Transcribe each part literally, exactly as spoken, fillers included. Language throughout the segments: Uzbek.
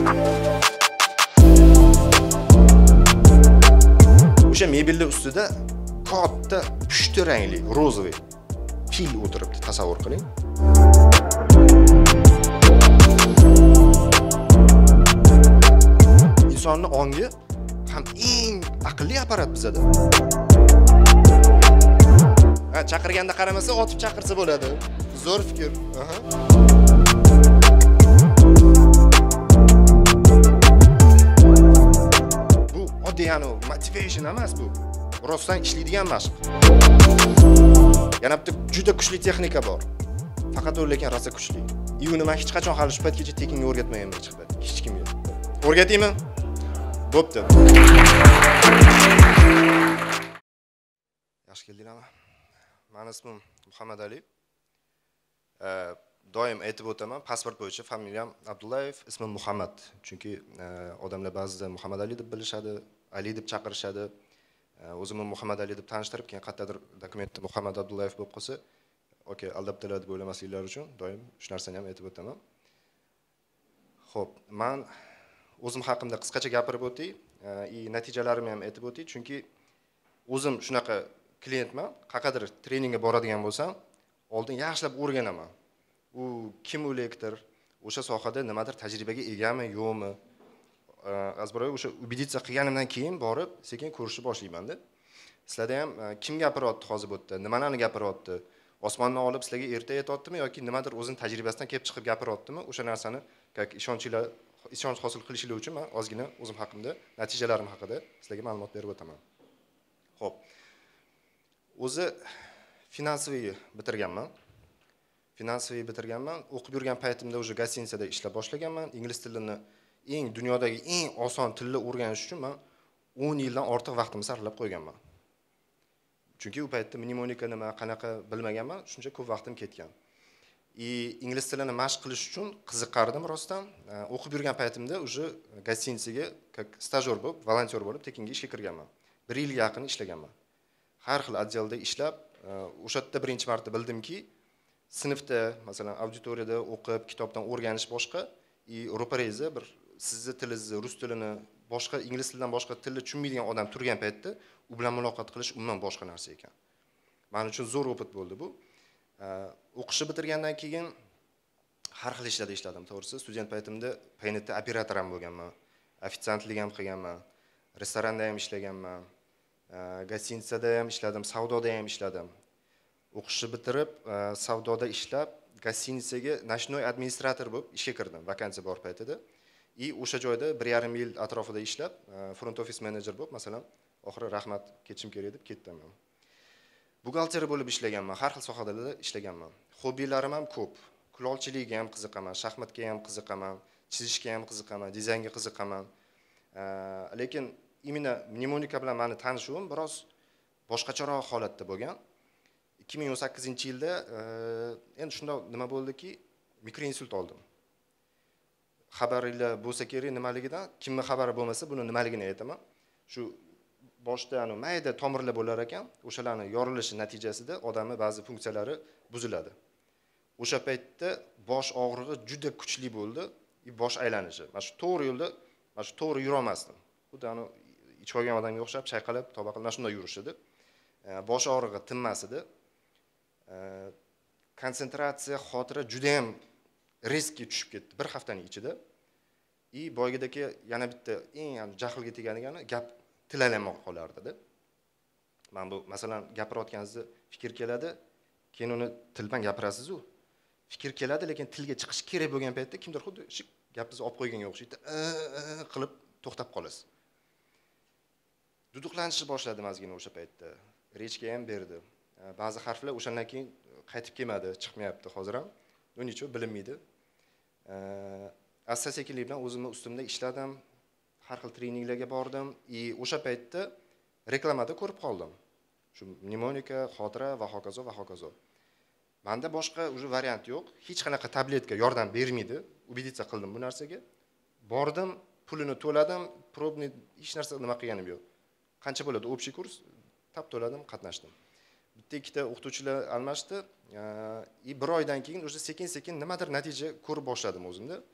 O'sha mebellar ustida katta pushti rangli rozoviy fil o'tiribdi, tasavvur qiling. Insonning ongi ham eng aqlli apparat bizada. Ha, chaqirganda qaramasa, otib chaqirsa bo'ladi. Zo'r fikr. Aha. Bu oddiy yani motivation emas bu. Rostdan ishlaydigan mashq. Yana bitta juda kuchli texnika bor. Faqat u lekin rosa kuchli. I uni men hech qachon hali shu paytgacha tekinga o'rgatmaganman hech qachon. Hech kimga. O'rgataymi? Bo'pti. Yaxshi keldinglarmi? Meni ismim Muhammad Ali. Doim aytib o'taman, pasport bo'yicha familiyam Abdullayev, ismim Muhammad. Chunki odamlar ba'zida Muhammad Ali deb bilishadi, Ali deb chaqirishadi. O'zimni Muhammad Ali deb tanishtirib, keyin qayerdadir dokumentda Muhammad Abdullayev bo'lib qolsa, okey, aldabdilar deb o'ylamasliklari uchun doim shu narsani ham aytib o'taman. Xo'p, men o'zim haqimda qisqacha gapirib o'tay, и natijalarimni ham aytib o'tay, chunki o'zim shunaqa klientman, qayerdir treningga boradigan bo'lsam, oldin yaxshilab o'rganaman. U kim u lektor, o'sha sohada nimadir tajribaga egami, yo'qmi? Azbaroy o'sha ubeditsa qilganimdan keyin borib, sekin ko'rishni boshlayman-da. Sizlarda ham kim gapiryapti hozir bu yerda? Nimalarni gapiryapti? Osmonni olib sizlarga erta aytayaptimi yoki nimadir o'zining tajribasidan kelib chiqib gapiryaptimi? O'sha narsani ishonchinglar, ishonch hosil qilishinglar uchun men ozgina o'zim haqimda, natijalarim haqida sizlarga ma'lumot berib o'taman. Xo'p. O'zi finansiy bitirganman. Finansiy bitirganman. O'qib yurgan paytimda o'sha gostinitsada ishlab boshlaganman. Ingliz tilini eng dunyodagi eng oson tilni o'rganish uchun men o'n yildan ortiq vaqtimni sarflab qo'yganman. Chunki u paytda mnemonika nima, qanaqa bilmaganman, shuncha ko'p vaqtim ketgan. И ingliz tilini mashq qilish uchun qiziqardim rostdan. O'qib yurgan paytimda o'sha gostinitsaga stajyor bo'lib, volontyor bo'lib tekinga ishga kirganman. bir yilga yaqin ishlaganman. Har xil oddelda ishlab, o'sha yerda birinchi marta bildimki, sinfda, masalan, auditoriyada o'qib, kitobdan o'rganish boshqa, и ro'parangizda bir sizni tilingizni, rus tilini, boshqa ingliz tilidan boshqa tilni tushunmaydigan odam turgan paytda u bilan muloqot qilish umuman boshqa narsa ekan. Men uchun zo'r opit bo'ldi bu. O'qishni bitirgandan keyin har xil ishlarda ishladim, to'g'risi. Student paytimda Paynetda operator ham bo'lganman, ofitsiantlik ham qilganman, restoranda ham ishlaganman, gostinitsada ham ishladim, savdoda ham ishladim. O'qishni bitirib, savdoda ishlab, gostinitsaga nochnoy administrator bo'lib ishga kirdim, vakansiya bor paytida. И o'sha joyda bir yarim yil atrofida ishlab, front office manager bo'lib, masalan, oxiri rahmat, ketishim kerak deb ketdim. Buxgalter bo'lib ishlaganman, har xil sohalarda ishlaganman. Hobbilarim ham ko'p. Kulolchilikka ham qiziqaman, shaxmatga ham qiziqaman, chizishga ham qiziqaman, dizaynga qiziqaman. Lekin imенно mnemonika bilan meni tanishuvim biroz boshqacharoq holatda bo'lgan. ikki ming o'n sakkizinchi yilda endi shunday nima bo'ldiki, mikroinsult oldim. Xabaringlar bo'lsa kerak nimaligidan, kimning xabari bo'lmasa, buni nimaligini aytaman. Shu boshda ani mayda tomirlar bo'lar ekan, o'shalarning yorilishi natijasida odamning ba'zi funksiyalari buziladi. O'sha paytda bosh og'rig'i juda kuchli bo'ldi, bosh aylanishi. Mana shu to'g'ri yo'lda, mana shu to'g'ri yura olmasdim. Xuddi ani ichib olgan odamga o'xshab chayqalib, toba qilib shunday yurishdi. Bosh og'rig'i tinmas edi. Konsentratsiya, xotira juda ham riskga tushib ketdi bir haftaning ichida. И boygidagi yana bitta eng jahlga teganigani gap tilalamay qolardi-da. Men bu masalan gapirayotganingizda fikr keladi, keyin uni til bilan gapirasiz-ku. Fikr keladi, lekin tilga chiqish kerak bo'lgan paytda kimdir xuddi shu gapingizni olib qo'yganga o'xshaydi, qilib to'xtab qolasiz. Duduqlanishni boshladim ozgina o'sha paytda. Rechka ham berdi. Ba'zi harflar o'shandan keyin qaytib kelmadi, chiqmayapti hozir ham. Buning uchun bilinmaydi. Asta-sekinlik bilan o'zimni ustimda ishladim. Har xil treninglarga bordim. И o'sha paytda reklamada ko'rib qoldim. Shu mnemonika, xotira va hokazo va hokazo. Menda boshqa o'sha variant yo'q. Hech qanaqa tabletka yordam bermaydi. Ubeditsa qildim bu narsaga. Bordim, pulini to'ladim, probni hech narsa nima qilganim yo'q. Qancha bo'ladi общий kurs? Tap to'ladim, qatnashdim. Bitta ikkita o'qituvchilar almashdi. И bir oydan keyin o'sha sekin-sekin nimadir natija ko'rib boshladim o'zimda.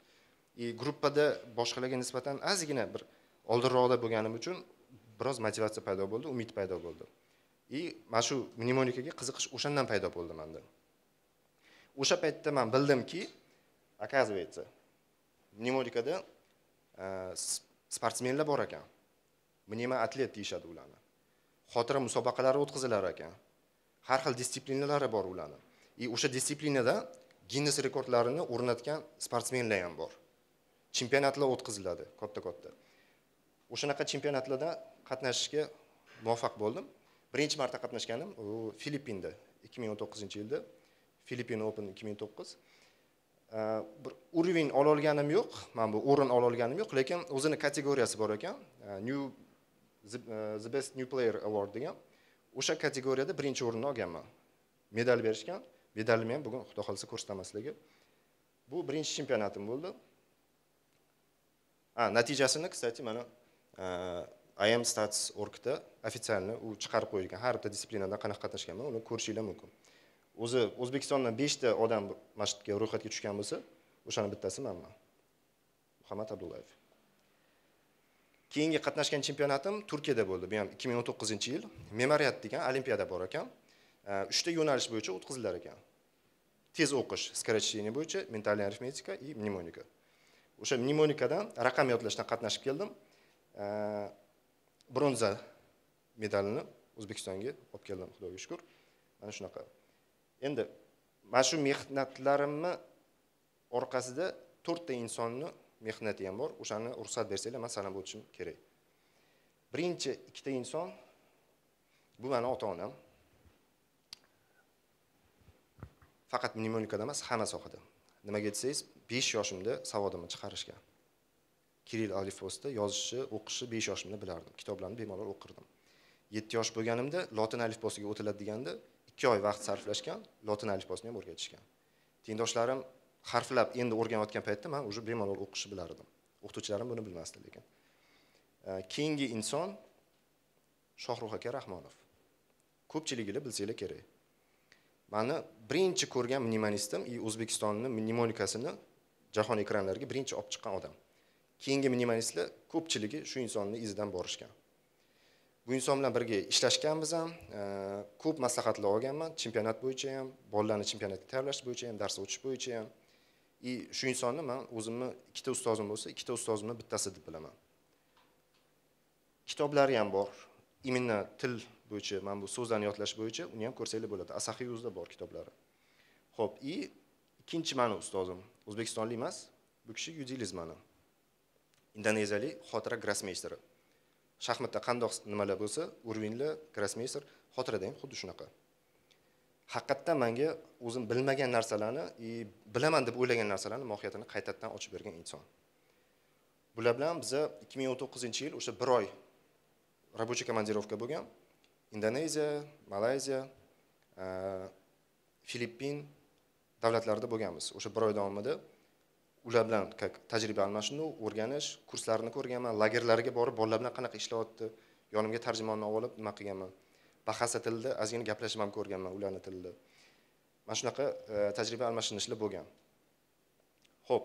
И gruppada boshqalarga nisbatan ozgina bir oldinroqda bo'lganim uchun biroz motivatsiya paydo bo'ldi, umid paydo bo'ldi. И mana shu mnemonikaga qiziqish o'shandan paydo bo'ldi menda. O'sha paytda men bildimki, оказывается, mnemonikada sportsmenlar bor ekan. Mnema atlet deyshadi ularni. Xotira musobaqalari o'tkazilar ekan. Har xil disiplinalari bor ularning. И o'sha disiplinada Guinness rekordlarini o'rnatgan sportsmenlar ham bor. Chempionatlar o'tkaziladi, katta-katta. O'shanaqa chempionatlarda qatnashishga muvaffaq bo'ldim. Birinchi marta qatnashganim u Filippinda ikki ming o'n to'qqizinchi yilda Philippine Open ikki ming to'qqiz. Bir уровень ola olganim yo'q, men bu o'rin ola olganim yo'q, lekin o'zini kategoriyasi bor ekan. New the best new player award degan. O'sha kategoriyada birinchi o'rinni olganman. Medal berishgan. Medalimni ham bugun xudo xolsa ko'rsataman sizlarga. Bu birinchi chempionatim bo'ldi. Ha, natijasini, kстати, mana I am stats dot org da ofitsialni u chiqarib qo'yilgan. Har bitta disiplinada qanaqa qatnashganman, uni ko'rishingiz mumkin. O'zi O'zbekistondan besh ta odam mashqqa ro'yxatga tushgan bo'lsa, o'shaning bittasi menman. Muhammad Abdullayev. Keyingi qatnashgan chempionatim Turkiyada bo'ldi. Bu ham ikki ming o'n to'qqizinchi yil. Memoriyat degan olimpiada bor ekan. uchta yo'nalish bo'yicha o'tkazilar ekan. Tez o'qish, скорочтение bo'yicha, mentalniy arifmetika va mnemonika. O'sha mnemonikadan raqam yodlashdan qatnashib keldim. Bronza medalini O'zbekistonga olib keldim, xudoga shukr. Mana shunaqa. Endi mana shu mehnatlarimni orqasida to'rtta insonni mehnati ham bor. O'shani ruxsat bersanglar, men sanab o'tishim kerak. Birinchi ikkita inson bu meni ota-onam. Faqat mnemonikada emas, hamma sohada. Nimaga desangiz, besh yoshimda savodimni chiqarishgan. Kiril alifbosida yozishni, o'qishni besh yoshimda bilardim. Kitoblarni bemalol o'qirdim. yetti yosh bo'lganimda lotin alifbosiga o'tiladi deganda ikki oy vaqt sarflashgan, lotin alifbosini ham o'rgatishgan. Tengdoshlarim harflab endi o'rganayotgan paytda men уже bemalol o'qishni bilardim. O'qituvchilarim buni bilmasdi lekin. Keyingi inson Shohruh aka Rahmonov. Ko'pchiliginglar bilsanglar kerak. Meni birinchi ko'rgan mnemonistim и O'zbekistonning mnemonikasini jahon ekranlariga birinchi olib chiqqan odam. Keyingi mnemonistlar ko'pchiligi shu insonning izidan borishgan. Bu inson bilan birga ishlashganmiz ham, ko'p maslahatlar olganman, chempionat bo'yicha ham, bolalarni chempionatga tayyorlash bo'yicha ham, dars o'tish bo'yicha ham. И shu insonni men o'zimni ikkita ustozim bo'lsa, ikkita ustozimni bittasi deb bilaman. Kitoblari ham bor. Imенно til bo'yicha, men bu so'zlarni yodlash bo'yicha uni ham ko'rsanglar bo'ladi. Asahiyuzda bor kitoblari. Xo'p, и ikkinchi meni ustozim, O'zbekistonlik emas, bu kishi Yudilizmani. Indoneziyalik xotira grossmeysteri. Shaxmatda qandoq nimalar bo'lsa, urvinlar, grossmeyster xotirada ham xuddi shunaqa. Haqiqatdan menga o'zim bilmagan narsalarni, и bilaman deb o'ylagan narsalarni mohiyatini qaytadan ochib bergan inson. Bular bilan biz ikki ming o'n to'qqizinchi yil o'sha bir oy рабочий komandirovka bo'lgan. Indoneziya, Malayziya, Filippin davlatlarida bo'lganmiz. O'sha bir oy davomida ular bilan tajriba almashinuv, o'rganish, kurslarini ko'rganman, lagerlarga borib, bolalar bilan qanaqa ishlayapti, yonimga tarjimonni olib, nima qilganman. Bahasa tilida ozgina gaplashib ham ko'rganman ularning tilida. Mana shunaqa tajriba almashinishlar bo'lgan. Xo'p.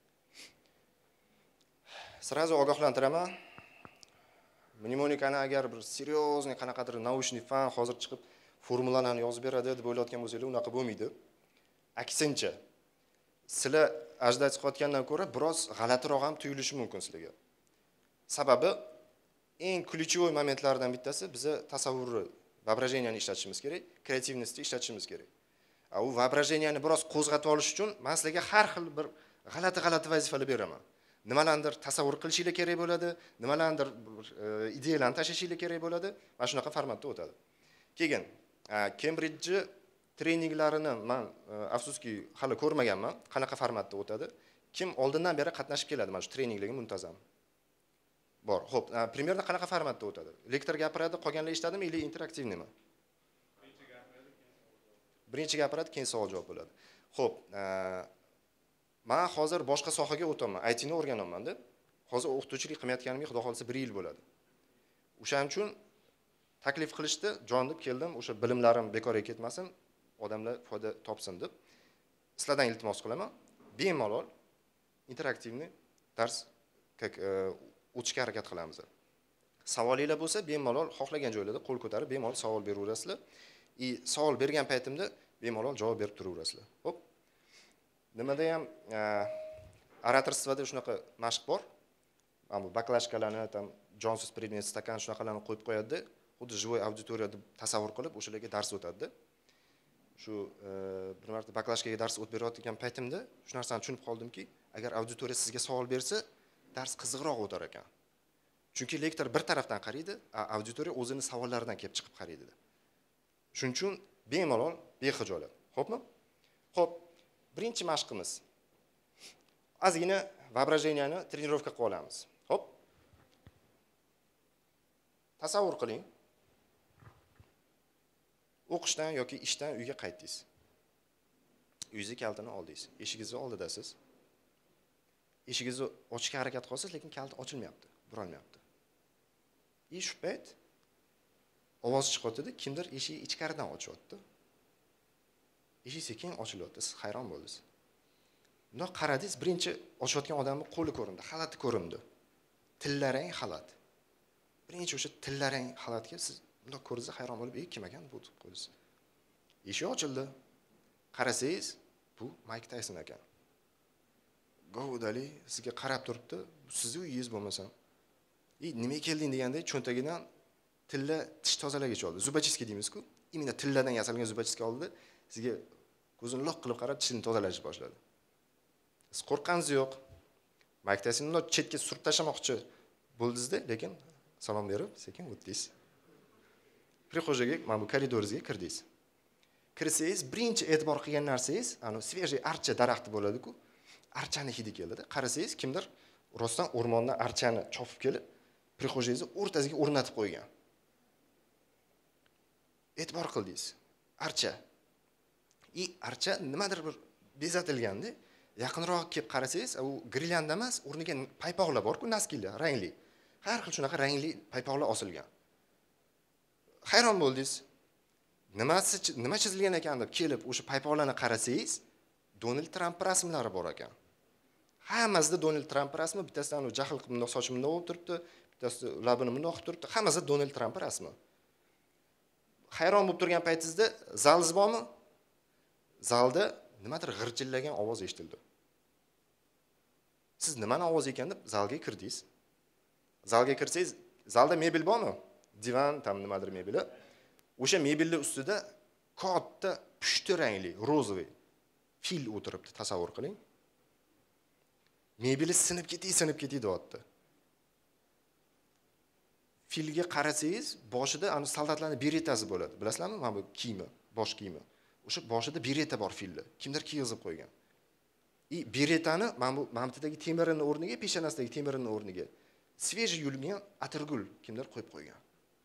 Сразу ogohlantiraman. Mnemonikani agar bir seriozniy qanaqadir naучный fan hozir chiqib formulalarni yozib beradi deb o'ylayotgan bo'lsangiz, unaqa bo'lmaydi. Aksincha, sizlar ajda chiqayotgandan ko'ra biroz g'alatiroq ham tuyulishi mumkin sizlarga. Sababi eng ключевой momentlardan bittasi biza tasavvurni, воображениеni ishlatishimiz kerak, kreativnostni ishlatishimiz kerak. A u воображениеni biroz qo'zg'atib olish uchun men sizlarga har xil bir g'alati-g'alati vazifalar beraman. Nimalardir tasavvur qilishinglar kerak bo'ladi, nimalardir ideyalarni tashishinglar kerak bo'ladi. Mana shunaqa formatda o'tadi. Keyin Cambridge treninglarini men afsuski hali ko'rmaganman, qanaqa formatda o'tadi. Kim oldindan beri qatnashib keladi mana shu treninglarga muntazam? Bor. Xo'p, primerda qanaqa formatda o'tadi? Lektor gapiradi, qolganlar eshitadimi yoki interaktivnimi? Birinchi gapiradi, keyin savol javob. Birinchi gapiradi, keyin savol javob bo'ladi. Xo'p, men hozir boshqa sohaga o'taman, I T ni o'rganaman-da. Hozir o'qituvchilik qilayotganimga xudo xolsa bir yil bo'ladi. O'shaning uchun taklif qilishdi, jon deb keldim, o'sha bilimlarim bekorga ketmasin, odamlar foyda topsin deb. Sizlardan iltimos qilaman, bemalol interaktivniy dars o'tishga harakat qilamiz. Savolinglar bo'lsa, bemalol xohlagan joylarda qo'l ko'tarib bemalol savol beraverasizlar. I savol bergan paytimda bemalol javob berib turaverasizlar. Xo'p. Nimada ham oratorствоda shunaqa mashq bor. Mana bu baklashkalarni, tam jonsiz predmet, stakan shunaqalarni qo'yib qo'yadi. Xuddi живой auditoriya deb tasavvur qilib o'shalarga dars o'tadi. Shu bir marta baklashkaga dars o'tib berayotgan paytimda shu narsani tushunib qoldimki, agar auditoriya sizga savol bersa, dars qiziqroq o'tar ekan. Chunki lektor bir tarafdan qaraydi, auditoriya o'zini savollaridan kelib chiqib qaraydi. Shuning uchun bemalol, bexijolat. Xo'pmi? Xo'p, birinchi mashqimiz. Ozgina воображениeni trenirovka qilib olamiz. Xo'p. Tasavvur qiling. O'qishdan yoki ishdan uyga qaytdingiz. Uyingiz kaltini oldingiz. Eshigingizni oldidasiz. Eshigingizni ochishga harakat qilasiz, lekin kalti ochilmayapti, burolmayapti. И shu payt ovoz chiqyapti, kimdir eshikni ichkaridan ochyapti. Eshik sekin ochilyapti, siz hayron bo'ldingiz. Bundoq qaradingiz, birinchi ochayotgan odamning qo'li ko'rindi, xalati ko'rindi. Tillarang xalat. Birinchi o'sha tillarang xalatga siz bundoq ko'ringiz, hayron bo'lib, "Ey, kim ekan bu?" deb qo'ysiz. Eshik ochildi. Qarasangiz, bu Mike Tyson ekan. Govdali sizga qarab turibdi, sizning uyingiz bo'lmasa. "Ey, nima kelding?" deganda cho'ntagidan tilla tish tozalagich oldi. Zubachiska deymiz-ku. Imina tilladan yasalgan zubachiska oldi. Sizga ko'zini loq qilib qarab tishini tozalashni boshladi. Siz qo'rqqaningiz yo'q. Mike Tysonni chetga surib tashlamoqchi bo'ldingiz-da, lekin salom berib, sekin o'tdingiz. Prixojaga, mana bu koridoringizga kirdingiz. Kirsangiz, birinchi e'tibor qilgan narsangiz, ana svejiy archa daraxti bo'ladi-ku. Archani hidi keldi. Qarasangiz, kimdir rostdan o'rmondan archani chopib kelib, prixojangizni o'rtasiga o'rnatib qo'ygan. E'tibor qildingiz. Archa. I archa nimadir bir bezatilganda, yaqinroq kelib qarasangiz, u grilyanda emas, o'rniga paypoqlar bor-ku, naskillar, rangli. Har xil shunaqa rangli paypoqlar osilgan. Hayron bo'ldingiz. Nimasi nima chizilgan ekan deb kelib o'sha paypoqlarni qarasangiz, Donald Tramp rasmlari bor ekan. Hammasida Donald Tramp rasmi, bittasidan u jahl qilib bundoq sochim bundoq bo'lib turibdi, bittasi labini bundoq qilib turibdi, hammasida Donald Tramp rasmi. Hayron bo'lib turgan paytingizda zalingiz bormi? Zalda nimadir g'irchillagan ovoz eshitildi. Siz nimani ovoz ekan deb zalga kirdingiz. Zalga kirsangiz, zalda mebel bormi? Divan, tam nimadir mebeli. O'sha mebelning ustida katta pushti rangli, rozoviy fil o'tiribdi, tasavvur qiling. Mebeli sinib ketdi, sinib ketdi deyapti. Filga qarasangiz, boshida ana soldatlarning beretasi bo'ladi. Bilasizlarmi? Mana bu kiyimi, bosh kiyimi. O'sha boshida bereta bor filni. Kimdir kiyg'izib qo'ygan. И beretani mana bu mamtidagi temirining o'rniga, peshonasidagi temirining o'rniga svejiy yulgan atirgul kimdir qo'yib qo'ygan.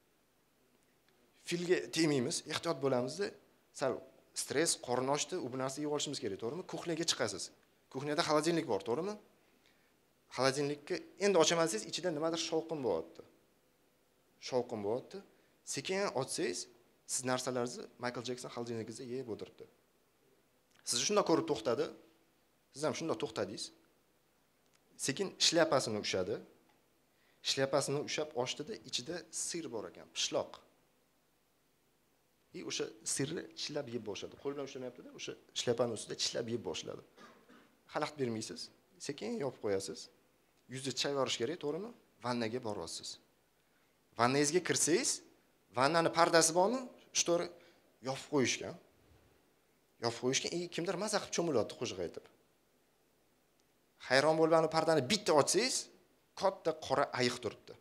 Filga tegmaymiz, ehtiyot bo'lamiz-da, sal stress, qorin ochdi, u bu narsani yeb olishimiz kerak, to'g'rimi? Kuxnyaga chiqasiz. Kuxnyada xolodilnik bor, to'g'rimi? Xolodilnikni endi ochamansiz, ichida nimadir shovqin bo'lyapti. Shovqin bo'lyapti. Sekin ochsangiz, siz narsalaringizni Michael Jackson xolodilnikingizda yeb o'tiribdi. Sizni shunday ko'rib to'xtadi. Siz ham shunday to'xtadingiz. Sekin shlyapasini ushadi. Shlyapasini ushab ochdida, ichida sir bor ekan, pishloq. И o'sha sirni tishlab yeb boshladi. Qo'l bilan ushlamayapti-da, o'sha shlyapani ustida tishlab yeb boshladi. Xalaqit bermaysiz, sekin yopib qo'yasiz. Yuzni chayvorish kerak, to'g'rimi? Vannaga boryapsiz. Vannangizga kirsangiz, vannani pardasi bormi? Shtori yopib qo'yishgan. Yopib qo'yishgan, e kimdir maza qilib cho'milyapti qo'shiq aytib. Hayron bo'lib, pardani bitta ochsangiz, katta qora ayiq turibdi.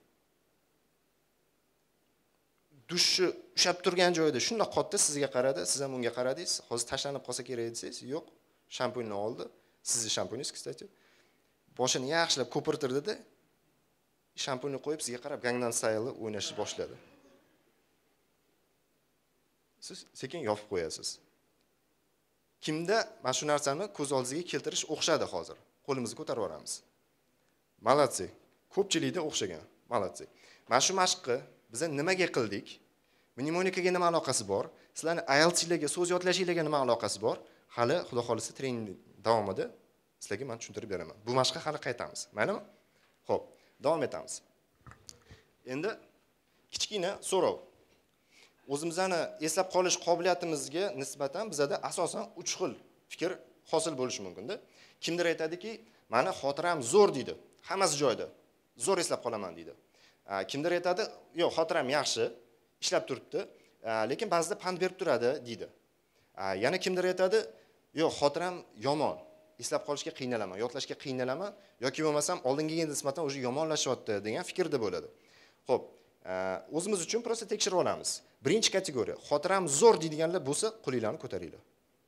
Dushni ushab turgan joyida shunday qotdi, sizga qaradi, siz ham unga qaradingiz. Hozir tashlanib qolsa kerak desangiz, yo'q, shampunni oldi. Sizning shampuningiz, kстати. Boshini yaxshilab ko'pirtirdi-da, shampunni qo'yib sizga qarab Gangnam Style o'ynashni boshladi. Siz sekin yopib qo'yasiz. Kimda mana shu narsani ko'z oldingizga keltirish o'xshadi hozir. Qo'limizni ko'tarib olamiz. Malatsi. Ko'pchilikda o'xshagan. Malatsi. Mana shu mashqni biz nimaga qildik? Mnemonikaga nima aloqasi bor? Sizlarning I E L T S larga, so'z yodlashinglarga nima aloqasi bor? Hali xudo xolisa trening davomida Sizlarga men tushuntirib beraman. Bu mashqqa hali qaytamiz. Maylimi? Xo'p, davom etamiz. Endi kichkina so'rov. O'zimizni eslab qolish qobiliyatimizga nisbatan bizda asosan uch xil fikr hosil bo'lishi mumkin-da. Kimdir aytadiki, meni xotiram zo'r deydi. Hammasi joyida. Zo'r eslab qolaman deydi. Kimdir aytadi, yo'q, xotiram yaxshi, ishlab turibdi, lekin ba'zida pand berib turadi deydi. Yana kimdir aytadi, yo'q, xotiram yomon, eslab qolishga qiynalaman, yodlashga qiynalaman yoki bo'lmasam oldingiga nisbatan o'zi yomonlashyapti degan fikrda bo'ladi. Xo'p, o'zimiz uchun prosta tekshirib olamiz. Birinchi kategoriya, xotiram zo'r deydiganlar bo'lsa, qo'linglarni ko'taringlar.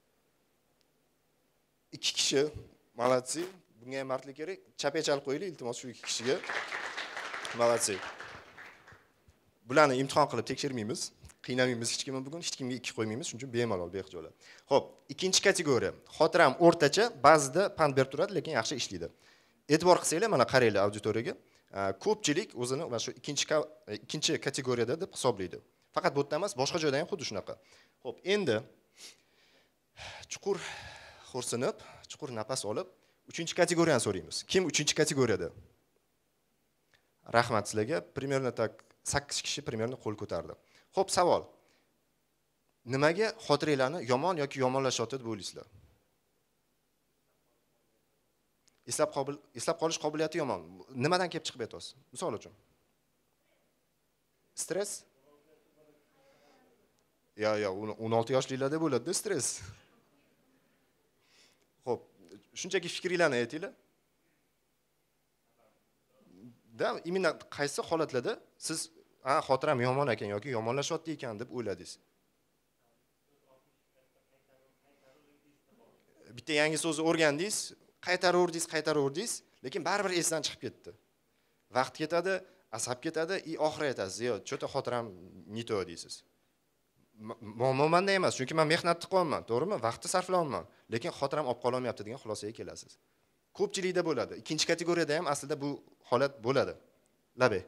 Ikki kishi, malatsi, bunga ham mardlik kerak. Chapga chalib qo'yinglar, iltimos shu ikki kishiga. Malatsi. Bularni imtihon qilib tekshirmaymiz. Qiynamaymiz hech kimni bugun, hech kimga ikki qo'ymaymiz, shuning uchun bemalol, bexijolat. Xo'p, ikkinchi kategoriya. Xotiram o'rtacha, ba'zida pand berib turadi, lekin yaxshi ishlaydi. E'tibor qilsanglar, mana qaranglar auditoriyaga. Ko'pchilik o'zini mana shu ikkinchi ikkinchi kategoriyada deb hisoblaydi. Faqat bu yerda emas, boshqa joyda ham xuddi shunaqa. Xo'p, endi chuqur xo'rsinib, chuqur nafas olib, uchinchi kategoriyani so'raymiz. Kim uchinchi kategoriyada? Rahmat sizlarga. Примерно так sakkiz kishi примерно qo'l ko'tardi. Xo'p, savol. Nimaga xotiranglarni yomon yoki yomonlashyapti deb o'ylaysizlar? Eslab qobil eslab qolish qobiliyati yomon. Nimadan kelib chiqib aytasiz? Misol uchun. Stress? Ya, ya, o'n olti yoshliklarda bo'ladi-da stress. Xo'p, shunchaki fikringlarni aytinglar. Da, imенно qaysi holatlarda siz ha, xotiram yomon ekan yoki yomonlashyapti ekan deb o'yladingiz? Bitta yangi so'zni o'rgandingiz, qaytaraverdingiz, qaytaraverdingiz, lekin baribir esdan chiqib ketdi. Vaqt ketadi, asab ketadi, и oxiri aytasiz, "Yo, cho'ta xotiram не то" deysiz. Muammo menda emas, chunki men mehnat qilyapman, to'g'rimi? Vaqtni sarflayapman, lekin xotiram olib qolmayapti degan xulosaga kelasiz. Ko'pchilikda bo'ladi. Ikkinchi kategoriyada ham aslida bu holat bo'ladi. Labay.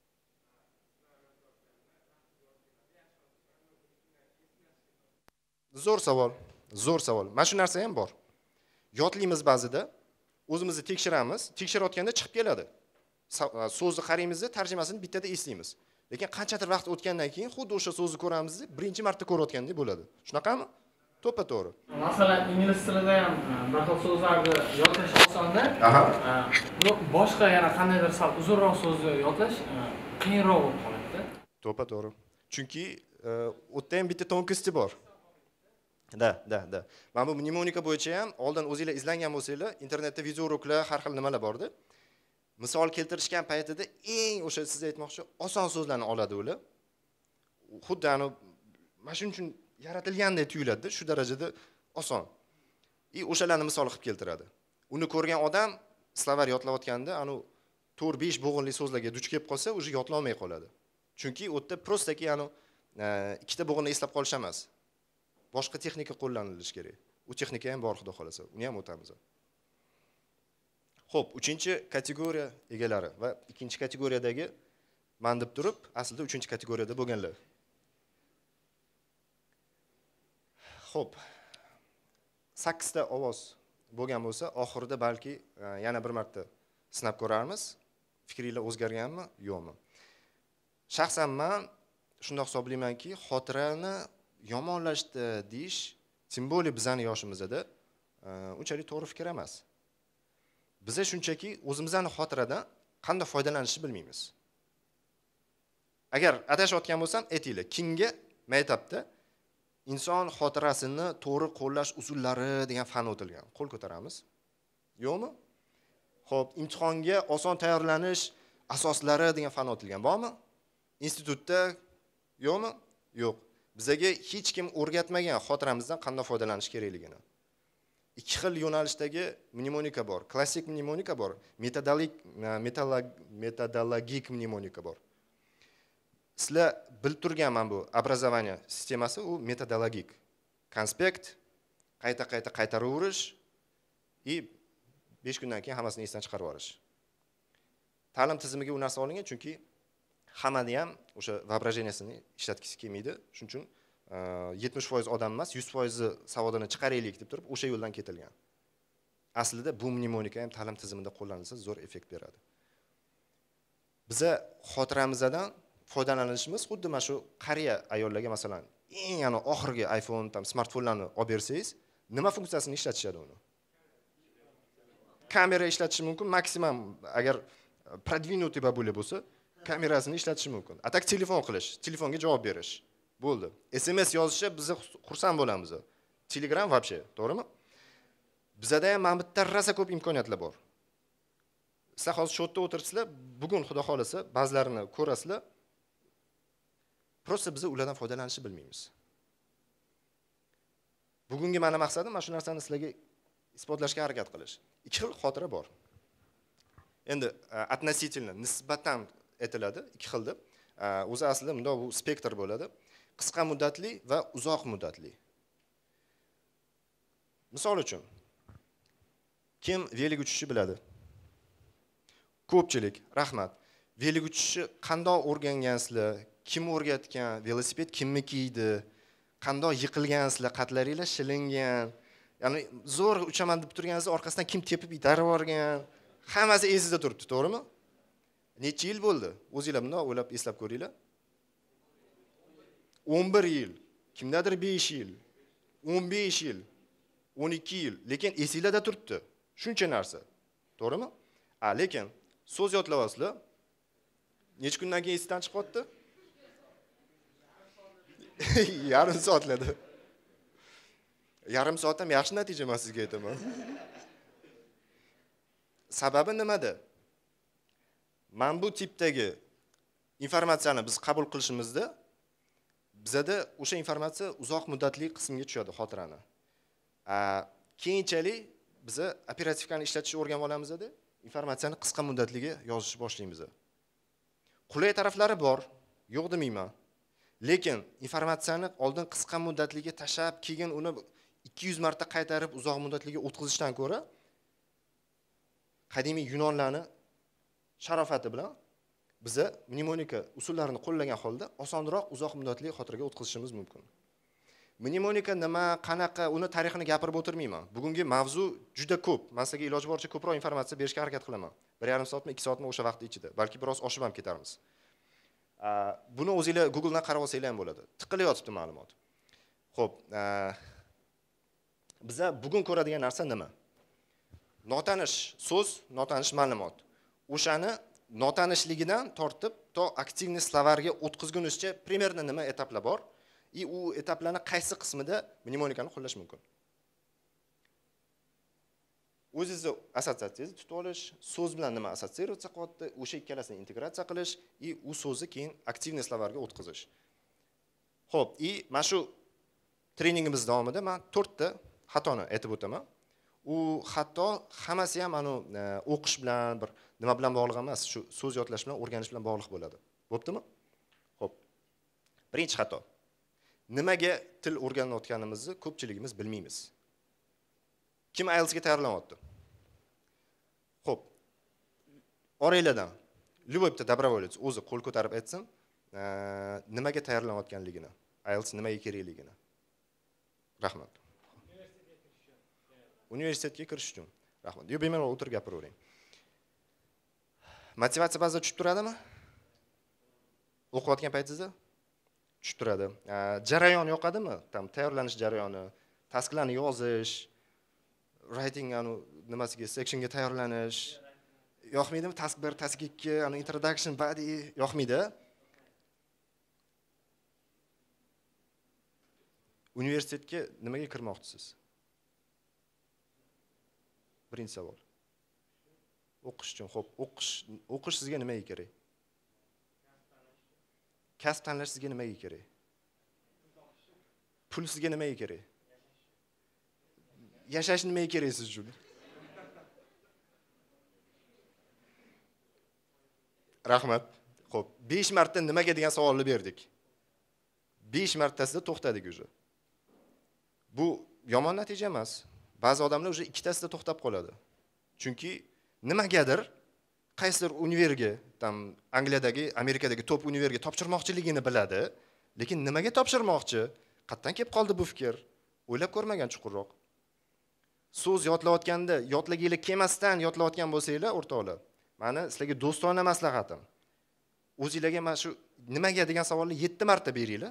Zo'r savol, zo'r savol. Mana shu narsa ham bor. Yodlaymiz ba'zida, o'zimizni tekshiramiz, tekshirayotganda chiqib keladi. So'zni qaraymiz-da, tarjimasini bittada eslaymiz. Lekin qanchadir vaqt o'tgandan keyin xuddi o'sha so'zni ko'ramiz, birinchi marta ko'rayotgandek bo'ladi. Shunaqami? To'ppa-to'g'ri. Masalan, ingliz tilida ham bir xil so'zlarni yodlash osonda. Aha. Boshqa yana qandaydir sal uzunroq so'zni yodlash qiyinroq bo'lib qoladi. To'ppa-to'g'ri. Chunki u yerda ham bitta tonkosti bor. Da, da, da. Mana bu mnemonika bo'yicha ham oldin o'zingizlar izlangan bo'lsanglar, internetda videouroklar, har xil nimalar bor-da. Misol keltirishgan paytida eng o'sha siz aytmoqchi oson so'zlarni oladi ular. Xuddi ana mana shuning uchun yaratilgandek tuyuladi, shu darajada oson. И o'shalarni misol qilib keltiradi. Uni ko'rgan odam slovar yodlayotganda, ana to'rt besh bo'g'inli so'zlarga duch kelib qolsa, o'zi yodlamay qoladi. Chunki u yerda prostaki ana ikkita bo'g'inni eslab qolish emas. Boshqa texnika qo'llanilishi kerak. U texnika ham bor, xudo xolasa. Uni ham o'tamiz. Xo'p, uchinchi kategoriya egalari va ikkinchi kategoriyadagi men deb turib, aslida uchinchi kategoriyada bo'lganlar. Xo'p. sakkiz ta ovoz bo'lgan bo'lsa, oxirida balki yana bir marta sinab ko'ramiz. Fikringlar o'zgarganmi, yo'qmi? Shaxsan men shunday hisoblaymanki, xotirani yomonlashdi deyish, tim bo'li bizning yoshimizda unchalik to'g'ri fikr emas. Biz shunchaki o'zimizning xotiradan qanday foydalanishni bilmaymiz. Agar adashayotgan bo'lsam, aytinglar, kimga maktabda inson xotirasini to'g'ri qo'llash usullari degan fan o'tilgan. Qo'l ko'taramiz. Yo'qmi? Xo'p, imtihonga oson tayyorlanish asoslari degan fan o'tilgan. Bormi? Institutda yo'qmi? Yo'q. Bizga hech kim o'rgatmagan xotiramizdan qanday foydalanish kerakligini. Ikki xil yo'nalishdagi mnemonika bor. Klassik mnemonika bor, metodologik metodologik mnemonika bor. Sizlar bilib turgan mana bu образование sistemasi u metodologik. Konspekt, qayta-qayta qaytaraverish и besh kundan keyin hammasini esdan chiqarib yuborish. Ta'lim tizimiga u narsa olingan, chunki hammani ham o'sha воображениесini ishlatgisi kelmaydi. Shuning uchun yetmish foiz odam emas, yuz foiz savodini chiqaraylik deb turib o'sha yo'ldan ketilgan. aslida bu mnemonika ham ta'lim tizimida qo'llanilsa zo'r effekt beradi. Biza xotiramizdan foydalanishimiz xuddi mana shu qariya ayollarga masalan eng yana oxirgi iPhone tam smartfonlarni olib bersangiz, nima funksiyasini ishlatishadi uni? Kamera ishlatishi mumkin, maksimum agar продвинутый babula bo'lsa, kamerasini ishlatishi mumkin. Atak telefon qilish, telefonga javob berish. Bo'ldi. S M S yozishga biz xursand bo'lamiz. Telegram вообще, to'g'rimi? Bizada ham mana bitta rosa ko'p imkoniyatlar bor. Sizlar hozir shu yerda o'tirsizlar, bugun xudo xolasa ba'zilarini ko'rasizlar. Prosta biz ulardan foydalanishni bilmaymiz. Bugungi meni maqsadim mana shu narsani sizlarga isbotlashga harakat qilish. Ikki xil xotira bor. Endi относительно nisbatan aytiladi, ikki xilda. O'zi aslida bunda bu spektr bo'ladi. Qisqa muddatli va uzoq muddatli. Misol uchun kim velik uchishni biladi? Ko'pchilik, rahmat. Velik uchishni qanday o'rgangansizlar? Kim o'rgatgan? Velosiped kimniki edi? Qanday yiqilgansizlar? Qatlaringlar shilingan. Ya'ni zo'r uchaman deb turganingizda orqasidan kim tepib itarib yuborgan? Hammasi esingizda turibdi, to'g'rimi? Necha yil bo'ldi? O'zingizlar bunday o'ylab eslab ko'ringlar. o'n bir yil, kimdadir besh yil, o'n besh yil, o'n ikki yil, lekin esingizda turibdi. Shuncha narsa. To'g'rimi? A, lekin so'z yodlayapsizlar. Necha kundan keyin esingizdan chiqib qoldi? Yarim soatlarda. Yarim soat ham yaxshi natija emas sizga aytaman. Sababi nimada? Men bu tipdagi informatsiyani biz qabul qilishimizda bizada o'sha informatsiya uzoq muddatli qismga tushadi xotirani. Keyinchalik biz operativkani ishlatishni o'rganib olamizda, informatsiyani qisqa muddatliga yozishni boshlaymiz. Qulay taraflari bor, yo'q demayman. Lekin informatsiyani oldin qisqa muddatliga tashab, keyin uni ikki yuz marta qaytarib uzoq muddatliga o'tkazishdan ko'ra qadimiy Yunonlarni sharofati bilan biza mnemonika usullarini qo'llagan holda osonroq uzoq muddatli xotiraga o'tkazishimiz mumkin. Mnemonika nima, qanaqa, uni tarixini gapirib o'tirmayman. Bugungi mavzu juda ko'p. Men sizga iloji boricha ko'proq informatsiya berishga harakat qilaman. bir yarim soatmi, ikki soatmi o'sha vaqt ichida, balki biroz oshib ham ketarmiz. Buni o'zingizlar Google dan qarab olsanglar ham bo'ladi. Tiqilayotibdi ma'lumot. Xo'p, biza bugun ko'radigan narsa nima? Notanish so'z, notanish ma'lumot. O'shani notanishligidan tortib to aktivniy slovarga o'tkazgunizcha primerno nima etaplar bor? И u etaplarning qaysi qismida mnemonikani qo'llash mumkin? O'zingizni assotsiatsiyangizni tutib olish, so'z bilan nima assotsiatsiya qilyapti, o'sha ikkalasini integratsiya qilish и u so'zni keyin aktivniy slovarga o'tkazish. Xo'p, и mana shu treningimiz davomida men to'rtta xatoni aytib o'taman. U xato hammasi ham ana o'qish bilan bir nima bilan bog'liq emas, shu so'z yodlash bilan o'rganish bilan bog'liq bo'ladi. Bo'ptimi? Xo'p. Birinchi xato. Nimaga til o'rganayotganimizni ko'pchiligimiz bilmaymiz. Kim I E L T S ga tayyorlanyapti? Xo'p. Oranglardan любой bitta доброволец o'zi qo'l ko'tarib aytsin, nimaga tayyorlanayotganligini, I E L T S nimaga kerakligini. Rahmat. Universitetga kirish uchun. Rahmat. Yo, bemalol o'tirib gapiravering. Motivatsiya ba'zida tushib turadimi? O'qiyotgan paytingizda tushib turadi. Jarayon yoqadimi? Tam tayyorlanish jarayoni, tasklarni yozish, writing anu nimasiga, sectionga tayyorlanish yoqmaydimi? Task bir, task ikki, anu introduction, body yoqmaydi. Universitetga nimaga kirmoqchisiz? Birinchi savol. O'qish uchun. Xo'p, o'qish, o'qish sizga nimaga kerak? Kasb tanlash sizga nimaga kerak? Pul sizga nimaga kerak? Yashash nimaga kerak siz uchun? Rahmat. Xo'p, besh marta nimaga degan savolni berdik. besh martasida to'xtadik o'zi. Bu yomon natija emas. Ba'zi odamlar o'sha ikkitasida to'xtab qoladi. Chunki nimagadir qaysidir universitetga, tam Angliyadagi, Amerikadagi top universitetga topshirmoqchiligini biladi, lekin nimaga topshirmoqchi? Qayerdan kelib qoldi bu fikr? O'ylab ko'rmagan chuqurroq. so'z yodlayotganda yodlaginglar kelmasdan yodlayotgan bo'lsanglar, o'rtoqlar, mani sizlarga do'stona maslahatim. O'zingizlarga mana shu nimaga degan savolni yetti marta beringlar.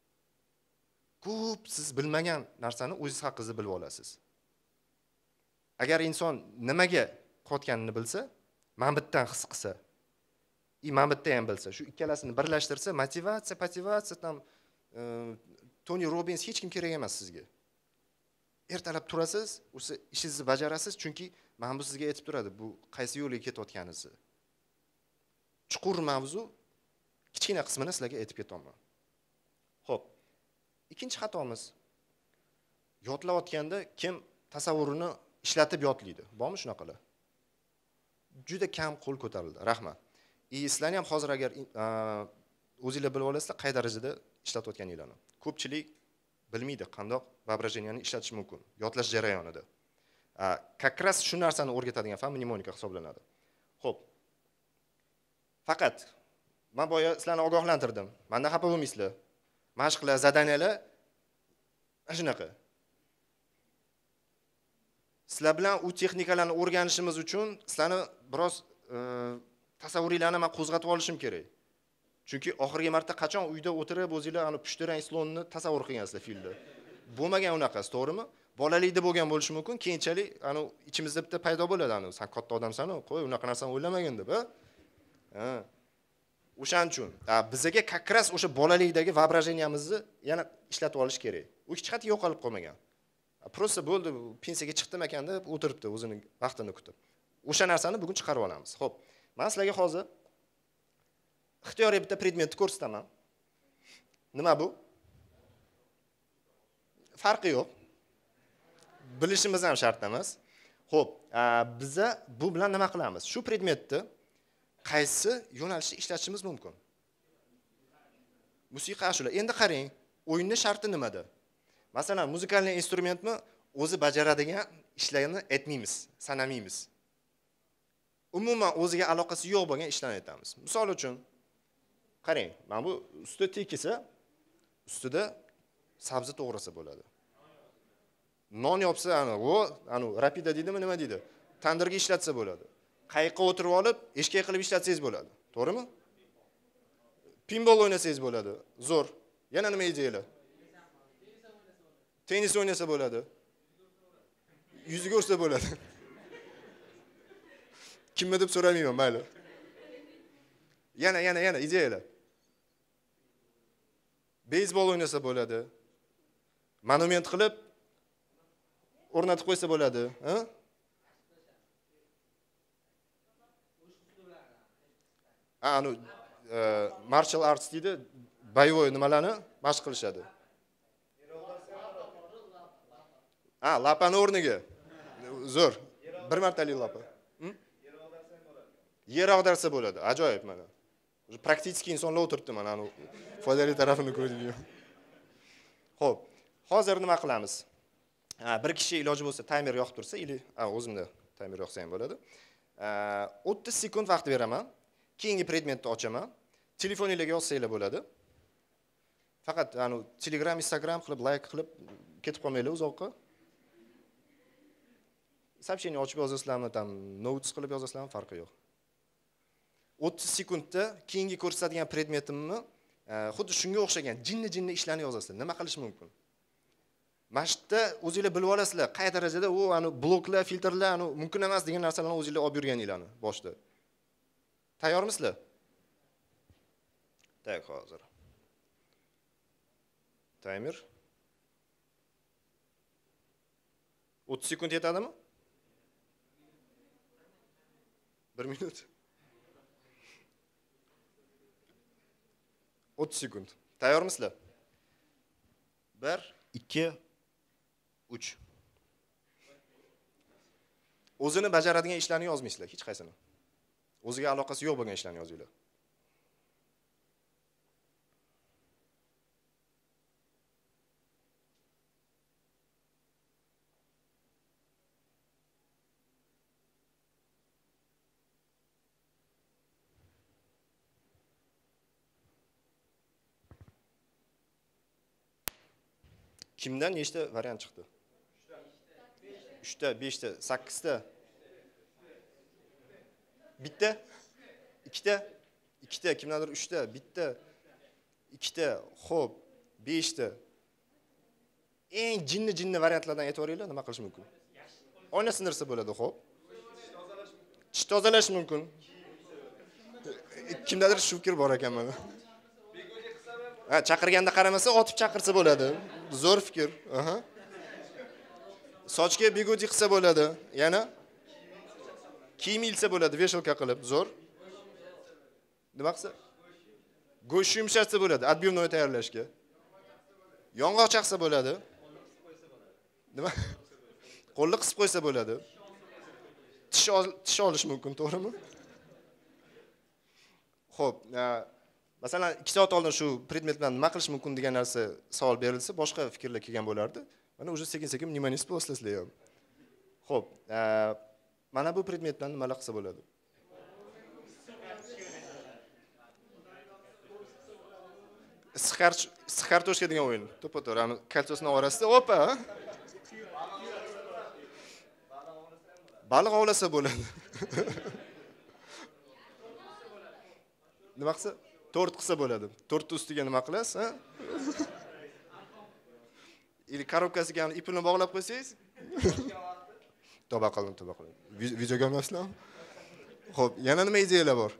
Ko'p siz bilmagan narsani o'zingiz haqingizda bilib olasiz. Agar inson nimaga qotganini bilsa, manbitdan his qilsa, i manbitda ham bilsa, shu ikkalasini birlashtirsa, motivatsiya, motivatsiya tam e, Tony Robbins hech kim kerak emas sizga. Ertalab turasiz, o'sha ishingizni bajarasiz, chunki men bu sizga aytib turadi, bu qaysi yo'lga ketayotganingizni. Chuqur mavzu, kichkina qismini sizlarga aytib ketaman. Xo'p. Ikkinchi xatomiz. Yodlayotganda kim tasavvurini ishlatib yodlaydi? Bormi shunaqalar? Juda kam qo'l ko'tarildi. Rahmat. E, sizlarni ham hozir agar o'zingizlar bilib olasizlar, qay darajada ishlatayotganinglarni. Ko'pchilik bilmaydi qandoq воображениeni ishlatish mumkin yodlash jarayonida. Как раз shu narsani o'rgatadigan fan mnemonika hisoblanadi. Xo'p. Faqat men boya sizlarni ogohlantirdim. Mendan xafa bo'lmaysizlar. Mashqlar, zadaniyalar shunaqa. Sizlar bilan u texnikalarni o'rganishimiz uchun sizlarni biroz tasavvuringlarni men qo'zg'atib olishim kerak. Chunki oxirgi marta qachon uyda o'tirib o'zingizlar ana pushtirang slonni tasavvur qilgansizlar filmda. Bo'lmagan unaqasi, to'g'rimi? Bolalikda bo'lgan bo'lishi mumkin, keyinchalik ana ichimizda bitta paydo bo'ladi, ana sen katta odamsan-ku, qo'y, unaqa narsani o'ylamagan deb, ha? Ha. O'shaning uchun bizga kakras o'sha bolalikdagi воображениemizni yana ishlatib olish kerak. U hech qanday yo'qolib qolmagan. Prosta bo'ldi, pensiyaga chiqdim ekan deb o'tiribdi, o'zining vaqtini kutib. O'sha narsani bugun chiqarib olamiz. Xo'p. Men sizlarga hozir ixtiyoriy bitta predmetni ko'rsataman. Nima bu? Farqi yo'q. Bilishimiz ham shart emas. Xo'p, biza bu bilan nima qilamiz? Shu predmetni qaysi yo'nalishda ishlatishimiz mumkin? Musiqa ashular. Endi qarang, o'yinni sharti nimada? Masalan, muzikalniy instrumentni o'zi bajaradigan ishlarni aytmaymiz, sanamaymiz. Umuman o'ziga aloqasi yo'q bo'lgan ishlarni aytamiz. Misol uchun, qarang, mana bu ustida tekisa, ustida sabzi to'g'rasa bo'ladi. Non yopsa, ana, o, ana, rapida deydimi, nima deydi? Tandirga ishlatsa bo'ladi. Qayiqqa o'tirib olib, eshkak qilib ishlatsangiz bo'ladi. To'g'rimi? Pinball o'ynasangiz bo'ladi. Zo'r. Yana nima ideyalar? Tennis o'ynasa bo'ladi. Yuziga ursa bo'ladi. Kimni deb so'ramayman, mayli. Yana, yana, yana ideyalar. Beysbol o'ynasa bo'ladi. Monument qilib o'rnatib qo'ysa bo'ladi, ha? Anu martial arts deydi, boyovoy nimalarni mashq qilishadi. Ha, lapani o'rniga. Zo'r. Bir martalik lapa. Yer ag'darsa bo'ladi. Ajoyib mana. Praktik insonlar o'tiribdi mana anu foydali tarafini ko'rdik. Xo'p, hozir nima qilamiz? Ha, bir kishi iloji bo'lsa taymer yoqib tursa, ili, ha, o'zimda taymer yoqsa ham bo'ladi. o'ttiz sekund vaqt beraman. Keyingi predmetni ochaman. Telefoningizga yozsanglar bo'ladi. Faqat anu Telegram, Instagram qilib, like qilib ketib qolmanglar uzoqqa. Сообщение ochib yozasizlarmi, tam notes qilib yozasizlarmi, farqi yo'q. o'ttiz sekundda keyingi ko'rsatadigan predmetimni xuddi shunga o'xshagan jinni-jinni ishlarni yozasizlar. Nima qilish mumkin? Mashqda o'zingizlar bilib olasizlar, qay darajada u anu bloklar, filtrlar, anu mumkin emas degan narsalarni o'zingizlar olib yurganinglarni boshda. Tayyormisizlar? Tak, hozir. Timer. o'ttiz sekund yetadimi? bir minut. o'ttiz sekund. Tayyormisizlar? bir, ikki, uch. O'zini bajaradigan ishlarni yozmaysizlar, hech qaysini. O'ziga aloqasi yo'q bo'lgan ishlarni yozinglar. Kimdan nechta variant chiqdi? uchta, beshta, sakkizta. Bitta, ikkita, ikkita, kimlardir uchta, bitta, ikkita, xo'p, beshta. Eng jinni-jinni variantlardan aytib nima qilish mumkin? Oyna sindirsa bo'ladi, xo'p. Tish tozalash mumkin. Kimdadir shu fikr bor ekan mana. Ha, chaqirganda qaramasa, otib chaqirsa bo'ladi. Zo'r fikr. Aha. Sochga bigodi qilsa bo'ladi. Yana kiyim ilsa bo'ladi, veshalka qilib, zo'r. Nima qilsa? Go'sht yumshatsa bo'ladi, отбивной tayyorlashga. Yong'oq chaqsa bo'ladi. Nima? Qo'lni qisib qo'ysa bo'ladi. Tish tish olish mumkin, to'g'rimi? Xo'p, masalan, ikki soat oldin shu predmet bilan nima qilish mumkin degan narsa savol berilsa, boshqa fikrlar kelgan bo'lardi. Mana уже sekin-sekin внимание poslasizlar ham. Xo'p, mana bu predmet bilan nima qilsa bo'ladi? Issiq kartoshka degan o'yin. To'ppa-to'g'ri, ani kalsiyosning orasida, opa. Baliq ovlasa bo'ladi. Nima qilsa? Tort qilsa bo'ladi. Tortning ustiga nima qilasiz, ha? Ili korobkasiga ipini bog'lab qo'ysangiz? Toba qildim, toba qildim. Videoga olmasizlarmi? Xo'p, yana nima ideyalar bor?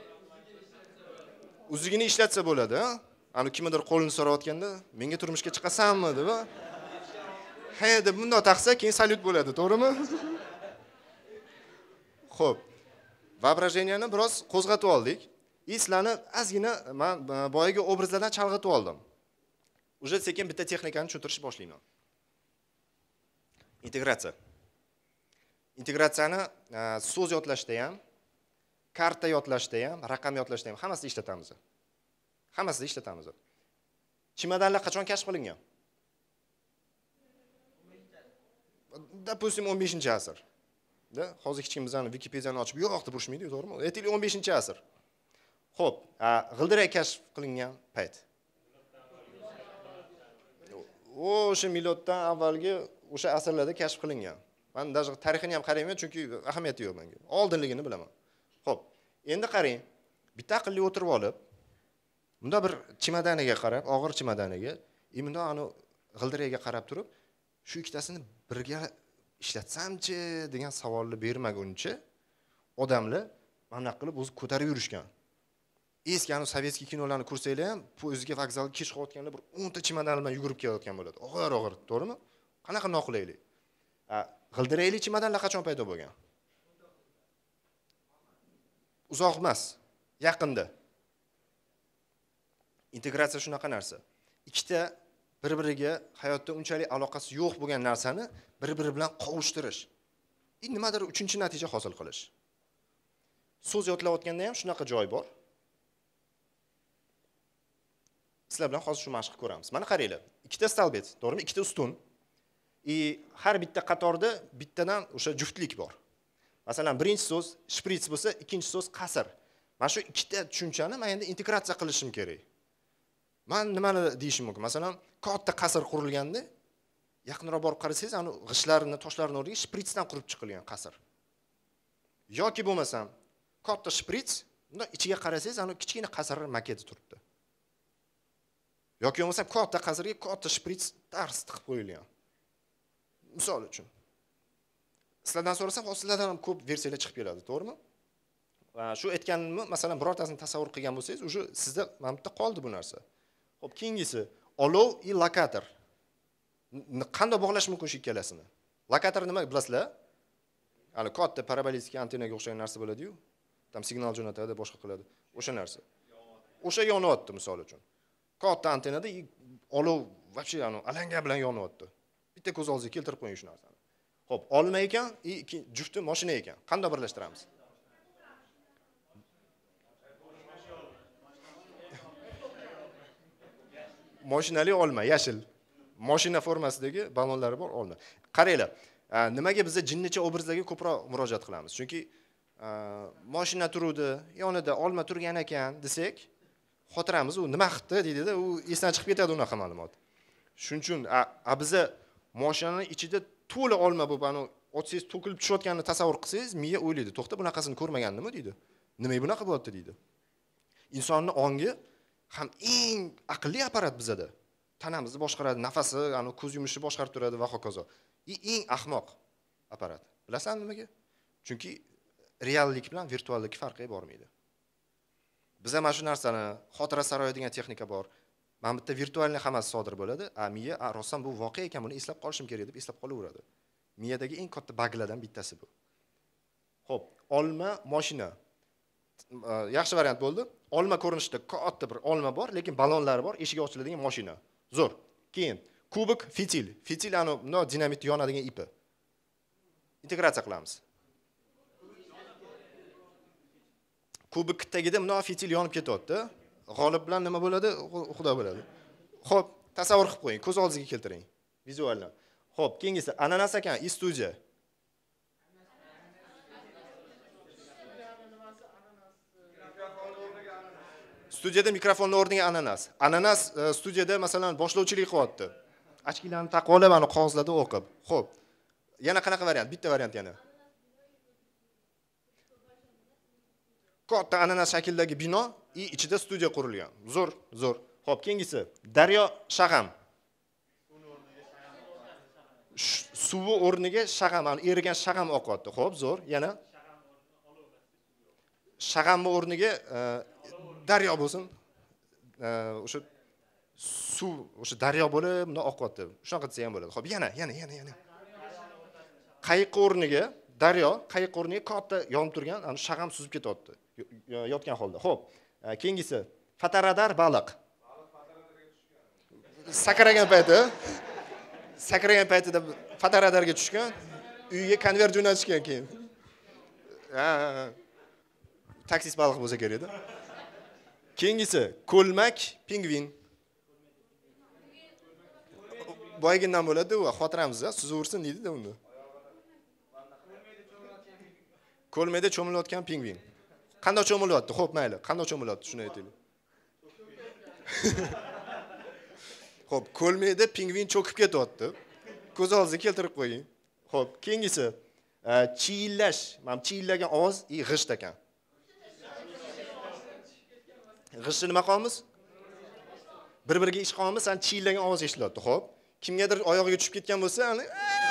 Uzugini ishlatsa bo'ladi, ha? Ani kimdir qo'lini so'rayotganda, menga turmushga chiqasanmi deb, ha deb bundoq taqsa, keyin salyut bo'ladi, to'g'rimi? Xo'p. Воображениeni biroz qo'zg'atib oldik. Sizlarni ozgina men boyagi obrazlardan chalg'itib oldim. Уже sekin bitta texnikani tushuntirishni boshlayman. Integratsiya. Integratsiyani so'z yodlashda ham, karta yodlashda ham, raqam yodlashda ham hammasida ishlatamiz. Hammasida ishlatamiz. Chimadanlar qachon kashf qilingan? Допустим, o'n beshinchi asr. Da, hozir hech kim bizani Wikipediyani ochib yo'q deb urishmaydi, to'g'rimi? Aytaylik o'n beshinchi asr. Xo'p, g'ildirak kashf qilingan payt. O'sha miloddan avvalgi o'sha asrlarda kashf qilingan. Men даже tarixini ham qarayman, chunki ahamiyati yo'q menga. Oldinligini bilaman. Xo'p, endi qarang. Bitta aqlli o'tirib olib, bunda bir chimadaniga qarab, og'ir chimadaniga, e bunda ani g'ildiragiga qarab turib, shu ikkitasini birga ishlatsamchi degan savolni bermaguncha odamlar mana qilib o'zi ko'tarib yurishgan. Eski anu sovetskiy kinolarni ko'rsanglar ham, poyezdga vokzalga kech qolayotganda bir o'n ta chimadan bilan yugurib kelayotgan bo'ladi. Og'ir-og'ir, to'g'rimi? Qanaqa noqulaylik. G'ildirakli chimadanlar qachon paydo bo'lgan? Uzoq emas, yaqinda. Integratsiya shunaqa narsa. Ikkita bir-biriga hayotda unchalik aloqasi yo'q bo'lgan narsani bir-biri bilan qovushtirish. E nimadir uchinchi natija hosil qilish. So'z yodlayotganda ham shunaqa joy bor. Sizlar bilan hozir shu mashq ko'ramiz. Mana qaranglar. Ikkita stalbet, to'g'rimi? Ikkita ustun. E har bitta qatorda bittadan o'sha juftlik bor. Masalan, birinchi so'z shprits bo'lsa, ikkinchi so'z qasr. Mana shu ikkita tushunchani men endi integratsiya qilishim kerak. Men nimani deyishim mumkin? Masalan, katta qasr qurilganda, yaqinroq borib qarasangiz, ani g'ishlarini, toshlarini o'rniga shpritsdan qurib chiqilgan qasr. Yoki bo'lmasam, katta shprits, unda ichiga qarasangiz, ani kichkina qasr maketi turibdi. Yoki bo'lmasam, katta qasrga katta shprits tars tiqib qo'yilgan. Misol uchun. Sizlardan so'rasam, sizlardan ham ko'p versiyalar chiqib keladi, to'g'rimi? Va shu aytganimni, masalan, birortasini tasavvur qilgan bo'lsangiz, o'sha sizda mana bitta qoldi bu narsa. Xo'p, keyingisi olov va lokator. Qanday bog'lash mumkin shu ikkalasini? Lokator nima bilasizlar? Hali katta parabolitskiy antenaga o'xshagan narsa bo'ladi-yu. Tam signal jo'natadi, boshqa qiladi. O'sha narsa. O'sha yonyapti, misol uchun. Katta antenada olov вообще yani alanga bilan yonyapti. Bitta ko'z oldiga keltirib qo'ying shu narsani. Xo'p, olma ekan, jufti mashina ekan. Qanday birlashtiramiz? Mashinali olma, yashil. Mashina formasidagi ballonlari bor olma. Qaranglar, nimaga biz jinnicha obrazlarga ko'proq murojaat qilamiz? Chunki mashina turuvdi, yonida olma turgan ekan desak, xotiramiz u nima qildi deydi-da, u esdan chiqib ketadi unaqa ma'lumot. Shuning uchun a biz mashinaning ichida to'la olma bo'lib, ana otsangiz to'kilib tushayotganini tasavvur qilsangiz, miya o'ylaydi, to'xta, bunaqasini ko'rmagandimi deydi. Nimaga bunaqa bo'lyapti deydi. Insonning ongi ham eng aqlli apparat bizada. Tanamizni boshqaradi, nafasi, ana ko'z yumishni boshqarib turadi va hokazo. Eng ahmoq apparat. Bilasanmi nimaga? Chunki reallik bilan virtuallik farqi bormaydi. Biz ham shu narsani xotira saroyi degan texnika bor. Mana bitta virtualni hammasi sodir bo'ladi. A miya, a rostdan bu voqea ekan, buni eslab qolishim kerak deb eslab qolaveradi. Miyadagi eng katta baglardan bittasi bu. Xo'p, olma, mashina. Yaxshi variant bo'ldi. Olma ko'rinishida katta bir olma bor, lekin ballonlari bor, eshigi ochiladigan mashina. Zo'r. Keyin kubik, fitil. Fitil ani no dinamit yonadigan ipi. Integratsiya qilamiz. Kubik tagida mana fitil yonib ketyapti. G'olib bilan nima bo'ladi? Xudo biladi. Xo'p, tasavvur qilib qo'ying, ko'z oldingizga keltiring. Vizualni. Xo'p, keyingisi ananas ekan, istudiya. Studiyada mikrofonning o'rniga ananas. Ananas studiyada masalan boshlovchilik qilyapti. Ochkilarni taqib olib, ana qog'ozlarda o'qib. Xo'p. Yana qanaqa variant? Bitta variant yana. Katta ananas shakldagi bino, ichida studiya qurilgan. Zo'r, zo'r. Xo'p, keyingisi daryo shag'am. Suvi o'rniga shag'am, erigan shag'am oqyapti. Xo'p, zo'r. Yana shag'amni o'rniga daryo bo'lsin. O'sha suv, o'sha daryo bo'lib, bunda oqyapti. Shunaqa desa ham bo'ladi. Xo'p, yana, yana, yana, yana. Qayiq o'rniga daryo, qayiq o'rniga katta yonib turgan, ana shag'am suzib ketyapti. Yotgan holda. Xo'p, keyingisi fotoradar baliq. Sakragan payti, sakragan paytida fotoradarga tushgan, uyga konvert jo'natishgan keyin. Ha, taksist baliq bo'lsa kerak-da. Keyingisi ko'lmak, pingvin. Boygindan bo'ladi u, xotiramiz-da, suzaversin deydi-da unda. Ko'lmayda cho'milayotgan pingvin. Qanday cho'milyapti? Xo'p, mayli. Qanday cho'milyapti? Shuni aytaylik. Xo'p, ko'lmayda pingvin cho'kib ketyapti. Ko'z oldingizga keltirib qo'ying. Xo'p, keyingisi chiyillash. Mana chiyillagan ovoz i g'isht ekan. G'ishtni nima qilamiz? Bir-biriga ish qilamiz, san chiyillagan ovoz eshitilyapti. Xo'p, kimgadir oyog'iga tushib ketgan bo'lsa, ani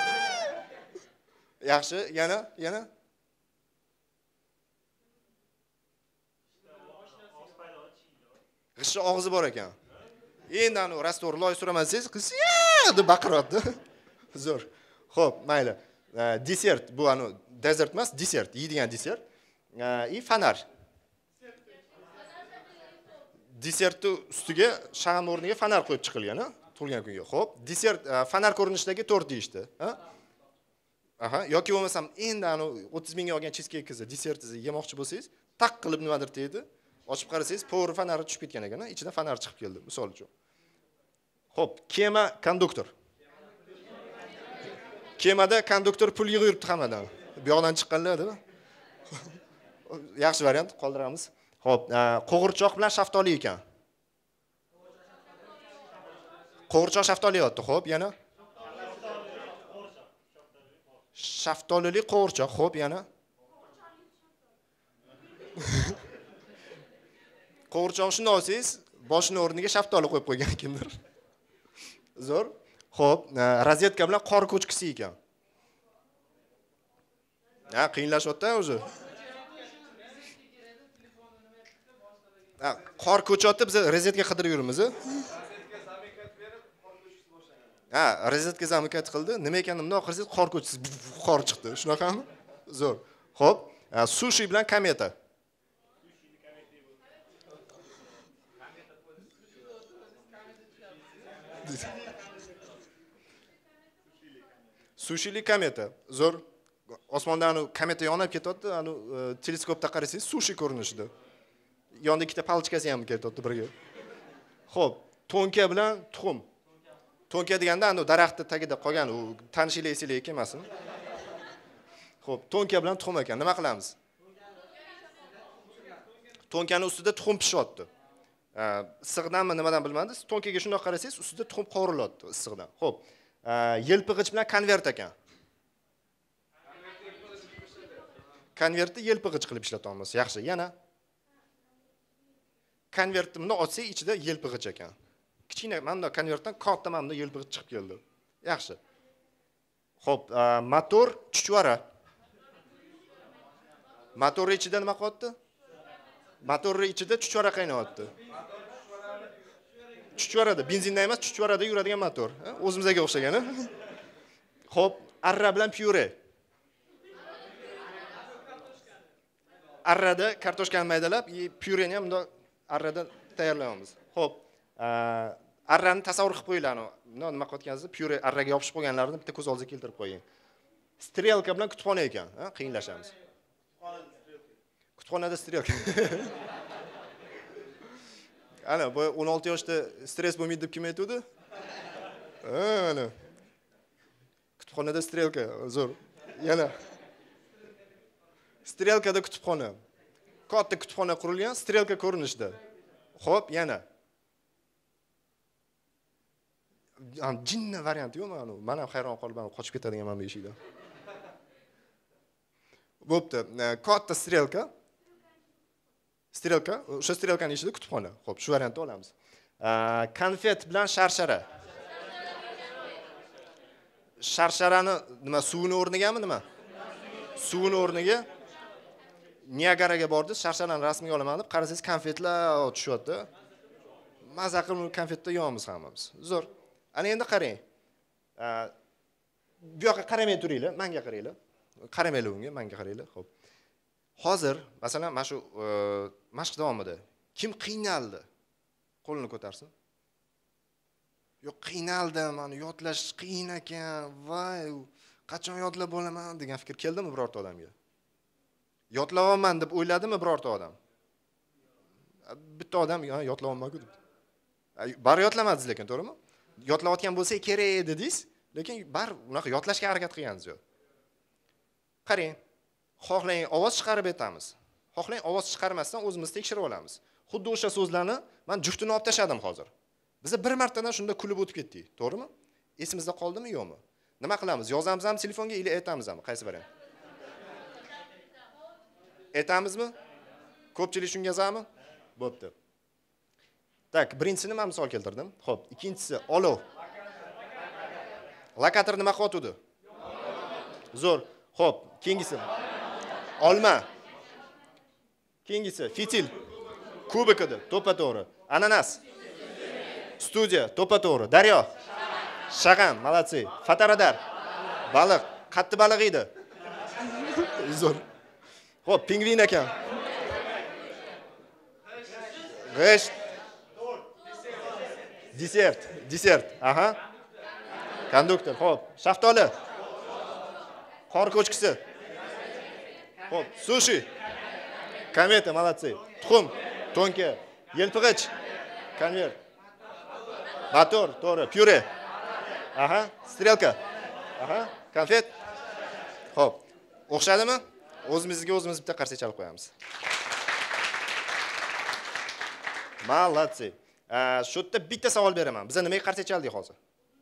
yaxshi, yana, yana g'ishni og'zi bor ekan. Endi ani rastor loy suramasangiz, qisi deb baqiryapti. Zo'r. Xo'p, mayli. Desert, bu ani desert emas, desert, yeydigan desert. I fanar. Desertni ustiga shag'am o'rniga fanar qo'yib chiqilgan, tug'ilgan kunga. Xo'p, desert fanar ko'rinishidagi tort deyishdi, ha? Aha, yoki bo'lmasam endi ani o'ttiz mingga olgan cheesecake-ni desertingizni yemoqchi bo'lsangiz, taq qilib nimadir deydi. Ochib qarasangiz, po'ri fanari tushib ketgan ekan, ichidan fanar chiqib keldi, misol uchun. Xo'p, kema konduktor. Kemada konduktor pul yig'ib hammadan. Bu yoqdan chiqqanlar-da. Yaxshi variant, qoldiramiz. Xo'p, qo'g'irchoq bilan shaftoli ekan. Qo'g'irchoq shaftoli yotdi, xo'p, yana shaftolili qo'g'irchoq, xo'p, yana qo'g'irchoq shunday olsangiz, boshini o'rniga shaftoli qo'yib qo'ygan kimdir. Zo'r. Xo'p, rozetka bilan qor ko'chkisi ekan. Ha, qiyinlashyapti o'zi. Ha, qor ko'chyapti, biz rozetka qidirib yurimiz. Ha, rozetka zamokat qildi. Nima ekanini bundoq qilsangiz, qor ko'chkisi qor chiqdi. Shunaqami? Zo'r. Xo'p, sushi bilan kometa. Sushili kometa. Zo'r. Osmondan kometa yonib ketyapti, ani teleskopda qarasangiz sushi ko'rinishida. Yonda ikkita palchkasi ham ketyapti birga. Xo'p, to'nka bilan tuxum. To'nka deganda ani daraxtning tagida qolgan u tanishinglar esinglar emasmi? Xo'p, to'nka bilan tuxum ekan. Nima qilamiz? To'nkaning ustida tuxum pishyapti. Issiqdanmi nimadan bilmadingiz? To'nkaga shunday qarasangiz, ustida tuxum qovurilyapti issiqdan. Xo'p, yelpig'ich bilan konvert ekan. konvertni yelpig'ich qilib ishlatamiz. Yaxshi, yana. Konvertni buni ochsak, ichida yelpig'ich ekan. Kichkina mana bunda konvertdan katta mana bunda yelpig'ich chiqib keldi. Yaxshi. Xo'p, motor chuchvara. Motorning ichida nima qo'yapti? Motorning ichida chuchvara qaynayapti. Chuchvarada, benzindan emas, chuchvarada yuradigan motor. O'zimizga o'xshagan. Xo'p, arra bilan pyure. Arrada kartoshkani maydalab, pyureni ham bunda arrada tayyorlaymiz. Xo'p, arrani tasavvur qilib qo'yinglar. Nima qilayotganingizni pyure arraga yopishib qo'yganlarini bitta ko'z oldiga keltirib qo'ying. Strelka bilan kutubxona ekan, ha, qiyinlashamiz. Kutubxonada strelka. Ana, bu o'n olti yoshda stress bo'lmaydi deb kim aytdi? Ana. Kutubxonada strelka, zo'r. Yana. Strelkada kutubxona. Katta kutubxona qurilgan, strelka ko'rinishida. Xo'p, yana. Ham jinni varianti yo'qmi anu? Men ham hayron qolib, qochib ketadiganman bu eshikdan. Bo'pti, katta strelka. Strelka, o'sha strelkaning ichida kutubxona. Xo'p, shu variantni olamiz. Konfet bilan sharshara. Sharsharani nima suvini o'rnigami nima? Suvini o'rniga Niagaraga bordi, sharsharani rasmiga olaman deb qarasangiz konfetlar tushyapti. Maza qilib konfetda yeyamiz hammamiz. Zo'r. Ana endi qarang. Bu yoqqa qaramay turinglar, menga qaranglar. Qaramaylar unga, menga qaranglar. Xo'p. Hozir, masalan, mana shu mashq davomida kim qiynaldi? Qo'lini ko'tarsin. Yo'q, qiynaldim, mana yodlash qiyin ekan. Voy, qachon yodlab bo'laman degan fikr keldimi birorta odamga? Yodlayapman deb o'yladimi birorta odam? Bitta odam yodlayapman-ku deb. Bari yodlamadingiz lekin, to'g'rimi? Yodlayotgan bo'lsa kerak dedingiz, lekin bar unaqa yodlashga harakat qilganingiz yo'q. Qarang, xohlang ovoz chiqarib aytamiz. Xohlang ovoz chiqarmasdan o'zimiz tekshirib olamiz. Xuddi o'sha so'zlarni men juftini olib tashadim hozir. Biz bir martadan shunda kulib o'tib ketdik, to'g'rimi? Esimizda qoldimi yo'qmi? Nima qilamiz? Yozamizmi telefonga yoki aytamizmi? Qaysi variant? Aytamizmi? Ko'pchilik shunga yozami? Bo'pti. Tak, birinchisini men misol keltirdim. Xo'p, ikkinchisi olov. Lokator nima qilyapti? Zo'r. Xo'p, keyingisi. Olma. Keyingisi fitil. Kubik edi, to'ppa-to'g'ri. Ananas. Studiya, to'ppa-to'g'ri. Daryo. Shag'am, malatsi. Fotoradar. Baliq, qatti baliq edi. Zo'r. Xo'p, pingvin ekan. G'isht. Desert, desert. Aha. Konduktor, xo'p. Shaftoli. Qor ko'chkisi. Xo'p, sushi. Kometa, malatsi. Tuxum, to'nka, yelpig'ich, konvert. Motor, to'g'ri, pyure. Aha, strelka. Aha, konfet. Xo'p, o'xshadimi? O'zimizga o'zimiz bitta qarsak chalib qo'yamiz. Malatsi. Shu yerda bitta savol beraman. Biz nimaga qarsak chaldik hozir?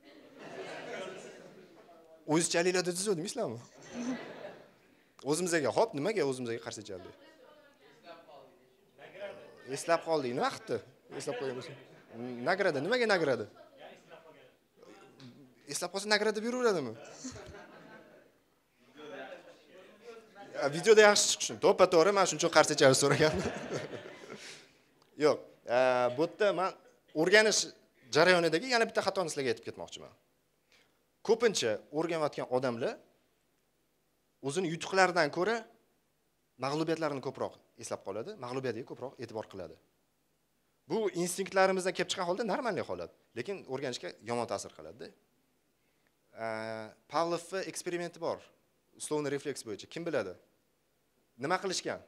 O'zingiz chalinglar dedingiz, deysizlarmi? O'zimizga, xo'p, nimaga o'zimizga qarsak chaldik? Eslab qoldik. Nima qildi? Eslab qo'yamiz. Nagrada, nimaga nagrada? Eslab qolsa nagrada beraveradimi? Videoda yaxshi chiqishim. To'ppa-to'g'ri, men shuncha qarsak chalib so'ragandim. Yo'q, bu yerda men o'rganish jarayonidagi yana bitta xatoni sizlarga aytib ketmoqchiman. Ko'pincha o'rganayotgan odamlar o'zini yutuqlaridan ko'ra mag'lubiyatlarini ko'proq eslab qoladi, mag'lubiyatiga ko'proq e'tibor qiladi. Bu instinktlarimizdan kelib chiqqan holda normalniy holat, lekin o'rganishga yomon ta'sir qiladi-da. Pavlovning eksperimenti bor. Uslovni refleks bo'yicha kim biladi? Nima qilishgan?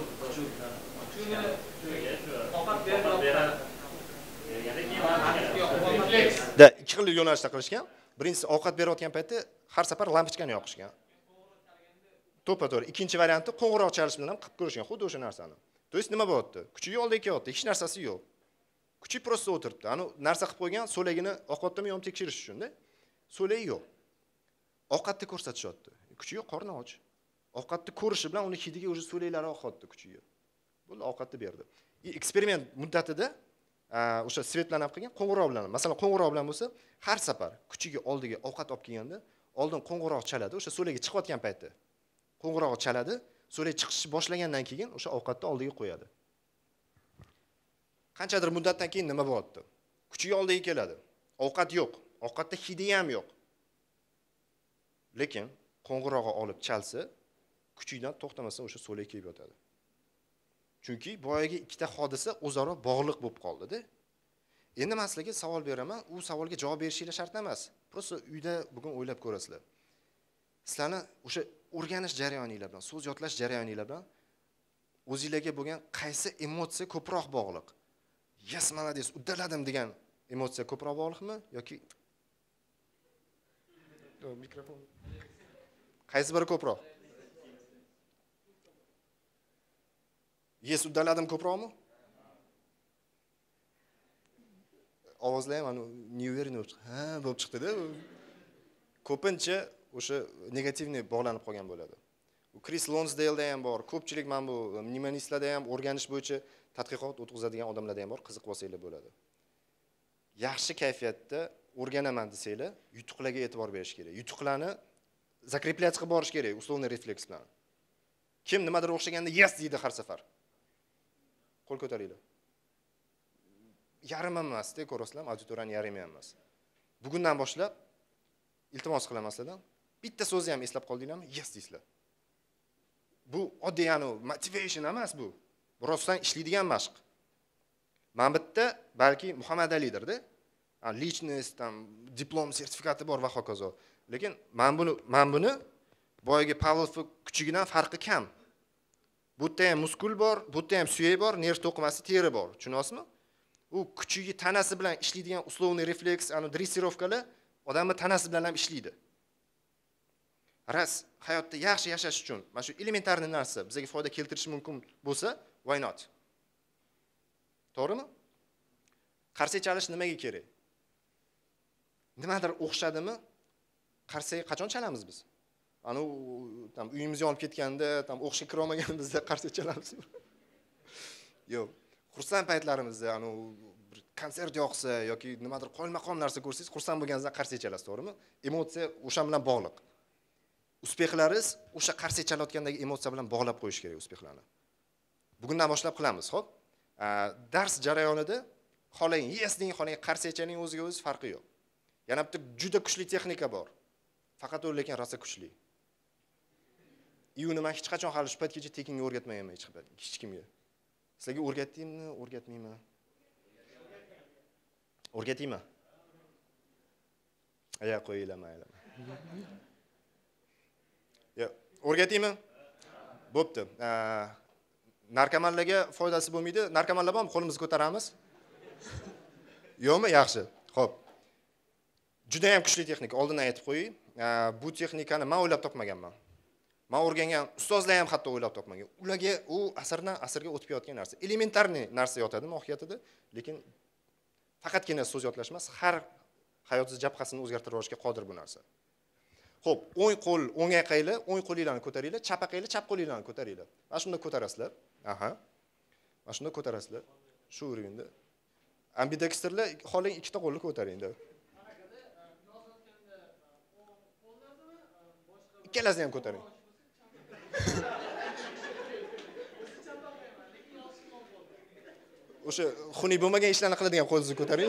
Da, ikki xil yo'nalishda qilishgan. Birinchisi ovqat berayotgan paytda har safar lampochkani yoqishgan. To'ppa-to'g'ri. Ikkinchi varianti qo'ng'iroq chalish bilan ham qilib ko'rishgan, xuddi o'sha narsani. To есть nima bo'lyapti? Kuchi yo'lda kelyapti, hech narsasi yo'q. Kuchi prosta o'tiribdi. Ani narsa qilib qo'ygan, so'lagini oqyaptimi yo'qmi tekshirish uchun-da. So'lagi yo'q. Ovqatni ko'rsatishyapti. Kuchi yo'q, qorni och. Ovqatni ko'rishi bilan uni hidiga o'zi so'laklari oqotdi kuchiga. Bo'ldi, ovqatni berdi. Eksperiment muddatida o'sha svetlanib qilgan qo'ng'iroq bilan, masalan, qo'ng'iroq bilan bo'lsa, har safar kuchiga oldiga ovqat olib kelganda, oldin qo'ng'iroq chaladi, o'sha so'laga chiqayotgan paytda qo'ng'iroq chaladi, so'lay chiqishni boshlagandan keyin o'sha ovqatni oldiga qo'yadi. Qanchadir muddatdan keyin nima bo'lyapti? Kuchiga oldiga keladi. Ovqat yo'q, ovqatda hidi ham yo'q. Lekin qo'ng'irog'i olib chalsa, kuchidan to'xtamasa o'sha so'lay kelib yotadi. Chunki boyaga ikkita hodisa o'zaro bog'liq bo'lib qoldi-da. Endi men sizlarga savol beraman, u savolga javob berishingiz shart emas. Prosta uyda bugun o'ylab ko'rasizlar. Sizlarni o'sha o'rganish jarayoninglar bilan, so'z yodlash jarayoninglar bilan o'zingizlarga bo'lgan qaysi emotsiya ko'proq bog'liq? Yes, молодец, uddaladim degan emotsiya ko'proq bog'liqmi yoki mikrofon. Qaysi biri ko'proq? Yes, uddaladim ko'proqmi? Ovozlar ham неуверенный bo'lib chiqdi. Ha, bo'lib chiqdi-da. Ko'pincha o'sha negativni bog'lanib qolgan bo'ladi. U Chris Lonsdale'da ham bor, ko'pchilik mana bu mnemonistlarda ham o'rganish bo'yicha tadqiqot o'tkazadigan odamlarda ham bor, qiziq bo'lsanglar bo'ladi. Yaxshi kayfiyatda o'rganaman desanglar, yutuqlarga e'tibor berish kerak. Yutuqlarni zakreplyatsiya qilib borish kerak, uslovniy refleks bilan. Kim nimadir o'xshaganda yes deydi har safar. Qo'l ko'taringlar. Yarim emas-da, ko'rasizlar, auditoriyaning yarimi ham emas. Bugundan boshlab iltimos qilaman sizlardan, bitta so'zni ham eslab qoldinglarmi? Yes deysizlar. Bu oddiy yani motivation emas bu. Bu rostdan ishlaydigan mashq. Men bitta balki Muhammad Alidirda, lичность, tam diplom, sertifikati bor va hokazo. Lekin men buni men buni boyagi Pavlov kuchigidan farqi kam. Bu yerda ham muskul bor, bu yerda ham suyak bor, nerv to'qimasi, teri bor. Tushunasizmi? U kuchigi tanasi bilan ishlaydigan uslovniy refleks, ani dressirovkalar odamni tanasi bilan ham ishlaydi. Ras hayotda yaxshi yashash uchun mana shu elementarniy narsa bizga foyda keltirishi mumkin bo'lsa, why not? To'g'rimi? Qarsak chalish nimaga kerak? Nimadir o'xshadimi? Qarsak qachon chalamiz biz? Ani tam uyimiz yonib ketganda, tam o'xshi kira olmaganimizda qarsak chalamizmi? Yo'q. Xursand paytlarimizda, ani bir konsert yoqsa yoki nimadir qo'lmaqom narsa ko'rsangiz, xursand bo'lganingizda qarsak chalasiz, to'g'rimi? Emotsiya o'sha bilan bog'liq. Uspexlaringiz o'sha qarsak chalayotgandagi emotsiya bilan bog'lab qo'yish kerak uspexlarni. Bugundan boshlab qilamiz, xo'p? Dars jarayonida xohlang yes deng, xohlang qarsak chaling, o'ziga o'zi farqi yo'q. Yana bitta juda kuchli texnika bor. Faqat u lekin rosa kuchli. Uni men hech qachon hali shu paytgacha tekinga o'rgatmayman hech qachon, hech kimga. Sizlarga o'rgatdimmi, o'rgatmayman? O'rgataymi? Aya qo'yinglar, mayli. Yo, o'rgataymi? Bo'pti. Narkomanlarga foydasi bo'lmaydi. Narkomanlar bormi? Qo'limizni ko'taramiz. Yo'qmi? Yaxshi. Xo'p. Juda ham kuchli texnika. Oldin aytib qo'ying. Bu texnikani men o'ylab topmaganman. Men o'rgangan ustozlar ham hatto o'ylab topmagan. Ularga u asrdan asrga o'tib yotgan narsa. Elementarniy narsa yotadi mohiyatida, lekin faqatgina so'z yodlash emas, har hayotingiz jabhasini o'zgartirib yuborishga qodir bu narsa. Xo'p, o'ng qo'l o'ng ayqayli, o'ng qo'linglarni ko'taringlar, chap ayqayli, chap qo'linglarni ko'taringlar. Mana shunda ko'tarasizlar. Aha. Mana shunda ko'tarasizlar. Shu urinda. Ambidextrlar xohlang ikkita qo'lni ko'taringlar. Ikkalasini ham ko'taring. O'sha xunuk bo'lmagan ishlarni qiladigan qo'lingizni ko'taring.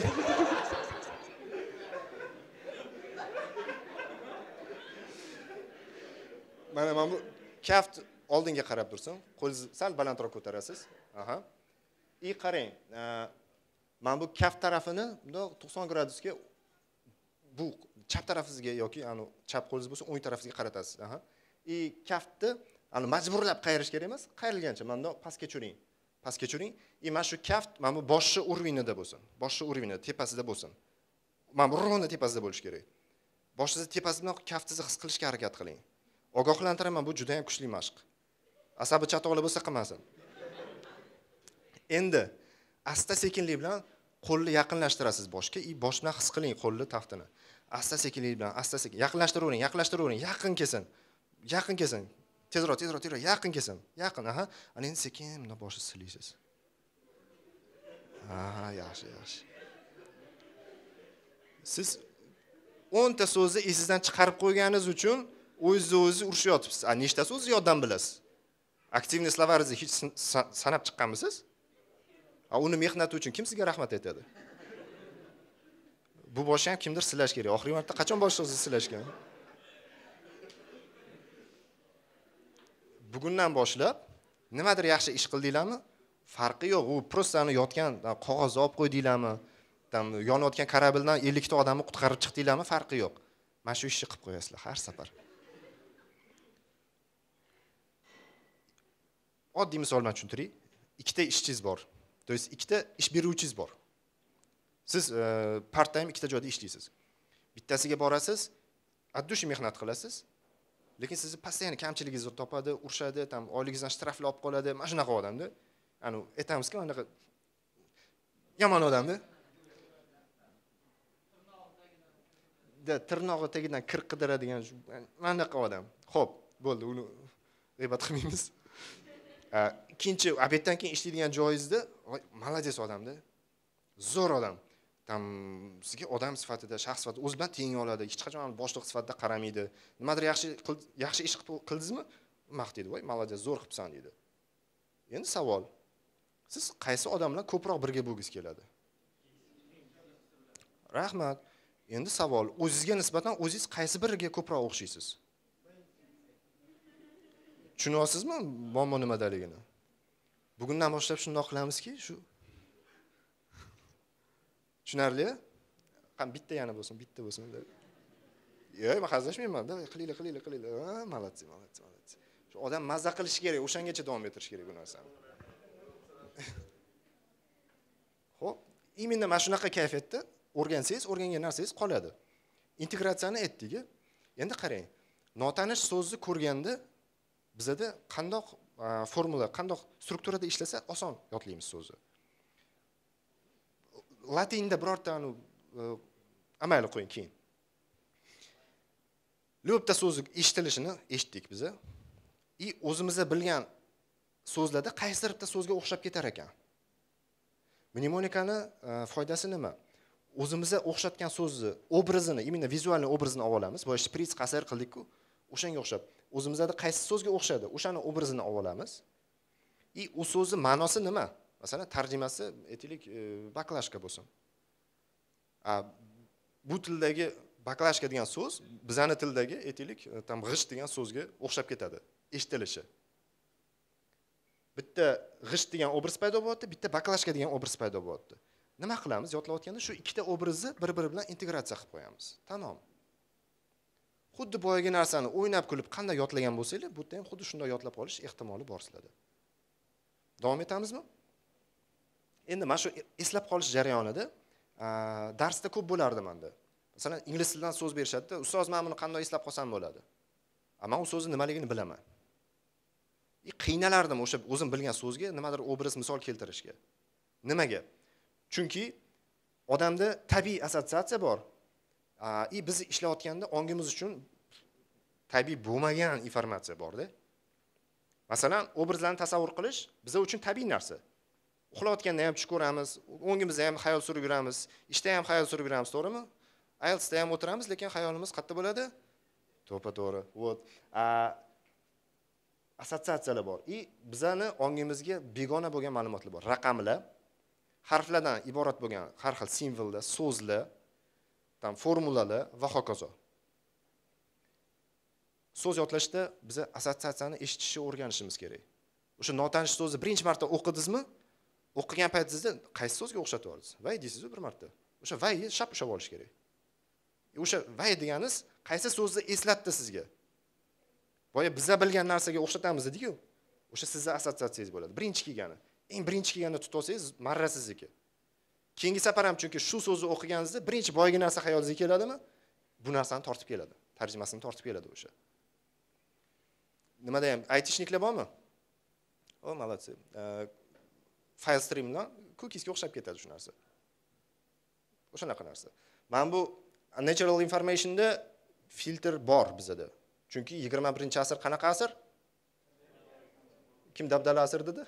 Mana men bu kaft oldinga qarab tursin. Qo'lingizni sal balandroq ko'tarasiz. Aha. I qarang. Men bu kaft tarafini bundoq to'qson gradusga bu chap tarafingizga yoki ani chap qo'lingiz bo'lsa o'ng tarafingizga qaratasiz. Aha. I kaftni ani majburlab qayirish kerak emas, qayrilgancha menda pastga tushiring. Pastga tushiring. I mana shu kaft mana bu boshchi urvinida bo'lsin. Boshchi urvinida tepasida bo'lsin. Mana bu rovna tepasida bo'lish kerak. Boshingizni tepasi bilan kaftingizni his qilishga harakat qiling. Ogohlantiraman, bu juda ham kuchli mashq. Asabi chatoqlar bo'lsa qilmasin. Endi asta sekinlik bilan qo'lni yaqinlashtirasiz boshga, i bosh bilan his qiling qo'lni taftini. Asta sekinlik bilan, asta sekin yaqinlashtiravering, yaqinlashtiravering, yaqin kelsin. Yaqin kelsin. tezroq tezroq tezroq yaqin kelsin yaqin aha ana endi sekin bundan boshni silaysiz. Aha yaxshi yaxshi siz o'nta so'zni esingizdan chiqarib qo'yganingiz uchun o'zingizni o'zingiz urushib yotibsiz. A nechtasi o'zingiz yoddan bilasiz? Aktivniy slovaringizni hech sanab chiqqanmisiz? A uni mehnati uchun kim sizga rahmat aytadi? Bu boshni ham kimdir silash kerak. Oxirgi marta qachon boshliqni silashgan? Bugundan boshlab nimadir yaxshi ish qildinglarmi? Farqi yo'q. U prostani yotgan qog'ozni olib qo'ydinglarmi? Tam yonayotgan kорабльdan ellik ta odamni qutqarib chiqdinglarmi? Farqi yo'q. Mana shu ishni qilib qo'yasizlar har safar. Oddiy misol bilan tushuntiring. Ikkita ishchingiz bor. То есть ikkita ish beruvchingiz bor. Siz part time ikkita joyda ishlaysiz. Bittasiga borasiz, addushi mehnat qilasiz. Lekin sizni постоянно kamchiligingizni topadi, urishadi, tam oyligingizdan shtraflab olib qoladi. Mana shunaqa odamda. Ani aytamizki, mana shunaqa yomon odamda. Da tirnog'i tagidan kir qidiradigan mana shunaqa odam. Xo'p, bo'ldi, uni g'iybat qilmaymiz. Ikkinchi obeddan keyin ishlaydigan joyingizda malades odamda. Zo'r odam. Tam sizga odam sifatida, shaxs sifatida o'z bilan teng oladi. Hech qachon boshliq sifatida qaramaydi. Nimadir yaxshi yaxshi ish qildingizmi? Maqtaydi, "Voy, malades, zo'r qilibsan" deydi. Endi savol. Siz qaysi odam bilan ko'proq birga bo'lgingiz keladi? Rahmat. Endi savol, o'zingizga nisbatan o'zingiz qaysi biriga ko'proq o'xshaysiz? Tushunyapsizmi muammo nimadaligini? Bugundan boshlab shunday qilamizki, shu tushunarli? Qam bitta yana bo'lsin, bitta bo'lsin. Yo'q, men hazillashmayman. Qilinglar, qilinglar, qilinglar. Ha, malatsi, malatsi, malatsi. Shu odam mazza qilish kerak, o'shangacha davom ettirish kerak bu narsani. Xo'p, imенно mana shunaqa kayfiyatda o'rgansangiz, o'rgangan narsangiz qoladi. Integratsiyani aytdik. Endi qarang. Notanish so'zni ko'rganda bizada qandoq formula, qandoq strukturada ishlasa oson yodlaymiz so'zni. Latinda birorta anu amayli qo'ying keyin. Lo'pta so'zi eshitilishini eshitdik biz. I o'zimizda bilgan so'zlarda qaysidir bitta so'zga o'xshab ketar ekan. Mnemonikani foydasi nima? O'zimizga o'xshatgan so'zni, obrazini, imенно vizualniy obrazini olamiz. Boya shprits qasir qildik-ku, o'shanga o'xshab. O'zimizda qaysi so'zga o'xshadi, o'shani obrazini olamiz. I u so'zni ma'nosi nima? Masalan, tarjimasi aytaylik, baklashka bo'lsin. A bu tildagi baklashka degan so'z bizani tildagi aytaylik, tam g'isht degan so'zga o'xshab ketadi, eshitilishi. Bitta g'isht degan obraz paydo bo'lyapti, bitta baklashka degan obraz paydo bo'lyapti. Nima qilamiz? Yodlayotganda shu ikkita obrazni bir-biri bilan integratsiya qilib qo'yamiz. Tamom. Xuddi boyagi narsani o'ynab kulib qanday yodlagan bo'lsanglar, bu yerda ham xuddi shunday yodlab olish ehtimoli bor sizlarda. Davom etamizmi? Endi mana shu eslab qolish jarayonida darsda ko'p bo'lardi menda. Masalan, ingliz tilidan so'z berishadi-da, ustoz men buni qanday eslab qolsam bo'ladi? Ammo u so'zni nimaligini bilaman. I qiynalardim o'sha o'zim bilgan so'zga nimadir obraz misol keltirishga. Nimaga? Chunki odamda tabiiy assotsiatsiya bor. I biz ishlayotganda ongimiz uchun tabiiy bo'lmagan informatsiya bor-da. Masalan, obrazlarni tasavvur qilish bizlar uchun tabiiy narsa. Uxlayotganda ham tush ko'ramiz, o'ngimizda ham xayol surib yuramiz, ishda ham xayol surib yuramiz, to'g'rimi? I E L T S da ham o'tiramiz, lekin xayolimiz qayerda bo'ladi? To'pa-to'g'ri. Вот. Assotsiatsiyalar bor. I bizani ongimizga begona bo'lgan ma'lumotlar bor. Raqamlar, harflardan iborat bo'lgan har xil simvollar, so'zlar, tam formulalar va hokazo. So'z yodlashda biz assotsiatsiyani eshitishni o'rganishimiz kerak. O'sha notanish so'zni birinchi marta o'qidingizmi? O'qigan paytingizda qaysi so'zga o'xshatib oldingiz? Vay deysiz-ku bir marta. O'sha vayni shap ushlab olish kerak. O'sha vay deganingiz qaysi so'zni eslatdi sizga? Boya biz bilgan narsaga o'xshatamiz dedi-ku. O'sha sizning assotsiatsiyangiz bo'ladi. Birinchi kelgani. Eng birinchi kelganda tutib olsangiz marra sizniki. Keyingi safar ham chunki shu so'zni o'qiganingizda birinchi boyagi narsa xayolingizga keladimi? Bu narsani tortib keladi. Tarjimasini tortib keladi o'sha. Nimada ham aytishniklar bormi? O, malatsi. File streamdan cookiesga o'xshab ketadi shu narsa. O'shanaqa narsa. Men bu natural informationda filtr bor bizda. Chunki yigirma birinchi asr qanaqa asr? Kim dabdala asri dedi?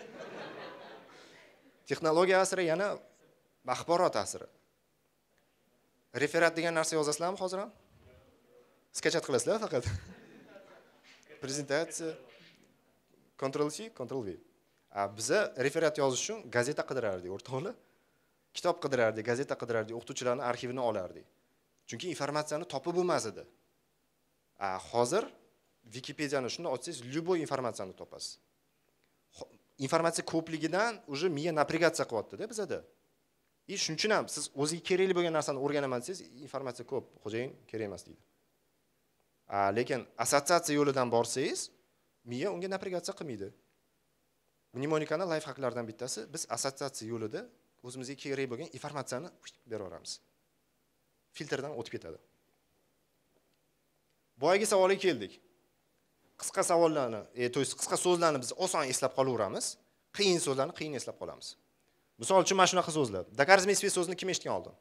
Texnologiya asri yana axborot asri. Referat degan narsa yozasizlarmi hozir ham? Sketchat qilasizlar faqat. Prezentatsiya Ctrl C, Ctrl V. Biza referat yozish uchun gazeta qidirardik, o'rtoqlar. Kitob qidirardik, gazeta qidirardik, o'qituvchilarning arxivini olardik. Chunki informatsiyani topib bo'lmas edi. A hozir Wikipediyani shunda ochsangiz, любой informatsiyani topasiz. Informatsiya ko'pligidan уже miya navigatsiya qilyapti-da bizada. И shuning uchun ham siz o'ziga kerakli bo'lgan narsani o'rganaman desangiz, informatsiya ko'p, xo'jayin kerak emas deydi. A lekin assotsiatsiya yo'lidan borsangiz, miya unga navigatsiya qilmaydi. Mnemonikani life hacklardan bittasi, biz assotsiatsiya yo'lida o'zimizga kerak bo'lgan informatsiyani beraveramiz. Filtrdan o'tib ketadi. Boyagi savolga keldik. Qisqa savollarni, e, to есть qisqa so'zlarni biz oson eslab qolaveramiz, qiyin so'zlarni qiyin eslab qolamiz. Misol uchun mana shunaqa so'zlar. Doказательство so'zini kim eshitgan oldin?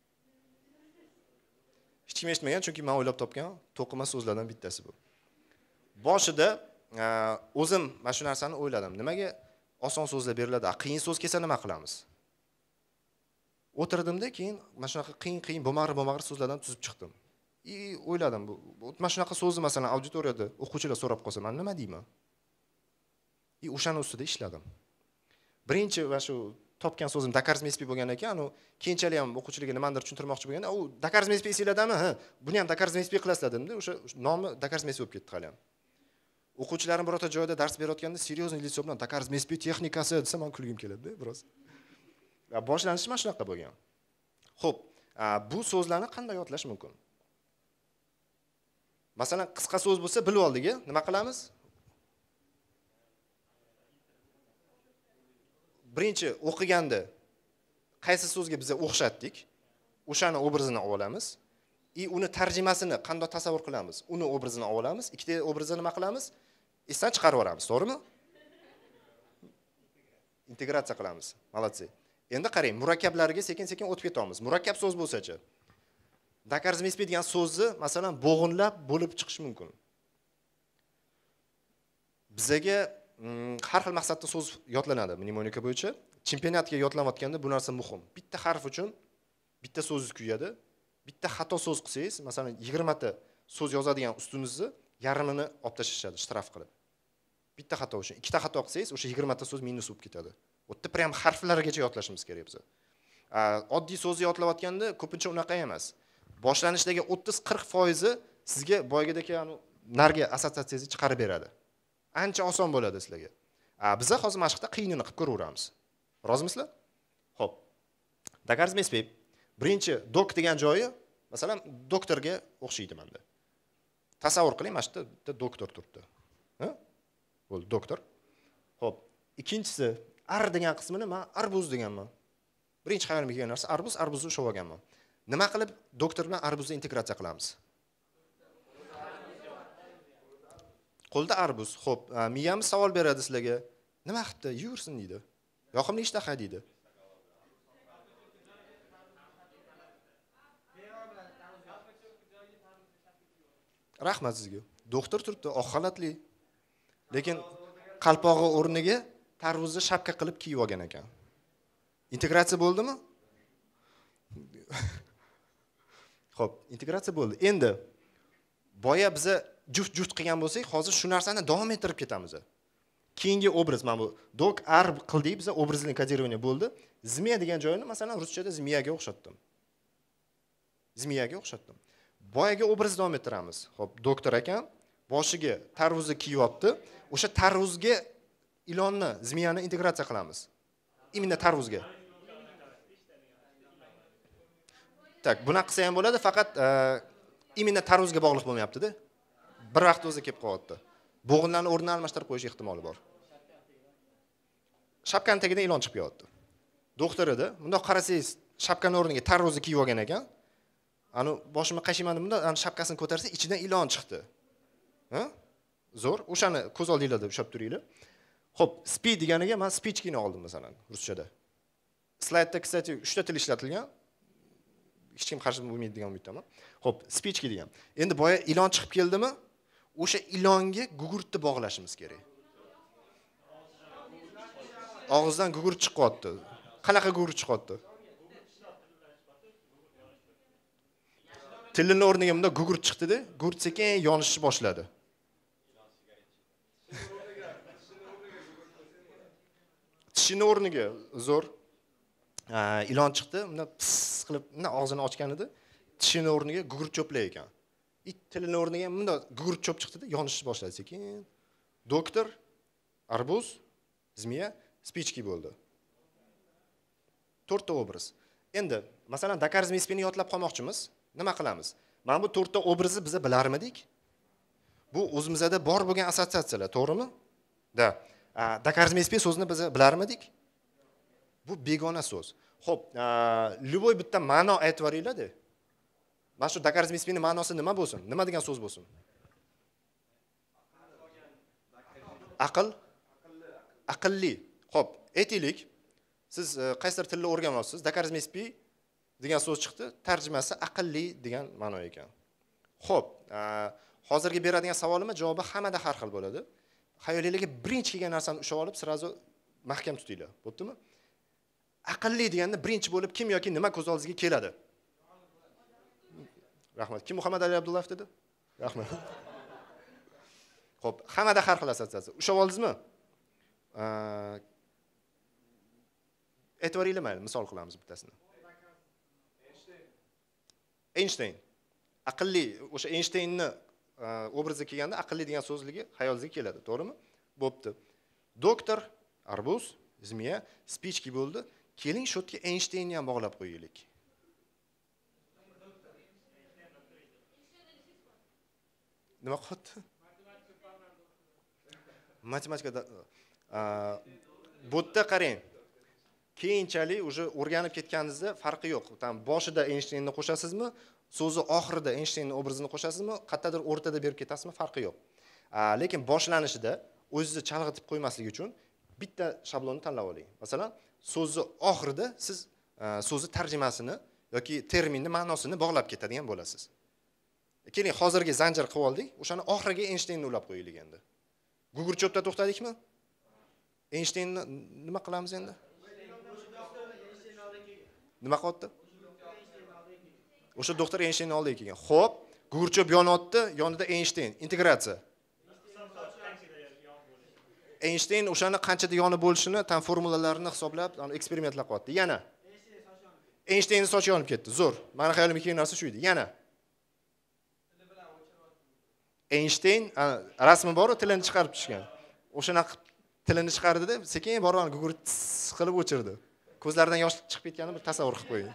Hech kim eshitmagan, chunki men o'ylab topgan to'qima so'zlardan bittasi bu. Boshida o'zim mana shu narsani o'yladim. Nimaga oson so'zlar beriladi, qiyin so'z kelsa nima qilamiz? O'tirdimda, keyin mana shunaqa qiyin-qiyin bo'lmag'ir-bo'lmag'ir so'zlardan tuzib chiqdim. И o'yladim, bu mana shunaqa so'zni masalan auditoriyada o'quvchilar so'rab qolsa, men nima deyman? И o'shani ustida ishladim. Birinchi va shu topgan so'zim doказательство bo'lgan ekan, anu keyinchalik ham o'quvchilarga nimadir tushuntirmoqchi bo'lganda, u doказательство esinglardami? Ha, buni ham doказательство qilasizlar dedimda, o'sha nomi doказательство bo'lib ketdi hali ham. O'quvchilarim birorta joyda dars berayotganda seriozniy litso bilan doказательство texnikasi desa, men kulgim keladi-da, biroz. Va boshlanishi mana shunaqa bo'lgan. Xo'p, bu so'zlarni qanday yodlash mumkin? Masalan, qisqa so'z bo'lsa, bilib oldik, nima qilamiz? Birinchi o'qiganda qaysi so'zga biz o'xshatdik, o'shani obrazini olamiz. И uni tarjimasini qanday tasavvur qilamiz? Uni obrazini olamiz. Ikkita obrazni nima qilamiz? Esdan chiqarib yuboramiz, to'g'rimi? Integratsiya qilamiz. Молодцы. Endi qarang, murakkablarga sekin-sekin o'tib ketamiz. Murakkab so'z bo'lsa-chi, doказательство degan so'zni masalan bo'g'inlab bo'lib chiqish mumkin. Bizaga har xil maqsadda so'z yodlanadi mnemonika bo'yicha. Chempionatga yodlanayotganda bu narsa muhim. Bitta harf uchun bitta so'z kuyadi. Bitta xato so'z qilsangiz, masalan yigirma ta so'z yozadigan ustungizni yarmini olib tashlashadi, shtraf qilib. Bitta xato uchun ikkita xato qilsangiz, o'sha yigirma ta so'z minus bo'lib ketadi. O'tda prям harflargacha yodlashimiz kerak biz. Oddiy so'zni yodlayotganda ko'pincha unaqa emas. Boshlanishdagi o'ttiz qirq foiz sizga boyagidagi narga assotsiatsiyangizni chiqarib beradi. Ancha oson bo'ladi sizlarga. Biz hozir mashqda qiyinini qilib ko'raveramiz. Rozimisizlar? Xo'p. Doказательство birinchi dok degan joyi, masalan, doktorga o'xshaydi menda. Tasavvur qiling, mana shu yerda doktor turibdi. Ha? Bo'ldi, doktor. Xo'p, ikkinchisi ar degan qismini men arbuz deganman. Birinchi xayolimga kelgan narsa arbuz, arbuzni ushlab olganman. Nima qilib doktor bilan arbuzni integratsiya qilamiz? Qo'lda arbuz. Xo'p, miyamiz savol beradi sizlarga. Nima qilibdi? Yursin deydi. Yoqimli ishtaha deydi. Rahmat sizga. Doktor turibdi, oq xalatli. Lekin qalpog'i o'rniga tarvuzni shapka qilib kiyib olgan ekan. Integratsiya bo'ldimi? Xo'p, integratsiya bo'ldi. Endi boya biza juft-juft qilgan bo'lsak, hozir shu narsani davom ettirib ketamiz. Keyingi obraz mana bu dok ar qildik, biza obrazli kodirovание bo'ldi. Zmiya degan joyini masalan ruschada zmiyaga o'xshatdim. Zmiyaga o'xshatdim. Boyaga obraz davom ettiramiz. Xo'p, doktor ekan boshiga tarvuzni kiyyapti. O'sha tarvuzga ilonni, zmiyani integratsiya qilamiz. Imенно tarvuzga. Tak, buni qilsa ham bo'ladi, faqat imенно tarvuzga bog'liq bo'lmayapti-da. Bir vaqt o'zi kelib qolyapti. Bo'g'inlarni o'rnini almashtirib qo'yish ehtimoli bor. Shapkaning tagida ilon chiqib qolyapti. Doktor edi. Bundoq qarasangiz, shapkaning o'rniga tarvuzni kiyib olgan ekan. Ani boshimni qashiymadim bunda, ani shapkasini ko'tarsa, ichidan ilon chiqdi. Ha? Zo'r. O'shani ko'z oldinglarda ushlab turinglar. Xo'p, speed deganiga men speechkini oldim masalan ruschada. Slaydda, kстати, uchta til ishlatilgan. Hech kim qarshi bo'lmaydi degan umiddaman. Xo'p, speechki degan. Endi boya ilon chiqib keldimi? O'sha ilonga gugurtni bog'lashimiz kerak. og'izdan gugurt chiqyapti. Qanaqa gugurt chiqyapti? Tilini o'rniga bunda gugurt chiqdi-da, gugurt sekin yonishni boshladi. Tishini o'rniga zo'r ilon chiqdi, unda pis qilib, unda og'zini ochgan edi, tishini o'rniga gugurt cho'plar ekan. It tilini o'rniga bunda gugurt cho'p chiqdi-da, yonishni boshladi sekin. Doktor, arbuz, zmiya, spichki bo'ldi. to'rtta obraz. Endi, masalan, Dakar zmespini yodlab qolmoqchimiz. Nima qilamiz? Mana bu to'rtta obrazni biz bilarmidik? Bu o'zimizda bor bo'lgan assotsiatsiyalar, to'g'rimi? Da. Dakar zmespi so'zini biz bilarmidik? Bu begona so'z. Xo'p, любой bitta ma'no aytib beringlar-da. Mana shu Dakar zmespini ma'nosi nima bo'lsin? Nima degan so'z bo'lsin? Aql, aqlli. Xo'p, aytaylik. Siz qaysidir tilni o'rganyapsiz, Dakar zmespi degan so'z chiqdi, tarjimasi aqlli degan ma'no ekan. Xo'p, hozirgi beradigan savolim javobi hammada har xil bo'ladi. Xayolingizga birinchi kelgan narsani ushlab olib, sirazu mahkam tutinglar. Bo'ptimi? Aqlli deganda birinchi bo'lib kim yoki nima ko'z oldingizga keladi? Rahmat. Kim Muhammad Ali Abdullayev dedi? Rahmat. Xo'p, hammada har xil assotsiatsiya. Ushlab oldingizmi? E'tiboringizga mayli, misol qilamiz bittasini. Einstein. Aqlli, o'sha Einsteinni obraziga kelganda aqlli degan so'zligi xayolingizga keladi, to'g'rimi? Bo'pti. Doktor, arbuz, zmiya, spichki bo'ldi. Keling, shu yerga Einsteinni ham bog'lab qo'yaylik. Nima qildi? Matematikada bu yerda qarang. Keyinchalik уже o'rganib ketganingizda farqi yo'q. Tam boshida Einsteinni qo'shasizmi, so'zi oxirida Einsteinning obrazini qo'shasizmi, qayerdadir o'rtada berib ketasizmi, farqi yo'q. Lekin boshlanishida o'zingizni chalg'itib qo'ymaslik uchun bitta shablonni tanlab oling. Masalan, so'zi oxirida siz so'zi tarjimasini yoki terminni ma'nosini bog'lab ketadigan bo'lasiz. Keling, hozirgi zanjir qilib oldik, o'shani oxiriga Einsteinni ulab qo'yaylik endi. Gugurt cho'pda to'xtadikmi? Einsteinni nima qilamiz endi? Nima qilyapti? O'sha doktor Einsteyn oldiga kelgan. Xo'p, gugurt cho'p yonyapti, yonida Einsteyn, integratsiya. Einsteyn o'shani qanchada yonib bo'lishini, tan formulalarini hisoblab, eksperimentlar qilyapti. Yana Einsteynning sochi yonib ketdi. Zo'r. Meni xayolimga kelgan narsa shu edi. Yana Einsteyn rasmi bor, tilini chiqarib tushgan. O'shana tilini chiqardi-da, sekin borib gugurt qilib o'chirdi. Ko'zlaridan yosh chiqib ketganini bir tasavvur qilib qo'ying.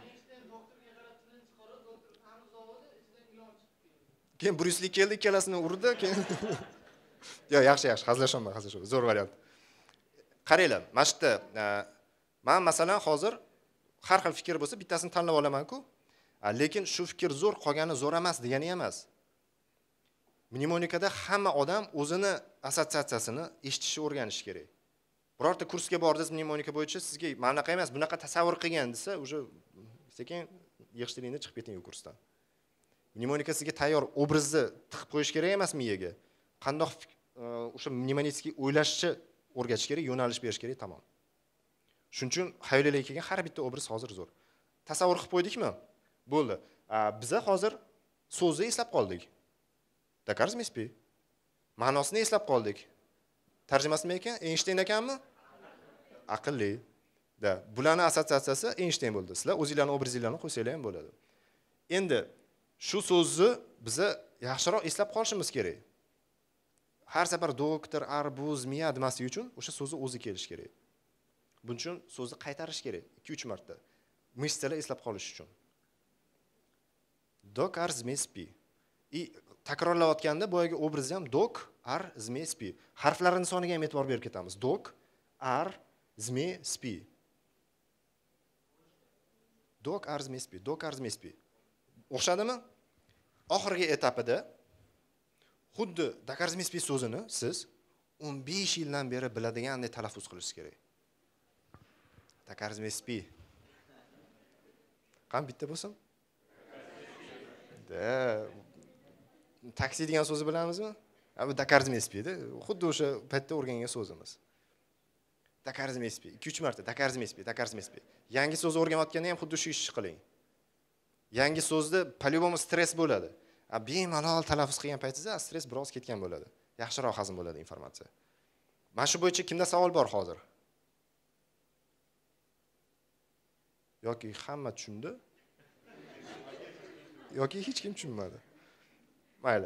Keyin Bruce Lee keldi, ikkalasini urdi, keyin yo'q, yaxshi, yaxshi, hazillashaman, hazillashaman. Zo'r variant. Qaranglar, mana shu yerda men masalan hozir har xil fikr bo'lsa, bittasini tanlab olaman-ku. Lekin shu fikr zo'r, qolgani zo'r emas degani emas. Mnemonikada hamma odam o'zini assotsiatsiyasini eshitishni o'rganishi kerak. Birorta kursga bordingiz mnemonika bo'yicha, sizga mana bunaqa emas, bunaqa tasavvur qilgan desa, o'sha sekin yig'ishtiringda chiqib keting u kursdan. Mnemonika sizga tayyor obrazni tiqib qo'yish kerak emas miyaga. Qandoq o'sha mnemonический o'ylashni o'rgatish kerak, yo'nalish berish kerak, tamom. Shuning uchun xayolingizga kelgan har bitta obraz hozir zo'r. Tasavvur qilib qo'ydikmi? Bo'ldi. Biz hozir so'zni eslab qoldik. Dakar zmespi. Ma'nosini eslab qoldik. Tarjimasi nima ekan? Einsteyn ekanmi? Aqlli. Da, bularning assotsiatsiyasi Einsteyn bo'ldi. Sizlar o'zingizlarning obrazinglarni qo'ysanglar ham bo'ladi. Endi shu so'zni biz yaxshiroq eslab qolishimiz kerak. Har safar doktor, arbuz, miya demaslik uchun o'sha so'zni o'zi kelish kerak. Buning uchun so'zni qaytarish kerak ikki uch marta. Mishsalar eslab qolish uchun. Dakar zmespi. I takrorlayotganda boyagi obrazni ham dok, ar, zme, spi. Harflarning soniga ham e'tibor berib ketamiz. Dok, ar, zme, spi. Dok, ar, zme, spi. Dok, ar, zme, spi. O'xshadimi? Oxirgi etapida xuddi Dakar zme, spi so'zini siz o'n besh yildan beri biladigandek talaffuz qilishingiz kerak. Dakar zme, spi. Qani bitta bo'lsin? Da taksi degan so'zni bilamizmi? Bu Dakar zmespida, xuddi o'sha paytda o'rgangan so'zimiz. Dakarizmespi, ikki uch marta dakarizmespi, dakarizmespi. Yangi so'z o'rganayotganda ham xuddi shu ishni qiling. Yangi so'zda по-любому stress bo'ladi. A bemalol talaffuz qilgan paytingizda stress biroz ketgan bo'ladi. Yaxshiroq hazm bo'ladi informatsiya. Mana shu bo'yicha kimda savol bor hozir? Yoki hamma tushundi? Yoki hech kim tushunmadi. Mayli.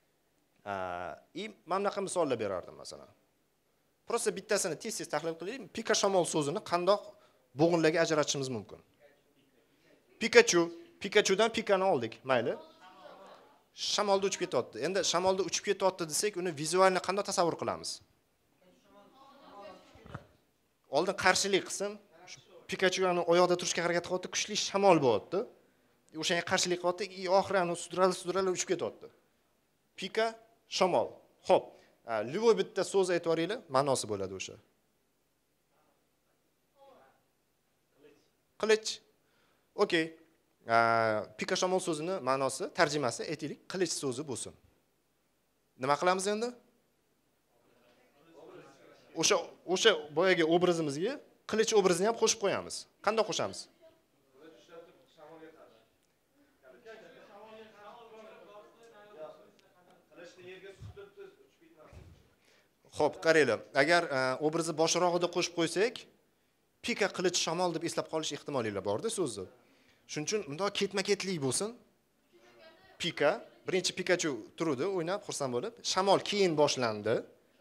I mana bunaqa misollar berardim masalan. Prosta bittasini tez-tez tahlil qilaylik. Pika shamol so'zini qandoq bo'g'inlarga ajratishimiz mumkin? Pikachu, Pikachudan pikani oldik, mayli. Shamolda uchib ketyapti. Endi shamolda uchib ketyapti desak, uni vizualni qanday tasavvur qilamiz? Oldin qarshilik qilsin. Pikachuni oyoqda turishga harakat qilyapti, kuchli shamol bo'lyapti. O'shanga qarshilik qilyapti, и oxiri uni sudralib-sudralib uchib ketyapti. Pika, shamol. Xo'p, любой bitta so'z aytib o'ringlar, ma'nosi bo'ladi o'sha. Qilich. Okey. Pika shamol so'zini ma'nosi, tarjimasi aytaylik, qilich so'zi bo'lsin. Nima qilamiz endi? O'sha o'sha boyagi obrazimizga qilich obrazini ham qo'shib qo'yamiz. Qanday qo'shamiz? Xo'p, qaranglar. Agar obrazni boshirog'ida qo'shib qo'ysak, pika qilich shamol deb eslab qolish ehtimoliylar bor-da so'zni. Shuning uchun bundoq ketma-ketlik bo'lsin. Pika, birinchi Pikachu turdi, o'ynab, xursand bo'lib, shamol keyin boshlandi.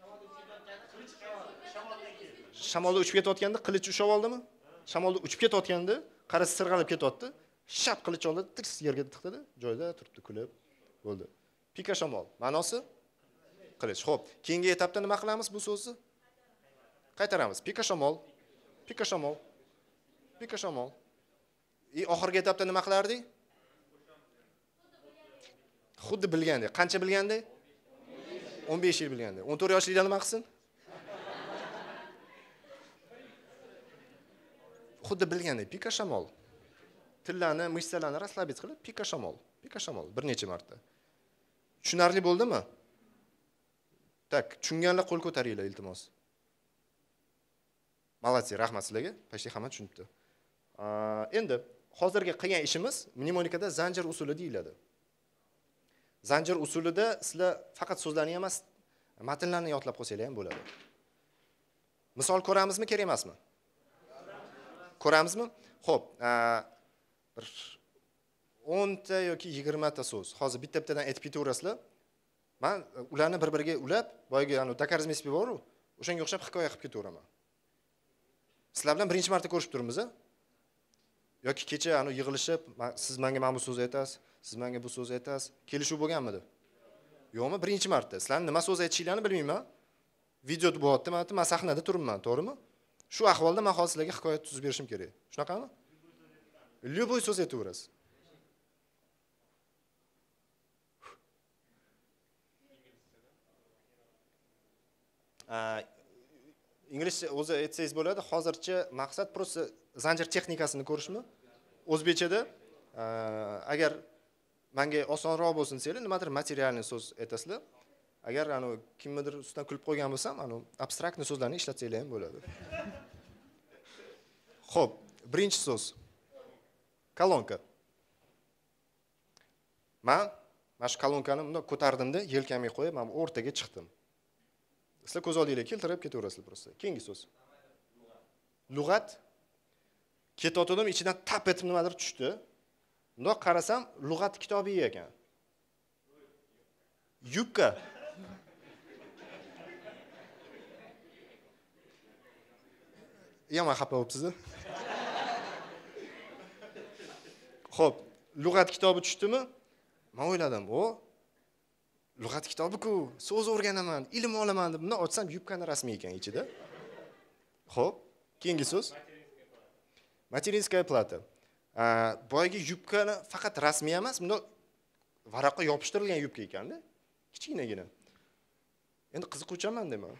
Shamolda uchib ketayotganda qilich ushab oldimi? Shamolda uchib ketayotganda qarasi sirg'alib ketyapti. Shap qilich oldi, tirs yerga tiqdi, joyida turibdi, kulib bo'ldi. Pika shamol ma'nosi qilich. Xo'p, keyingi etapda nima qilamiz bu so'zni? Qaytaramiz. Pika shamol, pika shamol, pika shamol. И oxirgi etapda nima qilardik? Xuddi bilgandek. Qancha bilgandek? o'n besh yil bilgandek. o'n to'rt yoshlikda nima qilsin? Xuddi bilgandek, pika shamol. Tillarni, mishsalarni raslabit qilib, pika shamol, pika shamol bir necha marta. Tushunarli bo'ldimi? Tak, tushunganlar qo'l ko'taringlar iltimos. Malatsi, rahmat sizlarga. Почти hamma tushunibdi. Endi hozirgi qilgan ishimiz mnemonikada zanjir usuli deyiladi. Zanjir usulida sizlar faqat so'zlarni emas, matnlarni yodlab qo'ysanglar ham bo'ladi. Misol ko'ramizmi, kerak emasmi? Ko'ramizmi? Xo'p, bir o'n ta yoki yigirma ta so'z. Hozir bitta-bittadan aytib ketaverasizlar. Men ularni bir-biriga ulab, boyagi anu dakarizmespi bor-ku, o'shanga o'xshab hikoya qilib ketaveraman. Sizlar bilan birinchi marta ko'rishib turibmiz. Yoki kecha anu yig'ilishib, siz menga mana bu so'z aytasiz, siz menga bu so'z aytasiz. Kelishuv bo'lganmidi? Yo'qmi? Birinchi marta. Sizlarning nima so'z aytishinglarni bilmayman. Video bo'lyapti, men sahnada turibman, to'g'rimi? Shu ahvolda men hozir sizlarga hikoya tuzib berishim kerak. Shunaqami? Любой so'z aytaverasiz. Inglizcha o'zi aytsangiz bo'ladi. Hozircha maqsad prosta zanjir texnikasini ko'rishmi? O'zbekchada agar menga osonroq bo'lsin desanglar, nimadir materialni so'z aytasizlar. Agar anu kimnidir ustidan kulib qo'ygan bo'lsam, anu abstraktni so'zlarni ishlatsanglar ham bo'ladi. Xo'p, birinchi so'z. Kolonka. Men mana shu kolonkani bunday ko'tardimda, yelkamga qo'yib, men o'rtaga chiqdim. Sizlar ko'z oldingizga keltirib ketaverasizlar prosta. Keyingi so'z. Lug'at. Ketotdim, ichidan tap etib nimadir tushdi. Bundoq qarasam, lug'at kitobi ekan. Yubka. Yomon xafa bo'libsiz. Xo'p, lug'at kitobi tushdimi? Men o'yladim, o lug'at kitobi-ku, so'z o'rganaman, ilm olaman deb buni ochsam yubkani rasmi ekan ichida. Xo'p, keyingi so'z. Materinskaya plata. Boyagi yubkani faqat rasmi emas, bunda varaqqa yopishtirilgan yubka ekan-da. Kichkinagina. Endi qiziquvchiman deyman.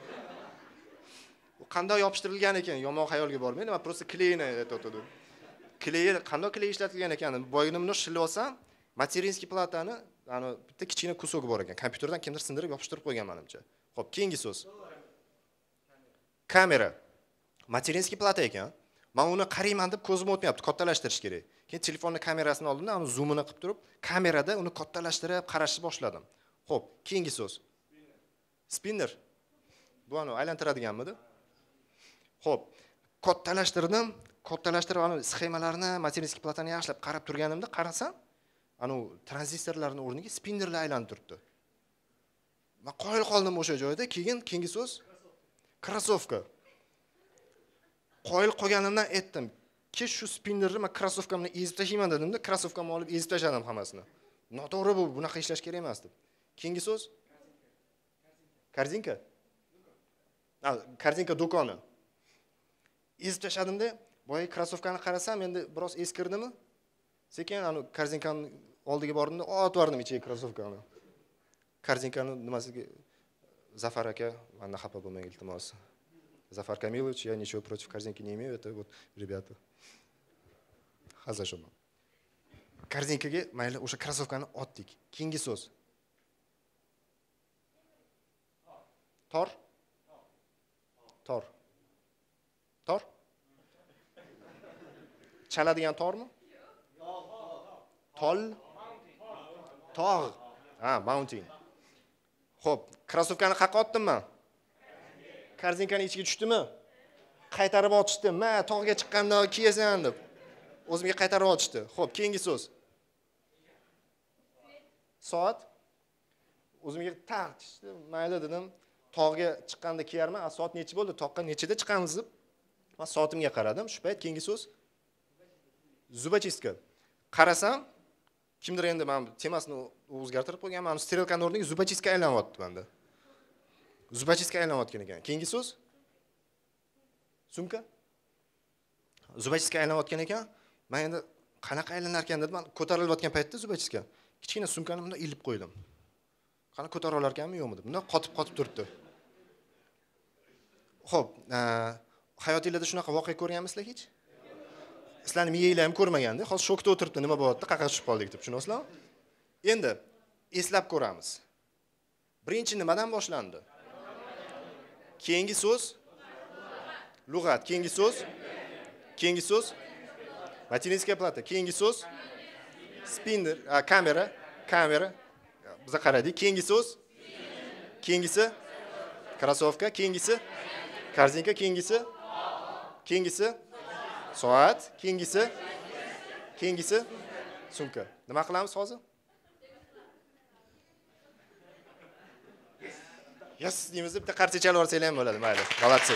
U qanday yopishtirilgan ekan, yomon xayolga bormaydi. Men prosta kleyni aytdim. Kley qanday kley ishlatilgan ekan, boyagini buni shilib olsam, materinskiy platani, ana bitta kichkina kusok bor ekan. Kompyuterdan kimdir sindirib yopishtirib qo'ygan menimcha. Xo'p, keyingi so'z. Kamera. Materinskiy plata ekan. Men uni qarayman deb ko'zim o'tmayapti, kattalashtirish kerak. Keyin telefonni kamerasini oldimda, uni zoomini qilib turib, kamerada uni kattalashtirib qarashni boshladim. Xo'p, keyingi so'z. Spinner. Bu anu aylantiradiganmidi? Xo'p, kattalashtirdim, kattalashtirib anu sxemalarni, materinskiy platani yaxshilab qarab turganimda qarasam, anu tranzistorlarning o'rniga spinnerlar aylanib turibdi. Men qoyil qoldim o'sha joyda. Keyin keyingi so'z krossovka. Qoyil qolganimdan aytdim. Ki shu spinnerni men krossovkamni ezib tashlayman dedimda, krossovkamni olib ezib tashladim hammasini. Noto'g'ri bu, bunaqa ishlash kerak emas deb. Keyingi so'z korzinka. Ha, korzinka do'koni. Ezib tashladimda, boya krossovkani qarasam, endi biroz eskirdimi? Sekin anu korzinkani oldiga bordimda, otib yubordim ichiga krossovkani. Korzinkani nimasiga Zafar aka, mendan xafa bo'lmang iltimos. Zafar Камилович, я ничего против корзинки не имею, это вот ребята. Hazashoma. Korzinkaga mayli o'sha krossovkani otdik. Keyingi so'z. Tor. Tor. Tor. Chaladigan tormi? Tol. Tog'. Ha, mountain. Xo'p, krossovkani qayerga otdimman? Korzinkani ichiga tushdimi? Qaytarib otishdi. "Ma, tog'ga chiqqanda kiyasan" deb. O'zimga qaytarib otishdi. Xo'p, keyingi so'z. Soat. O'zimga tartishdi. Mayli dedim. Tog'ga chiqqanda kiyarman. A soat necha bo'ldi? Toqqa nechida chiqamiz deb. Men soatimga qaradim. Shu payt keyingi so'z. Zubachiska. Qarasam, kimdir endi men temasini o'zgartirib qo'ygan, men strelkaning o'rniga zubachiska aylanyapti menda. Zubachiska aylanayotgan ekan. Keyingi so'z? Sumka. Zubachiska aylanayotgan ekan. Men endi qanaqa aylanar ekan dedim. Men ko'tarilayotgan paytda zubachiska kichkina sumkani bunday ilib qo'ydim. Qani ko'tara olar ekanmi, yo'qmi deb. Bunday qotib-qotib turibdi. Xo'p, hayotingizda shunaqa voqea ko'rganmisizlar hech? Sizlarning miyanglar ham ko'rmaganda, hozir shokda o'tiribdi, nima bo'lyapti, qayerga tushib qoldik deb, tushunasizlarmi? Endi eslab ko'ramiz. Birinchi nimadan boshlandi? Keyingi so'z lug'at, keyingi so'z keyingi so'z materinskiy plata, keyingi so'z spinner, kamera, kamera. Biz qaradik. Keyingi so'z keyingisi krossovka, keyingisi korzinka, keyingisi keyingisi soat, keyingisi keyingisi sumka. Nima qilamiz hozir? Yes, deymiz, bitta qarcha chalib olsanglar ham bo'ladi, mayli. Молодцы.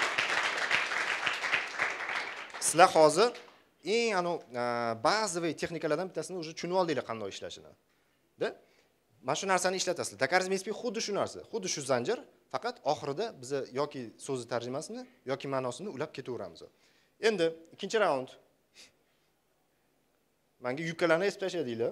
Sizlar hozir eng anu bazaviy texnikalardan bittasini уже tushunib oldinglar qanday ishlashini. Da? Mana shu narsani ishlatasizlar. Dakar Zmespy xuddi shu narsa, xuddi shu zanjir, faqat oxirida biz yoki so'zi tarjimasini yoki ma'nosini ulab ketaveramiz. Endi ikkinchi raund. Menga yubkalarni esib tashladinglar.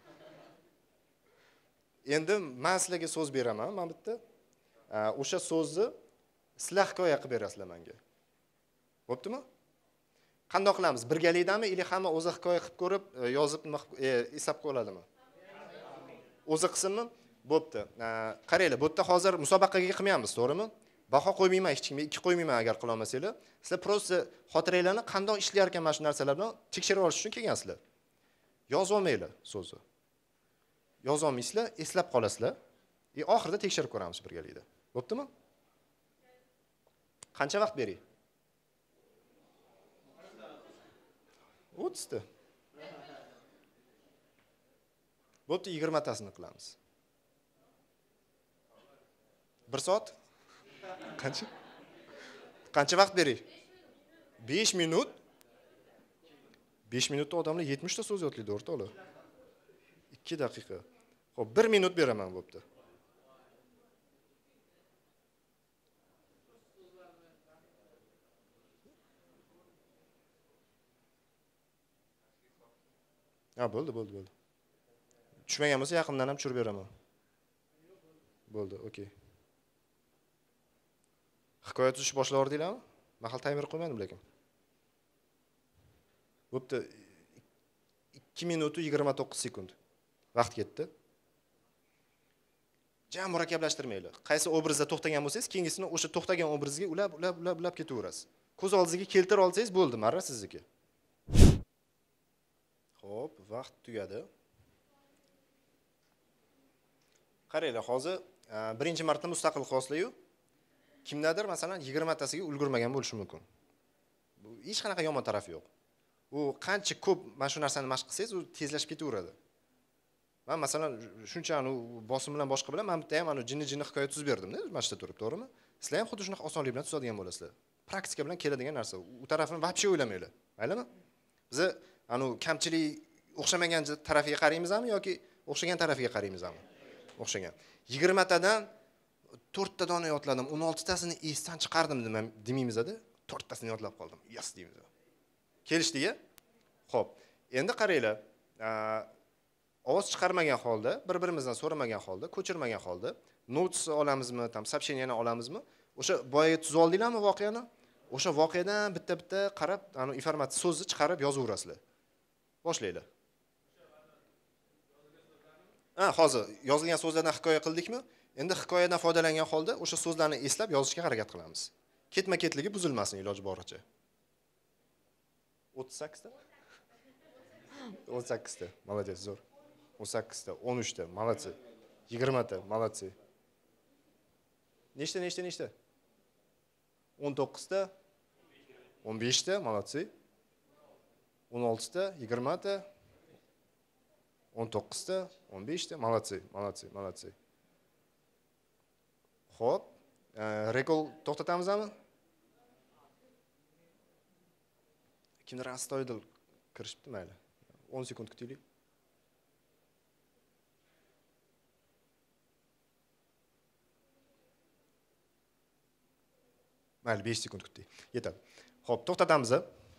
Endi men sizlarga so'z beraman, men bitta o'sha so'zni sizlar hikoya qilib berasizlar menga. Bo'ptimi? Qanday qilamiz? Birgalikdami yoki hamma o'zi hikoya qilib ko'rib, yozib eslab qo'ladimi? O'zi qismmi? Bo'pti. Qaranglar, bu yerda hozir musobaqaga qilmaymiz, to'g'rimi? Baho qo'ymayman, hech kimga ikki qo'ymayman agar qila olmasanglar. Sizlar prosta xotiranglarni qanday ishlar ekan mana shu narsalar bilan tekshirib olish uchun kelgansizlar. Yozib olmanglar so'zni. Yoza olmaysizlar, eslab qolasizlar. E oxirida tekshirib ko'ramiz birgalikda. Bo'ptimi? Qancha vaqt bering? o'ttiz ta. Bo'pti, yigirma tasini qilamiz. bir soat? Qancha? Qancha vaqt bering? besh minut. besh minutda odamlar yetmish ta so'z yodlaydi o'rtoqlar. ikki daqiqa. Xo'p, bir minut beraman bo'pti. Ha, bo'ldi, bo'ldi, bo'ldi. Tushmagan bo'lsa yaqindan ham tushirib beraman. Bo'ldi, okey. Hikoya tuzish boshlab ordinglarmi? Mahal taymer qo'ymadim lekin. Bo'pti. ikki minut yigirma to'qqiz sekund. Vaqt ketdi. Jam murakkablashtirmaylik. Qaysi obrazda to'xtagan bo'lsangiz, keyingisini o'sha to'xtagan obrazga ulab, ulab, ulab, ulab ketaverasiz. ko'z oldingizga keltirib olsangiz bo'ldi, marra sizniki. Xo'p, vaqt tugadi. Qaranglar, hozir birinchi marta mustaqil qilyapsizlar-yu. Kimdadir masalan yigirma tasiga ulgurmagan bo'lishi mumkin. Bu hech qanaqa yomon tarafi yo'q. U qancha ko'p mana shu narsani mashq qilsangiz, u tezlashib ketaveradi. Men masalan shuncha anu bosim bilan boshqa bilan men bitta ham anu jinni-jinni hikoya tuzib berdim-da, mana shu yerda turib, to'g'rimi? Sizlar ham xuddi shunaqa osonlik bilan tuzadigan bo'lasizlar. Praktika bilan keladigan narsa. U tarafini vobshe o'ylamanglar. Maylimi? Biz anu kamchilik o'xshamagan tarafiga qaraymizmi yoki o'xshagan tarafiga qaraymizmi? O'xshagan. yigirma tadan to'rtta dona yodladim, o'n olti tasini esdan chiqardim demaymiz-da, to'rtta tasini yodlab qoldim. Yes deymiz. Kelishdik-a? Xo'p, endi qaranglar. Ovoz chiqarmagan holda, bir-birimizdan so'ramagan holda, ko'chirmagan holda notes olamizmi, tam сообщениeni olamizmi? O'sha boyaga tuzib oldinglarmi voqeani? O'sha voqeadan bitta-bitta qarab, anu informatsiya so'zni chiqarib yozaverasizlar. Boshlanglar. Ha, hozir yozilgan so'zlardan hikoya qildikmi? Endi hikoyadan foydalangan holda o'sha so'zlarni eslab yozishga harakat qilamiz. Ketma-ketligi buzilmasin iloji boricha. o'ttiz sakkizta? o'n sakkizta. Молодец, zo'r. o'n sakkizta, o'n uchta, молодцы. yigirma ta, молодцы. Nechta, nechta, nechta? o'n to'qqizta, o'n beshta, молодцы. o'n oltita, yigirma ta, o'n to'qqizta, o'n beshta, молодцы, молодцы, молодцы. Xo'p, rekol to'xtatamizmi? Kimdir astoydil kirishibdi, mayli. o'n sekund kutaylik. Mayli, besh sekund kutdik. Yetadi. Xo'p, to'xtatamiz.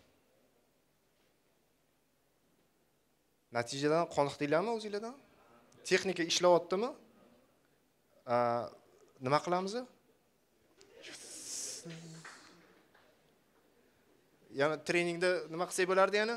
Natijadan qoniqdinglarmi o'zingizlardan? Texnika ishlayaptimi? Nima qilamiz? Yana treningda nima qilsak bo'lardi yana?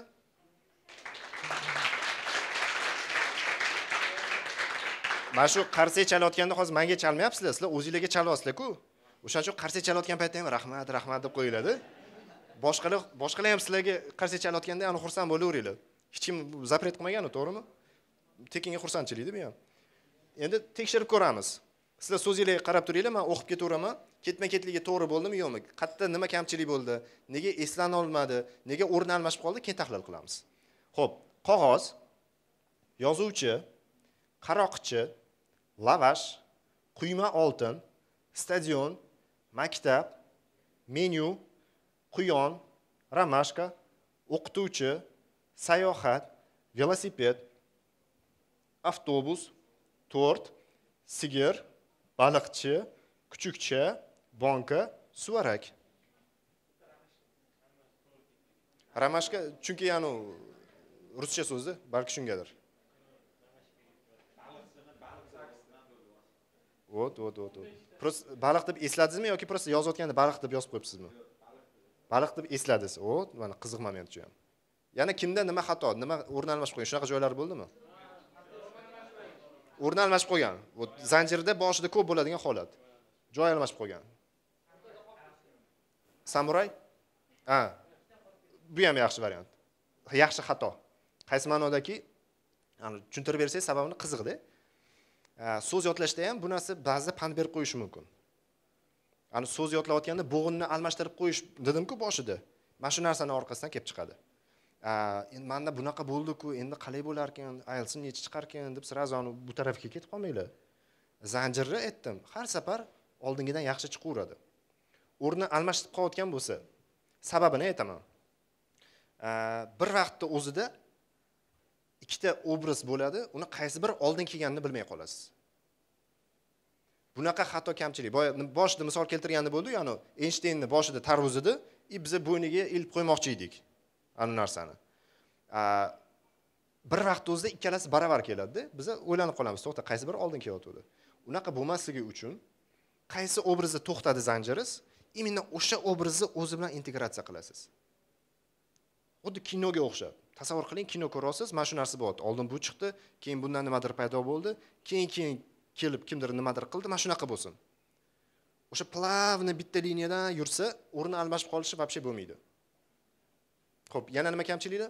Mana shu qarsak chalayotganda hozir menga chalmayapsizlar, sizlar o'zingizlarga chalyapsizlar-ku. O'shaning uchun qarsak chalayotgan paytda ham rahmat, rahmat deb qo'yiladi. Boshqalar, boshqalar ham sizlarga qarsak chalayotganda ana xursand bo'laveringlar. Hech kim zapret qilmagan-ku, to'g'rimi? Tekinga xursandchilikda bu ham. Endi tekshirib ko'ramiz. Sizlar so'zingizlarga qarab turinglar, men o'qib ketaveraman. Ketma-ketligi to'g'ri bo'ldimi, yo'qmi? Qayerda nima kamchilik bo'ldi? Nega eslana olmadi? Nega o'rni almashib qoldi? Keyin tahlil qilamiz. Xo'p, qog'oz, yozuvchi, qaroqchi, lavash, quyma oltin, stadion, maktab, menyu, quyon, ramashka, o'qituvchi, sayohat, velosiped, avtobus, tort, sigir, baliqchi, kuchukcha, banka, suvarak. Ramashka, chunki yani ruscha so'zi, balki shungadir. O't, o't, o't, o't. Prosta baliq deb esladingizmi yoki prosta yozayotganda baliq deb yozib qo'yibsizmi? Baliq deb esladingiz. O't, mana qiziq moment shu ham. Yana kimda nima xato, nima o'rni almashib qo'ygan? Shunaqa joylar bo'ldimi? O'rni almashib qo'ygan. Bu zanjirda boshida ko'p bo'ladigan holat. Joy almashib qo'ygan. Samuray? Ha. Bu ham yaxshi variant. Yaxshi xato. Qaysi ma'nodaki? Ya'ni tushuntirib bersangiz sababini qiziqda. So'z yodlashda ham bu narsa ba'zida pand berib qo'yishi mumkin. Ya'ni so'z yodlayotganda bo'g'inni almashtirib qo'yish dedim-ku boshida. Mana shu narsaning orqasidan kelib chiqadi. Endi menda bunaqa bo'ldi-ku, endi qalay bo'lar ekan, ayilsin necha chiqar ekan deb sразу bu tarafga ketib qolmanglar. Zanjirni aytdim, har safar oldingidan yaxshi chiqaveradi. O'rni almashtirib qolayotgan bo'lsa, sababini aytaman. Bir vaqtda o'zida ikkita obraz bo'ladi, uni qaysi biri oldin kelganini bilmay qolasiz. Bunaqa xato kamchilik. Boshida misol keltirganda bo'ldi, ya'ni Einsteinning boshida tarvuz edi, и biz bo'yniga ilib qo'ymoqchi edik. Ana narsani. Bir vaqt o'zida ikkalasi baravar keladi-da, biz o'ylanib qolamiz, to'xta, qaysi biri oldin kelyapti? Unaqa bo'lmasligi uchun qaysi obrazda to'xtadi zanjiringiz, именно o'sha obrazni o'zi bilan integratsiya qilasiz. Xuddi kinoga o'xshab. Tasavvur qiling, kino ko'rasiz, mana shu narsa bo'ldi. Oldin bu chiqdi, keyin bundan nimadir paydo bo'ldi, keyin keyin kelib kimdir nimadir qildi, mana shunaqa bo'lsin. o'sha plavni bitta liniyadan yursa, o'rni almashib qolishi вообще bo'lmaydi. Xo'p, yana nima kamchiliklar?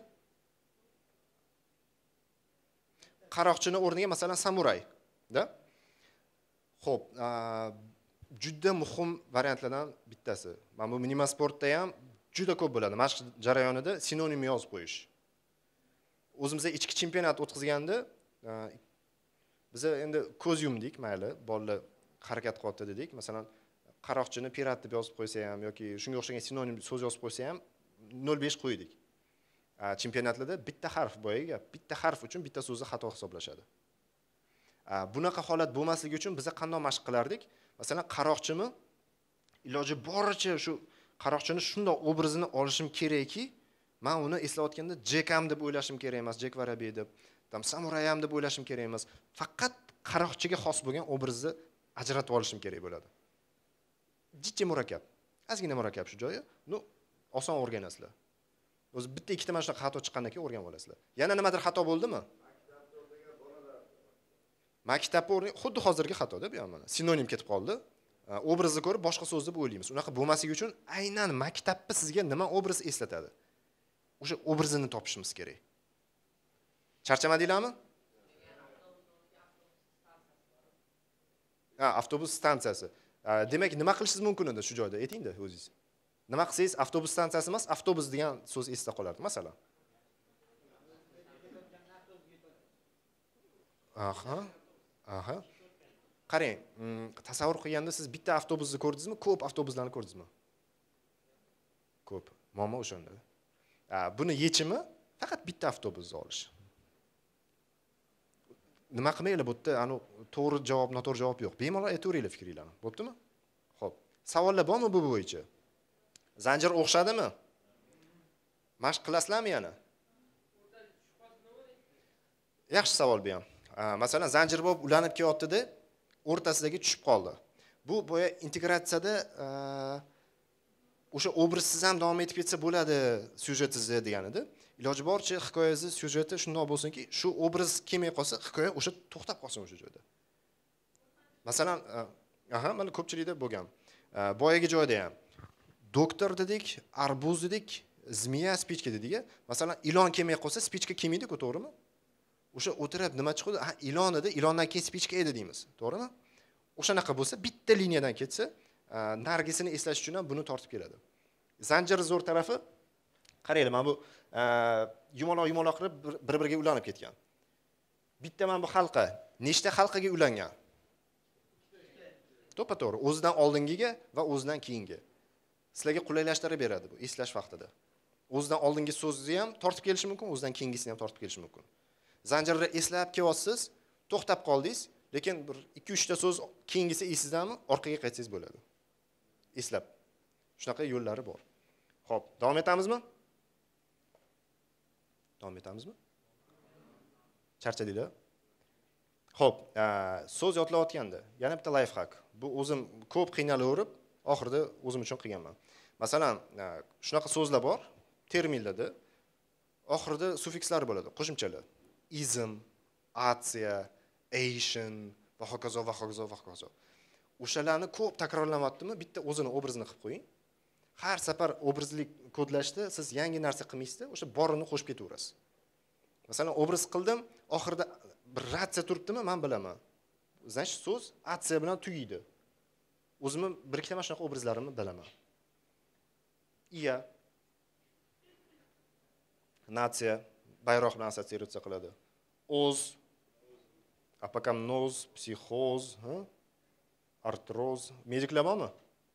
Qaroqchini o'rniga masalan samuray, da? Xo'p, juda muhim variantlardan bittasi. Mana bu minimal sportda ham juda ko'p bo'ladi. Mashq jarayonida sinonim yozib qo'yish. O'zimizda ichki chempionat o'tkazganda biz endi ko'z yumdik, mayli, bolalar harakat qilyapti dedik. Masalan, qaroqchini pirat deb yozib qo'ysa ham yoki shunga o'xshagan sinonim so'z yozib qo'ysa ham nol besh qo'ydik. Chempionatlarda bitta harf boyaga gap, bitta harf uchun bitta so'zni xato hisoblashadi. Bunaqa holat bo'lmasligi uchun biz qanday mashq qilardik? Masalan, qaroqchimi iloji boricha shu qaroqchini shunday obrazini olishim kerakki, men uni eslayotganda Jekam deb o'ylashim kerak emas, Jek Varabiy deb, tam samurayam deb o'ylashim kerak emas. Faqat qaroqchiga xos bo'lgan obrazni ajratib olishim kerak bo'ladi. Jiddiy murakkab. Ozgina murakkab shu joyi. Nu, oson o'rganasizlar. O'zi bitta ikkita mana shunaqa xato chiqqandan keyin o'rganib olasizlar. Yana nimadir xato bo'ldimi? Maktabda o'rni xuddi hozirgi xatoda bu ham mana. Sinonim ketib qoldi. Obrazni ko'rib boshqa so'z deb o'ylaymiz. Unaqa bo'lmasligi uchun aynan maktabda sizga nima obraz eslatadi? O'sha obrazini topishimiz kerak. Charchamadinglarmi? Ha, avtobus stansiyasi. Demak, nima qilishingiz mumkin edi shu joyda? Ayting-da o'zingiz. Nima qilsangiz avtobus stansiyasi emas, avtobus degan so'z esda qolardi, masalan. Aha. Aha. Qarang, tasavvur qilganda siz bitta avtobusni ko'rdingizmi, ko'p avtobuslarni ko'rdingizmi? Ko'p. Muammo o'shanda. Buni yechimi faqat bitta avtobusni olish. Nima qilmaylar bu yerda, ani to'g'ri javob, noto'g'ri javob yo'q. Bemalol aytaveringlar fikringlarni. Bo'ptimi? Xo'p. Savollar bormi bu bo'yicha? Zanjir o'xshadimi? Mashq qilasizlarmi yana? Yaxshi savol bu ham. Masalan, zanjir bo'lib ulanib kelyapti-da, o'rtasidagi tushib qoldi. Bu boya integratsiyada o'sha obrazsiz ham davom etib ketsa bo'ladi, syujetingiz degan edi. Iloji boricha hikoyangiz, syujeti shunday bo'lsinki, shu obraz kelmay qolsa, hikoya o'sha to'xtab qolsin o'sha joyda. Masalan, aha, mana ko'pchilikda bo'lgan. Boyagi joyda ham doktor dedik, arbuz dedik, zmiya, spichka dedik. Masalan, ilon kelmay qolsa, spichka kelmaydi-ku, to'g'rimi? O'sha o'tirib nima chiqadi? Ha, ilon edi, ilondan keyin spichka edi deymiz, to'g'rimi? O'shanaqa bo'lsa, bitta liniyadan ketsa, nargisini eslash uchun ham buni tortib keladi. Zanjir zo'r tarafi, qaranglar, mana bu yumaloq-yumaloq qilib bir-biriga ulanib ketgan. Bitta mana bu halqa, nechta halqaga ulangan? To'ppa-to'g'ri, o'zidan oldingiga va o'zidan keyingi. Sizlarga qulaylashtirib beradi bu eslash vaqtida. O'zidan oldingi so'zni ham tortib kelishi mumkin, o'zidan keyingisini ham tortib kelishi mumkin. Zanjirni eslab kelyapsiz, to'xtab qoldingiz, lekin bir ikki uch ta so'z keyingisi esingizdanmi, orqaga qaytsangiz bo'ladi. Eslab. Shunaqa yo'llari bor. Xo'p, davom etamizmi? Davom etamizmi? Charchadinglar? Xo'p, so'z yodlayotganda yana bitta life hack. Bu o'zim ko'p qiynalaverib, oxirida o'zim uchun qilganman. Masalan, shunaqa so'zlar bor, terminlarda oxirida suffikslar bo'ladi, qo'shimchalar. Ism, atsiya, Asian va hokazo va hokazo va hokazo. O'shalarni ko'p takrorlamayaptimi? Bitta o'zini obrazini qilib qo'ying. Har safar obrazlik kodlashda siz yangi narsa qilmaysizda, o'sha borini qo'shib ketaverasiz. Masalan, obraz qildim, oxirida bir ratsiya turibdimi, men bilaman. Значит, so'z atsiya bilan tugaydi. O'zimni bir ikkita mana shunaqa obrazlarimni bilaman. Iya, natsiya, bayroq bilan assotsiatsiya qiladi. O'z, apokamnoz, psixoz, ha? Artroz, mediklar bormi?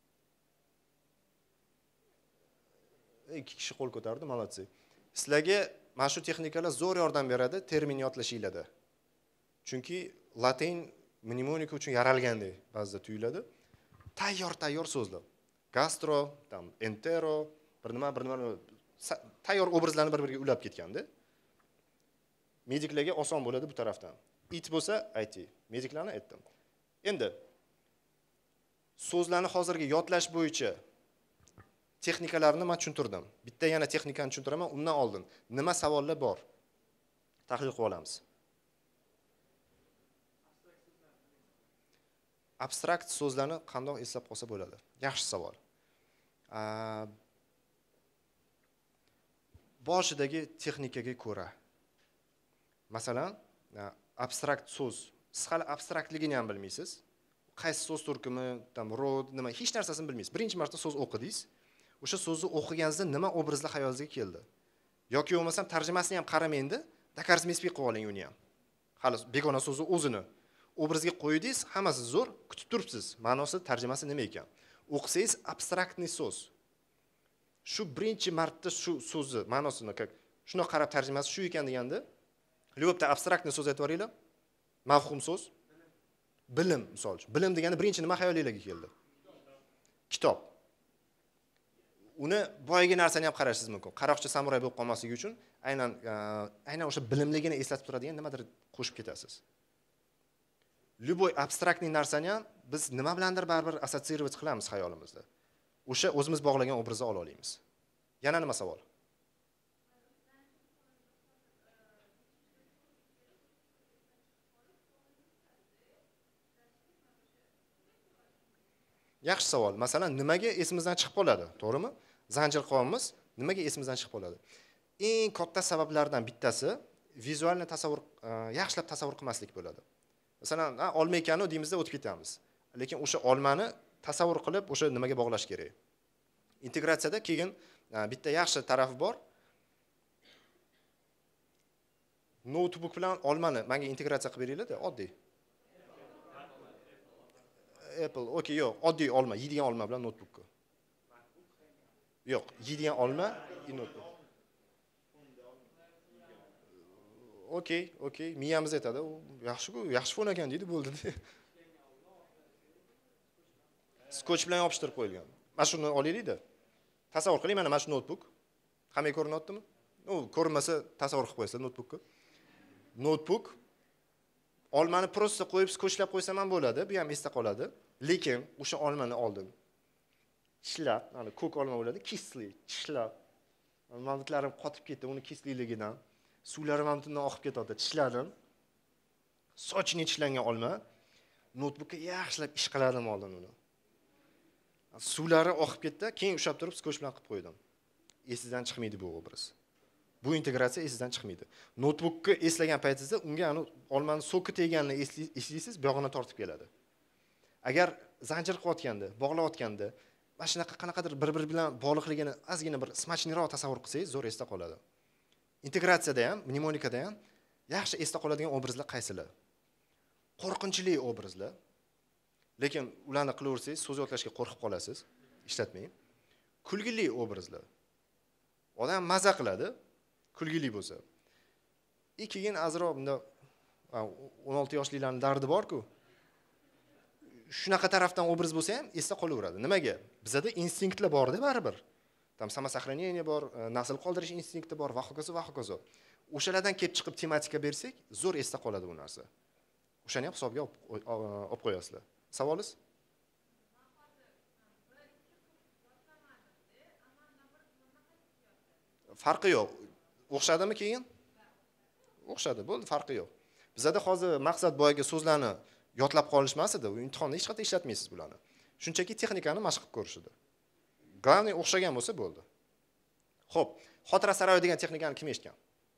Ikki kishi qo'l ko'tardi, молодцы. Sizlarga mana shu texnikalar zo'r yordam beradi termin yodlashingizda. Chunki latin mnemonika uchun yaralgandek ba'zida tuyuladi. Tayyor-tayyor so'zlar. Gastro, tam entero, bir nima, bir nima tayyor obrazlarni bir-biriga ulab ketganda. Mediklarga oson bo'ladi bu tarafdan. It bo'lsa, ayting. Mediklarni aytdim. Endi so'zlarni hozirgi yodlash bo'yicha texnikalarni men tushuntirdim. Bitta yana texnikani tushuntiraman, undan oldin nima savollar bor? Tahlil qilib olamiz. abstrakt so'zlarni qandoq eslab qolsa bo'ladi? Yaxshi savol. Boshidagi texnikaga ko'ra. Masalan, abstrakt so'z, siz hali abstraktligini ham bilmaysiz. Qaysi so'z turkumi, tam rod, nima, hech narsasini bilmaysiz. Birinchi marta so'z o'qidingiz. O'sha so'zni o'qiganingizda nima obrazlar xayolingizga keldi? Yoki bo'lmasam tarjimasini ham qaramaydi, dakarzmespik qilib oling uni ham. Hali begona so'zni o'zini obrazga qo'ydingiz, hammasi zo'r, kutib turibsiz. Ma'nosi, tarjimasi nima ekan? O'qisangiz abstraktniy so'z. Shu birinchi marta shu so'zni ma'nosini, shuna qarab tarjimasi shu ekan deganda, Lyubda abstraktniy so'z aytib o'ringlar. Mafhum so'z. Bilim, misol uchun. Bilim deganda birinchi nima xayolingizga keldi? Kitob. Uni boyagi narsani ham qarashingiz mumkin. Qaroqchi samuray bo'lib qolmasligi uchun aynan aynan o'sha bilimligini eslatib turadigan nimadir qo'shib ketasiz. Lyuboy abstraktniy narsani ham biz nima bilandir baribir assotsiировать qilamiz xayolimizda. O'sha o'zimiz bog'lagan obrazni ola olamiz. Yana nima savol? Yaxshi savol. Masalan, nimaga esimizdan chiqib qoladi, to'g'rimi? Zanjir qonimiz nimaga esimizdan chiqib qoladi? Eng katta sabablardan bittasi vizualni tasavvur, yaxshilab tasavvur qilmaslik bo'ladi. Masalan, olma ekani deymizda o'tib ketamiz. Lekin o'sha olmani tasavvur qilib, o'sha nimaga bog'lash kerak. Integratsiyada keyin bitta yaxshi tarafi bor. Notebook bilan olmani menga integratsiya qilib beringlar-da, oddiy. Apple, okey, yo'q, oddiy olma, yeydigan olma bilan notebookka. Yo'q, yeydigan olma, notebook. Okey, okey, miyamiz aytadi, yaxshi-ku, yaxshi fon ekan deydi, bo'ldi. Skoch bilan yopishtirib qo'yilgan. Mana shuni olaylik-da. Tasavvur qiling, mana mana shu notebook. Hamma ko'rinyaptimi? U ko'rinmasa tasavvur qilib qo'yasiz notebookka. Notebook olmani prosta qo'yib skotchlab qo'ysam ham bo'ladi, bu ham esda qoladi. Lekin o'sha olmani oldim. Tishlab, mana ko'k olma bo'ladi, kisli, tishlab. Mavjudlarim qotib ketdi uni kisliligidan. Suvlari ham bundan oqib ketadi. Tishladim. Sochini tishlangan olma notebookka yaxshilab ish qiladim oldin uni. Suvlari oqib ketdi, keyin ushlab turib skotch bilan qilib qo'ydim. Esingizdan chiqmaydi bu obraz. Bu integratsiya esingizdan chiqmaydi. Notebookni eslagan paytingizda unga ani olmani so'ki teganini eslaysiz, buyog'ini tortib keladi. Agar zanjir qilayotganda, bog'layotganda, mana shunaqa qanaqadir bir-bir bilan bog'liqligini ozgina bir smachniroq tasavvur qilsangiz, zo'r esda qoladi. Integratsiyada ham, mnemonikada ham yaxshi esda qoladigan obrazlar qaysilar? Qo'rqinchli obrazlar. Lekin ularni qilaversangiz, so'z yotlashga qo'rqib qolasiz, ishlatmang. Kulgili obrazlar. Odam maza qiladi, kulgili bo'lsa. E keyin azroq bunda o'n olti yoshlilarning dardi bor-ku. Shunaqa tarafdan obraz bo'lsa ham esda qolaveradi. Nimaga? Bizda instinktlar bor-da baribir. Tam samosохранение bor, nasl qoldirish instinkti bor, va hokazo va hokazo. O'shalardan kelib chiqib tematika bersak, zo'r esda qoladi bu narsa. O'shani ham hisobga olib qo'yasizlar. Savolingiz? Farqi yo'q. O'xshadimi keyin? O'xshadi, bo'ldi, farqi yo'q. Bizda hozir maqsad boyagi so'zlarni yodlab qolish emas edi, imtihonda hech qanday ishlatmaysiz bularni. Shunchaki texnikani mashq qilib ko'rish edi. Главное o'xshagan bo'lsa bo'ldi. Xo'p, xotira saroyi degan texnikani kim eshitgan?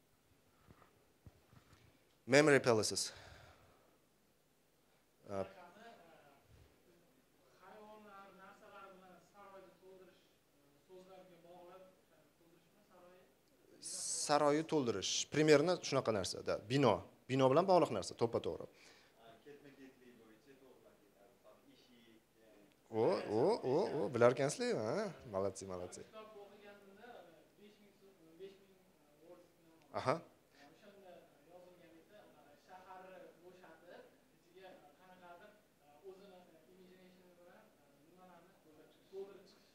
Memory palaces. Saroyni to'ldirish. Primerni shunaqa narsada, bino, bino bilan bog'liq narsa, to'ppa-to'g'ri. Ketma-ketlik bo'yicha to'g'ri ketadi. Eshik. O, o, o, o, bilar ekansizlar, ha? Malatsi, malatsi. Aha. O'shanda yozilgan edi, shaharni bo'shatib, ichiga qanaqadir o'zini imagination bilan nimalarni to'ldirib chiqish.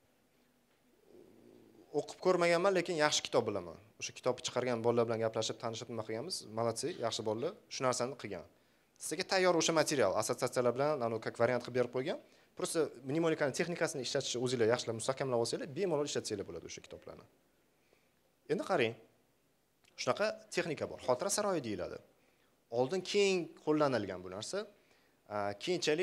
O'qib ko'rmaganman, lekin yaxshi kitob bilaman. O'sha kitobni chiqargan bolalar bilan gaplashib, tanishib nima qilganmiz? Malatsi, yaxshi bolalar shu narsani qilgan. Sizga tayyor o'sha material, assotsiatsiyalar bilan, anu как variant qilib berib qo'ygan. Просто mnemonikani texnikasini ishlatishni o'zingizlar yaxshilab mustahkamlab olsanglar, bemalol ishlatsanglar bo'ladi o'sha kitoblarni. Endi qarang. Shunaqa texnika bor. Xotira saroyi deyiladi. Oldin keng qo'llanilgan bu narsa. Keyinchalik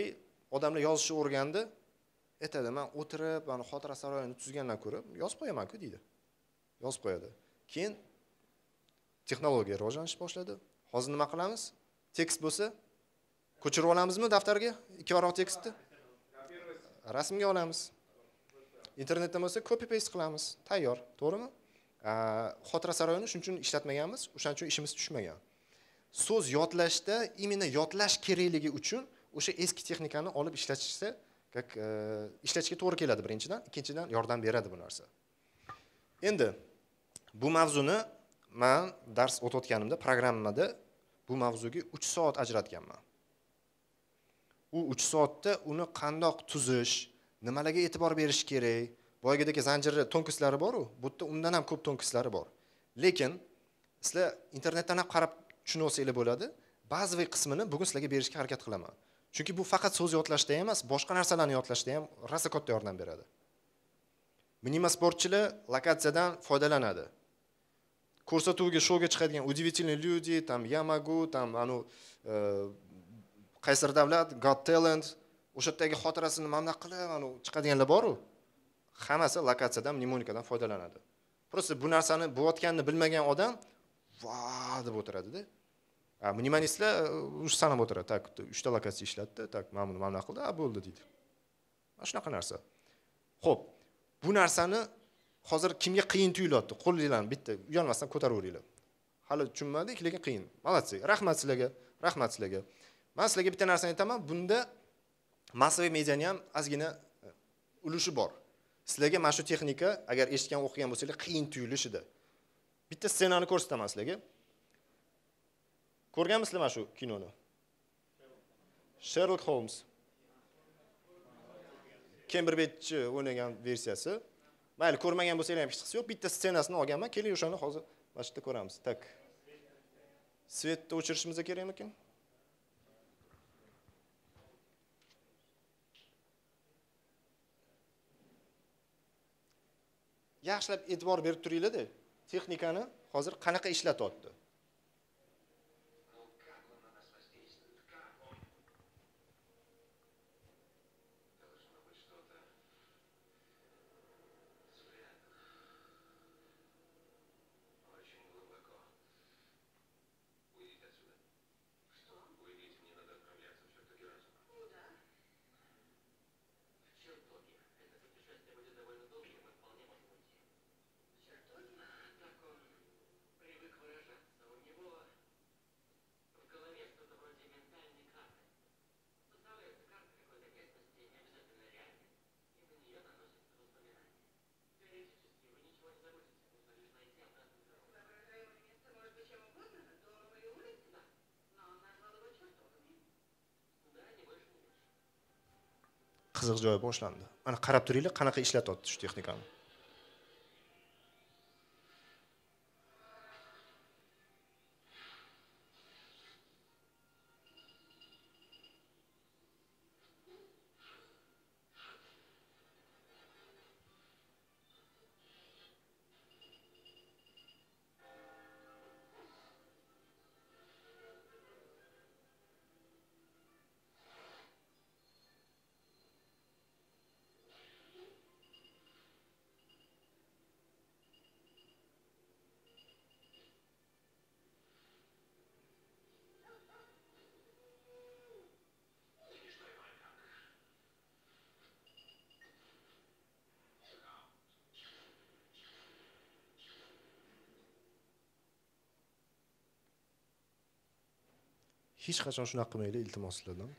odamlar yozishni o'rgandi, aytadi, men o'tirib, mana xotira saroyini tuzgandan ko'ra yozib qo'yaman-ku deydi. Yozib qo'yadi. Keyin texnologiya rivojlanishni boshladi. Hozir nima qilamiz? Tekst bo'lsa, ko'chirib olamizmi daftarga? Ikki barobar tekstni. Rasmga olamiz. Internetdan bo'lsa copy paste qilamiz. Tayyor, to'g'rimi? Xotira saroyini shuning uchun ishlatmaganmiz, o'shaning uchun ishimiz tushmagan. So'z yodlashda imенно yodlash kerakligi uchun o'sha eski texnikani olib ishlatishsa, как ishlatishga to'g'ri keladi birinchidan, ikkinchidan yordam beradi bu narsa. Endi bu mavzuni men dars o'tayotganimda programmada bu mavzuga uch soat ajratganman. U uch soatda uni qandoq tuzish, nimalarga e'tibor berish kerak, boyagidagi zanjirli tonkislari bor-ku, bu yerda undan ham ko'p tonkislari bor. Lekin sizlar internetdan ham qarab tushunib olsanglar bo'ladi. Ba'zi bir qismini bugun sizlarga berishga harakat qilaman. Chunki bu faqat so'z yodlashda emas, boshqa narsalarni yodlashda ham rosa katta yordam beradi. Minima sportchilar lokatsiyadan foydalanadi. Ko'rsatuvga, shouga chiqadigan удивительные люди, там я могу, там anu Qaysar davlat, Got Talent, o'sha yerdagi xotirasini mamnun qilib, anu chiqadiganlar bor-ku. Hammasi lokatsiyadan, mnemonikadan foydalanadi. Просто bu narsani bo'layotganini bilmagan odam va deb o'tiradi-da. A mnemonistlar o'sha sanab o'tiradi. Tak, uchta lokatsiya ishlatdi, tak, mana buni mamnun qildi, a bo'ldi deydi. Mana shunaqa narsa. Xo'p, bu narsani hozir kimga qiyin tuyulyapti? Qo'linglarni bitta uyalmasdan ko'taraveringlar. Hali tushunmadik, lekin qiyin. Malatsi. Rahmat sizlarga, rahmat sizlarga. Men sizlarga bitta narsani aytaman, bunda massaviy medianing ham ozgina ulushi bor. Sizlarga mana shu texnika, agar eshitgan, o'qigan bo'lsangiz, qiyin tuyulishida. Bitta ssenani ko'rsataman sizlarga. Ko'rganmisizlar mana shu kinoni? Sherlock Holmes. Cumberbatch o'ynagan versiyasi. Mayli, ko'rmagan bo'lsangiz ham hech qisi yo'q. Bitta ssenasini olganman. Keling, o'shani hozir mana shu yerda ko'ramiz. Tak. Svetni o'chirishimiz kerakmikin? Yaxshilab e'tibor berib turinglar-da. Texnikani hozir qanaqa ishlatyapti? Qiziq joyi boshlandi. Ana qarab turinglar, qanaqa ishlatyapti shu texnikani. Hech qachon shunaqa qilmanglar, iltimos sizlardan.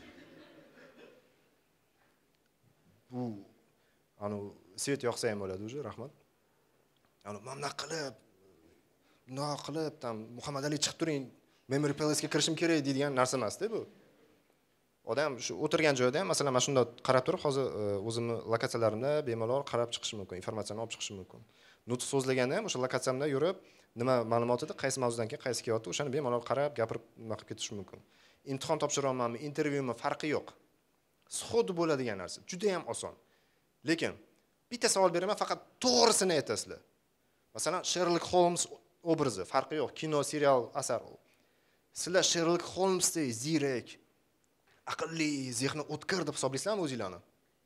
Bu anu svet yoqsa ham bo'ladi o'zi, rahmat. Anu mamnun qilib, bundoq qilib, tam Muhammad Ali chiqib turing, memory palace ga kirishim kerak deydigan narsa emas-da bu. Odam shu o'tirgan joyda ham, masalan, mana shunda qarab turib, hozir o'zimni lokatsiyalarimda bemalol qarab chiqishim mumkin, informatsiyani olib chiqishim mumkin. Nutq so'zlaganda ham o'sha lokatsiyamda yurib, nima ma'lumot edi, qaysi mavzudan keyin qaysi kelyapti, o'shani bemalol qarab, gapirib, nima qilib ketish mumkin. Imtihon topshiryapmanmi, intervyumi farqi yo'q. Suhbat bo'ladigan narsa, juda ham oson. Lekin bitta savol beraman, faqat to'g'risini aytasizlar. Masalan, Sherlock Holmes obrazi, farqi yo'q, kino, serial, asar. Sizlar Sherlock Holmesdek ziyrak, aqlli, zehni o'tkir deb hisoblaysizlarmi o'zinglarni?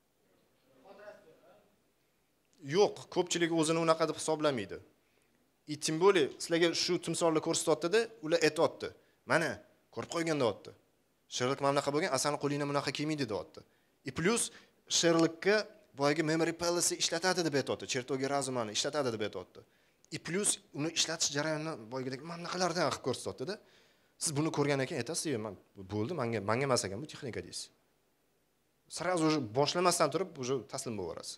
Yo'q, ko'pchilik o'zini unaqa deb hisoblamaydi. И тем более sizlarga shu timsolni ko'rsatyapti-da, ular aytayapti. Mana, ko'rib qo'ygan deyapti. Sherlock mana bunaqa bo'lgan, asani qo'lingdan bunaqa kelmaydi deyapti. И плюс Sherlockga boyagi memory palace ishlatadi deb aytayapti, chertogi razumani ishlatadi deb aytayapti. И плюс uni ishlatish jarayonini boyagidek mana bunaqalardan qilib ko'rsatyapti-da. Siz buni ko'rgandan keyin aytasiz, "Men bo'ldi, menga menga emas ekan bu texnika" deysiz. Сразу уже boshlamasdan turib, уже taslim bo'laverasiz.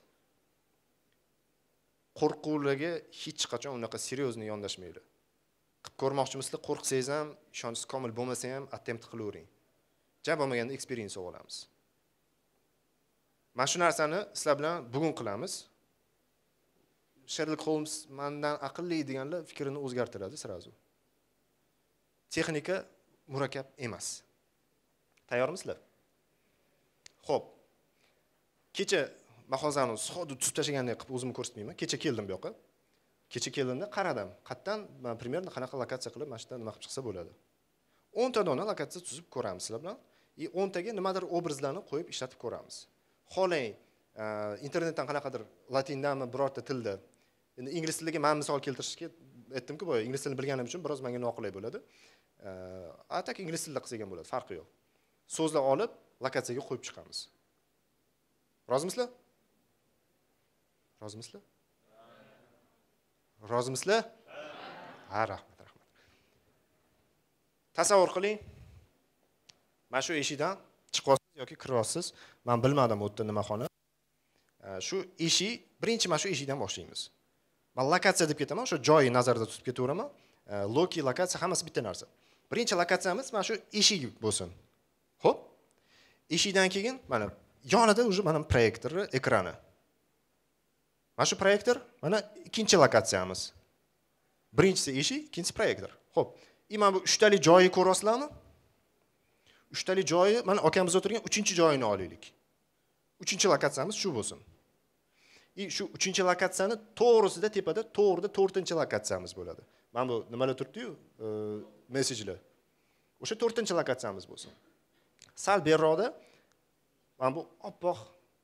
Qo'rquvlarga hech qachon unaqa seriozniy yondashmaydi. Qilib ko'rmoqchimisizlar, qo'rqsangiz ham, ishonchingiz komil bo'lmasa ham attempt qilavering. Ja bo'lmaganda experience olamiz. Mana shu narsani sizlar bilan bugun qilamiz. Sherlock Holmes mendan aqlli deganlar fikrini o'zgartiradi sirazu. Texnika murakkab emas. Tayyormisizlar? Xo'p. Kecha mahozani sodda tuzib tashlagandek qilib o'zimni ko'rsatmayman. Kecha keldim bu yoqqa. Kecha keldimda qaradim. Qayerdan men примерно qanaqa lokatsiya qilib mana shu yerdan nima qilib chiqsa bo'ladi. o'n ta dona lokatsiya tuzib ko'ramiz sizlar bilan. И o'n taga nimadir obrazlarni qo'yib ishlatib ko'ramiz. Xohlang, internetdan qanaqadir latindanmi birorta tilda. Endi ingliz tiliga men misol keltirishga aytdim-ku, boya ingliz tilini bilganim uchun biroz menga noqulay bo'ladi. Atak ingliz tilida qilsak ham bo'ladi, farqi yo'q. So'zlar olib, lokatsiyaga qo'yib chiqamiz. Rozimisizlar? Rozimisizlar? Rozimisizlar? Ha, rahmat, rahmat. Tasavvur qiling. Mana shu eshikdan chiqyapsiz yoki kiryapsiz. Men bilmadim u yerda nima xona. Shu eshik, birinchi mana shu eshikdan boshlaymiz. Men lokatsiya deb ketaman, o'sha joyni nazarda tutib ketaveraman. Loki, lokatsiya hammasi bitta narsa. Birinchi lokatsiyamiz mana shu eshik bo'lsin. Xo'p. Eshikdan keyin mana yonida уже mana proyektor ekrani. Mana shu proyektor, mana ikkinchi lokatsiyamiz. Birinchisi eshik, ikkinchisi proyektor. Xo'p. И mana bu uchtali joyi ko'rasizlarmi? Uchtali joyi, mana akamiz o'tirgan uchinchi joyini olaylik. uchinchi lokatsiyamiz shu bo'lsin. И shu uchinchi lokatsiyani to'g'risida tepada to'g'rida to'rtinchi lokatsiyamiz bo'ladi. Mana bu nimalar turibdi-yu, messajlar. O'sha to'rtinchi lokatsiyamiz bo'lsin. Sal beriroqda mana bu oppoq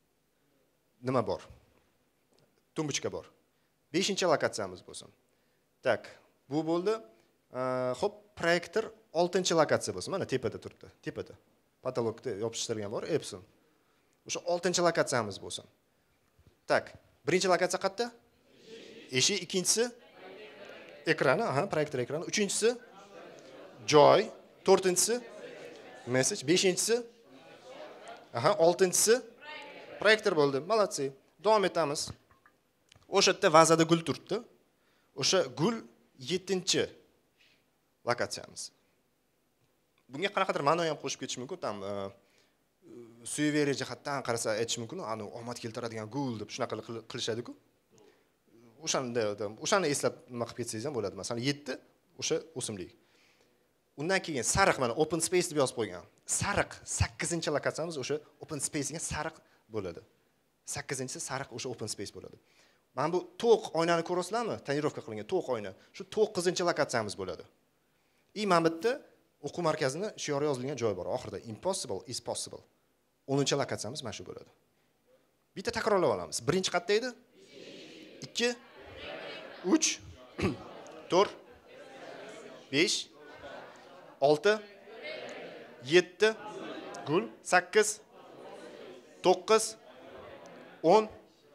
nima bor? Tumbuchka bor. beshinchi lokatsiyamiz bo'lsin. Tak, bu bo'ldi. Xo'p, proyektor oltinchi lokatsiya bo'lsin. Mana tepada turibdi, tepada. Patologda yopishtirgan bor, Epson. O'sha oltinchi lokatsiyamiz bo'lsin. Tak, birinchi lokatsiya qayerda? Eshik, ikkinchisi ekrani, aha, proyektor ekrani, uchinchisi joy, to'rtinchisi message, beshinchisi aha, oltinchisi proyektor bo'ldi. Malatsi. Davom etamiz. O'sha yerda vazada gul turibdi. O'sha gul yettinchi lokatsiyamiz. Bunga qanaqadir ma'no ham qo'shib ketish mumkin. Tam suyveriy jihatdan qarasa aytish mumkin, ani omad keltiradigan gul deb shunaqa qilishadi-ku. O'shanda o'shani eslab nima qilib ketsangiz ham bo'ladi. Masalan, yetti o'sha o'simlik. Undan keyin sariq mana open space deb yozib qo'ygan. Sariq sakkizinchi lokatsiyamiz o'sha open space degan sariq bo'ladi. sakkizinchisi sariq o'sha open space bo'ladi. Mana bu to'q oynani ko'rasizlarmi? Tonirovka qilingan to'q oyna. Shu to'qqizinchi lokatsiyamiz bo'ladi. И mana bitta o'quv markazini shiori yozilgan joy bor. Oxirida impossible is possible. o'ninchi lokatsiyamiz mana shu bo'ladi. Bitta takrorlab olamiz. Birinchi qayerda edi? ikki, uch, to'rt, besh, olti, yetti, gul, sakkiz, to'qqiz, o'n.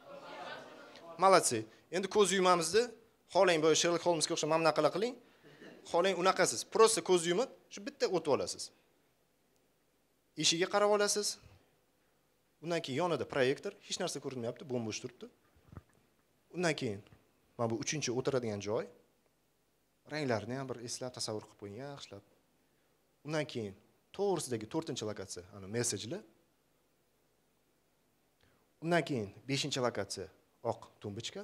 Malatsi. Endi ko'z yumamizda, xohlang bu Sherlock Holmesga o'xshab mana bunaqa qiling. Xohlang unaqasiz. Prosta ko'z yumib, shu bitta o'tib olasiz. Eshigiga qarab olasiz. Undan keyin yonida proyektor, hech narsa ko'rinmayapti, bo'm-bo'sh turibdi. Undan keyin mana bu uchinchi o'tiradigan joy. Ranglarni ham bir eslab tasavvur qilib qo'ying, yaxshilab. Undan keyin to'g'risidagi to'rtinchi lokatsiya, ana messajlar. Undan keyin beshinchi lokatsiya oq tumbuchka.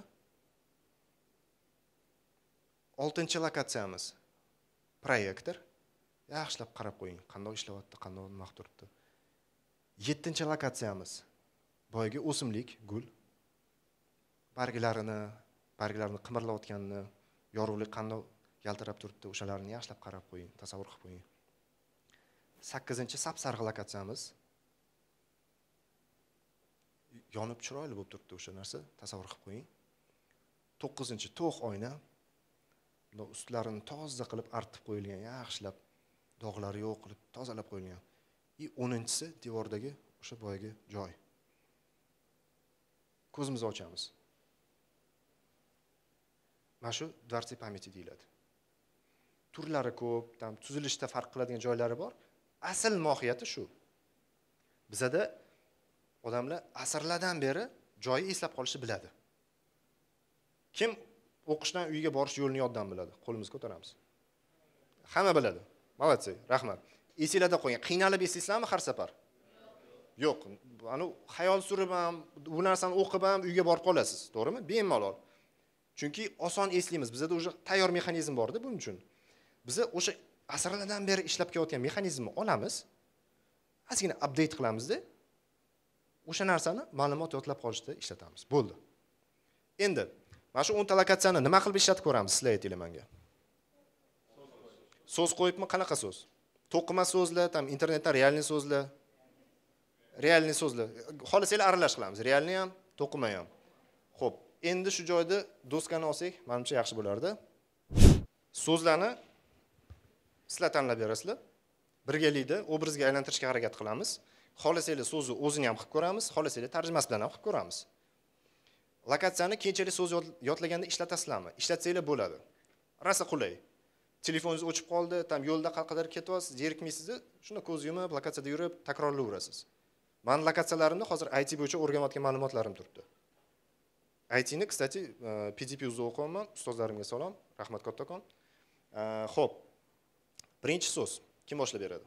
oltinchi lokatsiyamiz proyektor. Yaxshilab qarab qo'ying, qanday ishlayapti, qanday nima qilib turibdi. yettinchi lokatsiyamiz boyagi o'simlik, gul. Barglarini, barglarini qimirlayotganini, yorug'lik qanday yaltirab turibdi, o'shalarni yaxshilab qarab qo'ying, tasavvur qilib qo'ying. sakkizinchi sap sariq lokatsiyamiz yonib chiroyli bo'lib turibdi o'sha narsa, tasavvur qilib qo'ying. to'qqizinchi to'q oyna, ustlarini toza qilib artib qo'yilgan, yaxshilab dog'lari yo'q qilib tozalab qo'yilgan. И o'ninchisi devordagi o'sha boyagi joy. Ko'zimizni ochamiz. Mana shu dvortsiy pamyati deyiladi. Turlari ko'p, tam tuzilishda farq qiladigan joylari bor. Asl mohiyati shu. Bizada odamlar asrlardan beri joyi eslab qolishni biladi. Kim o'qishdan uyga borish yo'lini yoddan biladi? Qo'limizni ko'taramiz. Hamma biladi. Молодцы, rahmat. Esingizda qo'ying. Qiynalib eslaysizlarmi har safar? Yo'q. Ani xayol surib ham, bu narsani o'qib ham uyga borib qolasiz, to'g'rimi? Bemalol. Chunki oson eslaymiz. Bizda o'sha tayyor mexanizm bor-da buning uchun. Biz o'sha asrlardan beri ishlab kelayotgan mexanizmni olamiz, ozgina update qilamiz-da. O'sha narsani ma'lumot yodlab qolishda ishlatamiz. Bo'ldi. Endi mana shu o'nta lokatsiyani nima qilib ishlatib ko'ramiz? Sizlar aytinglar menga. So'z qo'yibmi? Qanaqa so'z? To'qima so'zlar, tam internetda realniy so'zlar. Realniy so'zlar. Xohlasanglar aralash qilamiz. Realniy ham, to'qima ham. Xo'p, endi shu joyda doskani olsak, menimcha yaxshi bo'lardi. So'zlarni sizlar tanlab berasizlar. Birgalikda obrazga aylantirishga harakat qilamiz. Xohlasanglar so'zni o'zini ham qilib ko'ramiz, xohlasanglar tarjimasi bilan ham qilib ko'ramiz. Lokatsiyani keyinchalik so'z yodlaganda ishlatasizlarmi? Ishlatsanglar bo'ladi. Rasa qulay. Telefoningiz o'chib qoldi, tam yo'lda qayerqadir ketyapsiz, zerikmaysiz, shunda ko'z yumib, lokatsiyada yurib, takrorlayverasiz. Men lokatsiyalarimda hozir I T bo'yicha o'rganayotgan ma'lumotlarim turibdi. I T ni, kstati, P D P uzda o'qiyman, ustozlarimga salom, rahmat kattakon. Xo'p. Birinchi so'z kim boshlab beradi?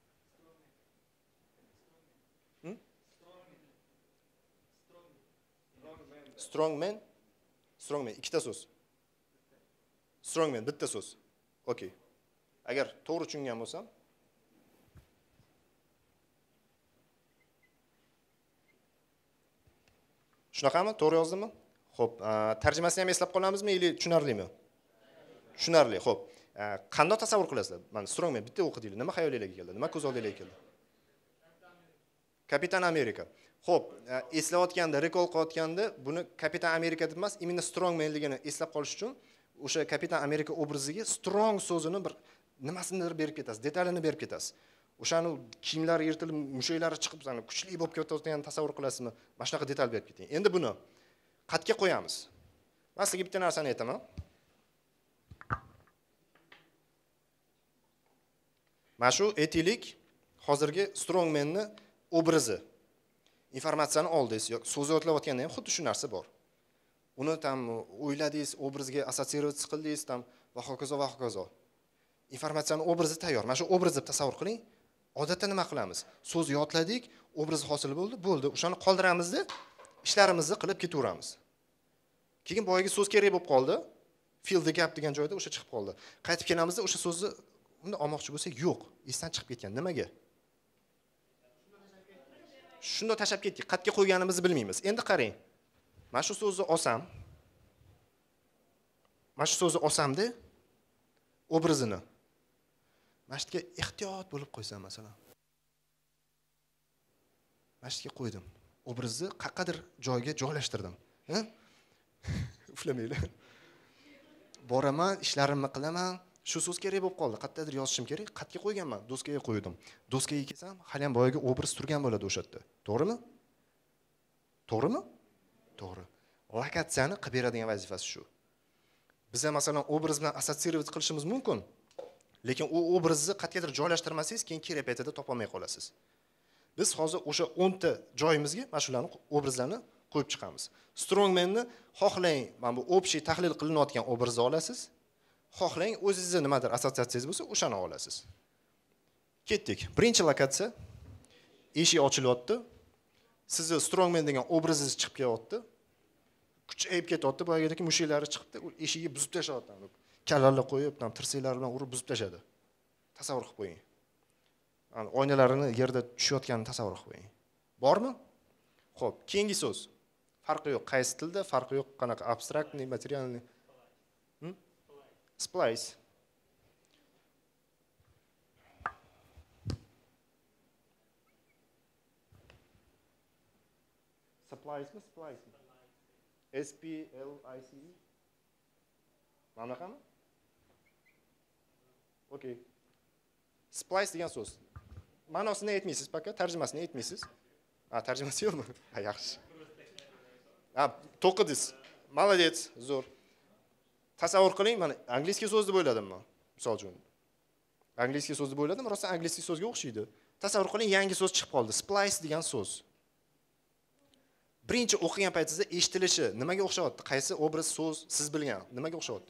Strongman. Strongman ikkita so'z. Strongman bitta so'z. Okay. Agar to'g'ri tushungan bo'lsam, shunaqami? To'g'ri yozdimmi? Xo'p, tarjimasini ham eslab qolamizmi yoki tushunarlimi? Tushunarli. Xo'p. Qanday tasavvur qilasizlar? Mana Strongman bitta o'qidinglar. Nima xayolingizga keldi? Nima ko'z oldingizga keldi? Kapitan Amerika. Xo'p, eslayotganda, recall qilayotganda buni Kapitan Amerika deb emas, imенно Strongmanligini eslab qolish uchun o'sha Kapitan Amerika obraziga strong so'zini bir nimasinidir berib ketasiz, detalini berib ketasiz. O'shani kiyimlari yirtilib, mushaklari chiqib, sana kuchli bo'lib ketayotganini tasavvur qilasizmi? Mana shunaqa detal berib keting. Endi buni qatga qo'yamiz. Men sizga bitta narsani aytaman. Mana shu aytaylik, hozirgi Strongmanni obrazi. Informatsiyani oldingiz yoki so'z yodlayotganda ham xuddi shu narsa bor. Uni tam o'yladingiz, obrazga assotsiatsiya qildingiz, tam va hokazo va hokazo. Informatsiyani obrazi tayyor. Mana shu obraz deb tasavvur qiling. Odatda nima qilamiz? So'z yodladik, obraz hosil bo'ldi, bo'ldi. O'shani qoldiramizda ishlarimizni qilib ketaveramiz. Keyin boyagi so'z kerak bo'lib qoldi. Fill the gap degan joyda o'sha chiqib qoldi. Qaytib kelamizda o'sha so'zni unda olmoqchi bo'lsak, yo'q, esdan chiqib ketgan. Nimaga? Shunda tashab ketdik. Qatga qo'yganimizni bilmaymiz. Endi qarang. Mana shu so'zni olsam, mana shu so'zni olsamda obrazini mashitga ehtiyot bo'lib qo'ysam masalan. Mashitga qo'ydim. Obrazni qayerdir joyga joylashtirdim. Ha? Uflamanglar. Boraman, ishlarimni qilaman. Shu so'z kerak bo'lib qoldi. Qayerdadir yozishim kerak. Qatga qo'yganman, doskaga qo'ydim. Doskaga kelsam, hali ham boyaga obraz turgan bo'ladi o'sha yerda. To'g'rimi? To'g'rimi? To'g'ri. Lokatsiyani qilib beradigan vazifasi shu. Biz ham masalan obraz bilan assotsiatsiya qilishimiz mumkin. Lekin u obrazni qayergadir joylashtirmasangiz, keyin kerak paytida topa olmay qolasiz. Biz hozir o'sha o'nta joyimizga mana shularni obrazlarni qo'yib chiqamiz. Strongmanni xohlang, mana bu общий tahlil qilinayotgan obrazni olasiz. Xohlang o'zingizga nimadir assotsiatsiyangiz bo'lsa, o'shani olasiz. Ketdik. Birinchi lokatsiya. Eshik ochilyapti. Sizni Strongman degan obrazingiz chiqib kelyapti. Kuchayib ketyapti, boyagidagi mushaklari chiqibdi, eshikni buzib tashlayapti. Kallalar qo'yib, tam tirsaklari bilan urib buzib tashadi. Tasavvur qilib qo'ying. Ana oynalarini yerda tushayotganini tasavvur qilib qo'ying. Bormi? Xo'p, keyingi so'z. Farqi yo'q, qaysi tilda, farqi yo'q, qanaqa abstraktniy, materialniy. Hm? Splice. Splice mi, splice mi? S P L I C E. Mana qami? Okay. Splice degan so'z. Ma'nosini aytmaysiz, paka, tarjimasini aytmaysiz. Ha, tarjimasi yo'qmi? Ha, yaxshi. Ha, to'qidingiz. Молодец, zo'r. Tasavvur qiling, mana angliskiy so'z deb o'yladim men. Misol uchun. Angliskiy so'z deb o'yladim, rosa angliskiy so'zga o'xshaydi. Tasavvur qiling, yangi so'z chiqib qoldi. Splice degan so'z. Birinchi o'qigan paytingizda eshitilishi nimaga o'xshayapti? Qaysi obraz so'z siz bilgan? Nimaga o'xshayapti?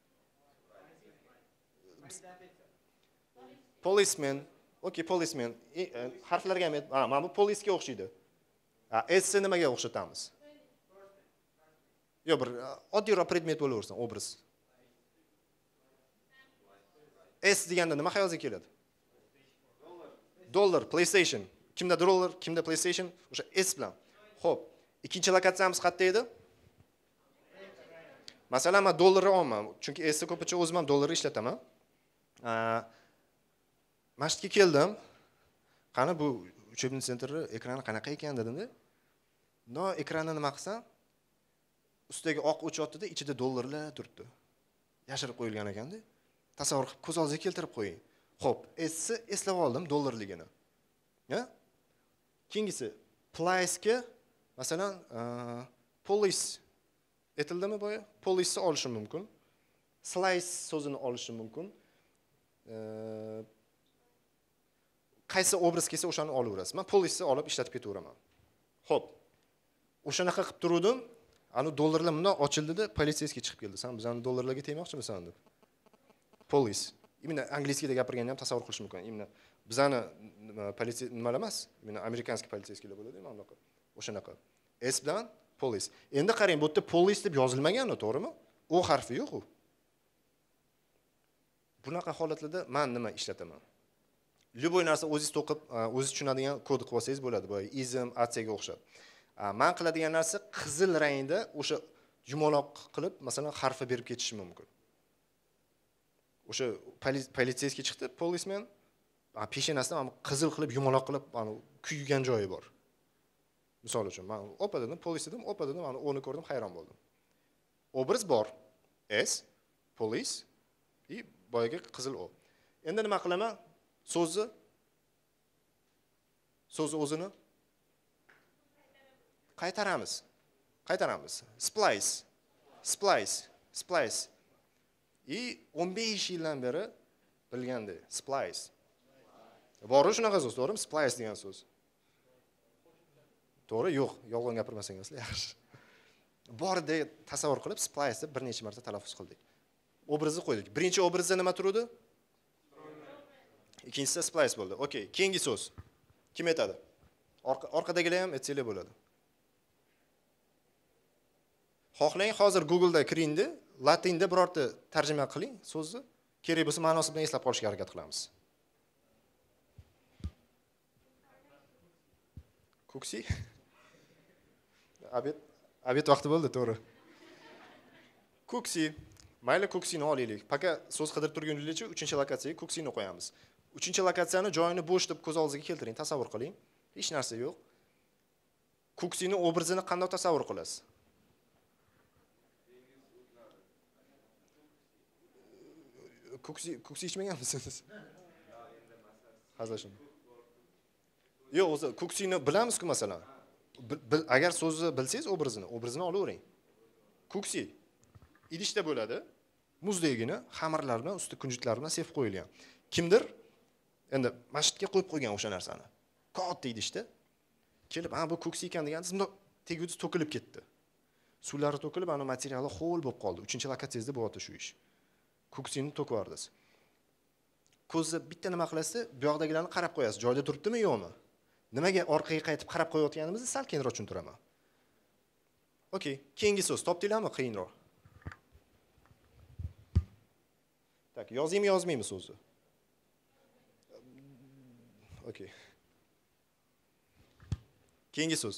Policeman. Okay, policeman. E, e, harflarga ham, ha, mana bu police'ga o'xshaydi. Ha, S nimaga o'xshatamiz? Yo'q, bir oddiyroq predmet bo'laversin, obraz. S deganda nima xayolingizga keladi? Dollar, PlayStation. Kimda dollar, kimda PlayStation? O'sha S bilan. Xo'p, ikkinchi lokatsiyamiz qayerda edi? Masalan, men dollarni olman, chunki S ko'pincha o'zim ham dollarni ishlataman. Masjidga keldim. Qani bu uchebni sentrni ekrani qanaqa ekan dedim-da. No, ekranni nima qilsam, ustiga oq o'chyapti-da, ichida dollarlar turibdi. Yashirib qo'yilgan ekan-da. Tasavvur qilib ko'z oldingizga keltirib qo'ying. Xo'p, S eslab oldim dollarligini. Ha? Keyingisi price ga masalan, police aytildimi boya? Police olishim mumkin. Slice so'zini olishim mumkin. Qaysi obraz kelsa o'shani olaverasiz. Men police olib ishlatib ketaveraman. Xo'p. O'shanaqa qilib turdim. Ani dollarlar bundan ochildi-da, politsiyskiy chiqib keldi. Sen bizani dollarlarga tegmoqchimisan deb. Police. Именно angliskiyda gapirganda ham tasavvur qilish mumkin. Именно bizani politsiya nimalar emas, именно amerikanskiy politsiyskilar bo'ladi, mana bunaqa. O'shanaqa. S bilan police. Endi qarang, bu yerda police deb yozilmagan, to'g'rimi? O harfi yo'q u. Bunaqa holatlarda men nima ishlataman? Любой narsa o'zingiz to'qib, o'zingiz tushunadigan kod qilib olsangiz bo'ladi, boy ism, atsiyaga o'xshab. Men qiladigan narsa qizil rangda o'sha yumaloq qilib, masalan, harfi berib ketish mumkin. O'sha politsiyskiy chiqdi, policeman, peshanasida men qizil qilib, yumaloq qilib, mana kuygan joyi bor. Misol uchun, men opa dedim, police dedim, opa dedim, mana o'ni ko'rdim, hayron bo'ldim. Obraz bor. S, police, и boyaga qizil o. Endi nima qilaman? So'zni so'zni o'zini qaytaramiz. Qaytaramiz. Splice. Splice. Splice. И o'n besh yildan beri bilgandi. Splice. Bor shunaqa so'z, to'g'rimi? Splice degan so'z. To'g'ri, yo'q, yolg'on gapirmasangiz yaxshi. Borda tasavvur qilib, splice deb bir necha marta talaffuz qildik. Obrazni qo'ydik. Birinchi obrazda nima turadi? Ikkinchisi splice bo'ldi. Okay, keyingi so'z. Kim aytadi? Orqa orqadagilar ham aytsanglar bo'ladi. Xohlang hozir Google'da kiringda, latinda birorta tarjima qiling so'zni. Kerak bo'lsa ma'nosi bilan eslab qolishga harakat qilamiz. Kuksi? Abet, abet vaqti bo'ldi, to'g'ri. Kuksi. Mayli kuksini olaylik. Paka so'z qidirib turguningizcha uchinchi lokatsiyaga kuksini qo'yamiz. Uchinchi lokatsiyani joyini bo'sh deb ko'z oldingizga keltiring, tasavvur qiling. Hech narsa yo'q. Kuksini obrazini qanday tasavvur qilasiz? Kuksi kuksi ichmaganmisiz? Hazilashim. Yo'q, o'zi kuksini bilamiz-ku masalan. Agar so'zni bilsangiz obrazini, obrazini olavering. Kuksi idishda bo'ladi. Muzdagina xamirlar bilan, usti kunjutlar bilan sevib qo'yilgan. Kimdir endi masjidga qo'yib qo'ygan o'sha narsani. Katta idishda kelib, "Ha, bu kuksi ekan" degansiz, bundoq teguvchi to'kilib ketdi. Suvlari to'kilib, ana materiali ho'l bo'lib qoldi. uchinchi lokatsiyada bo'lyapti shu ish. Kuksini to'kib yordingiz. Ko'zni bitta nima qilasiz? Bu yoqdagilarni qarab qo'yasiz. Joyida turibdimi, yo'qmi? Nimaga orqaga qaytib qarab qo'yayotganimizni sal keyinroq tushuntiraman. Okay, keyingi so'z topdinglarmi qiyinroq? Tak, yozaymi, yozmaymi so'zni? Okay. Keyingi so'z.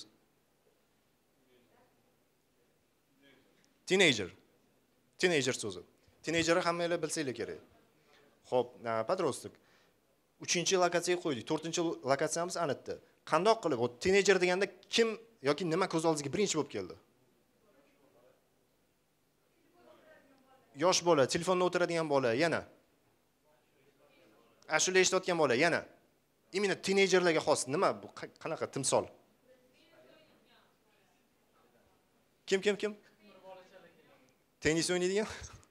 Teenager. Teenager so'zi. Teenagerni hammanglar bilsanglar kerak. Xo'p, подросток. uchinchi lokatsiyaga qo'ydik. to'rtinchi lokatsiyamiz anitdi. Qandoq qilib, o teenager deganda kim yoki nima ko'z oldingizga birinchi bo'lib keldi? Yosh bola, telefonda o'tiradigan bola, yana. Ashula eshitayotgan bola, yana. Imенно teenagerlarga xos nima bu? Qanaqa timsol? Kim kim kim? Tennis o'ynaydigan?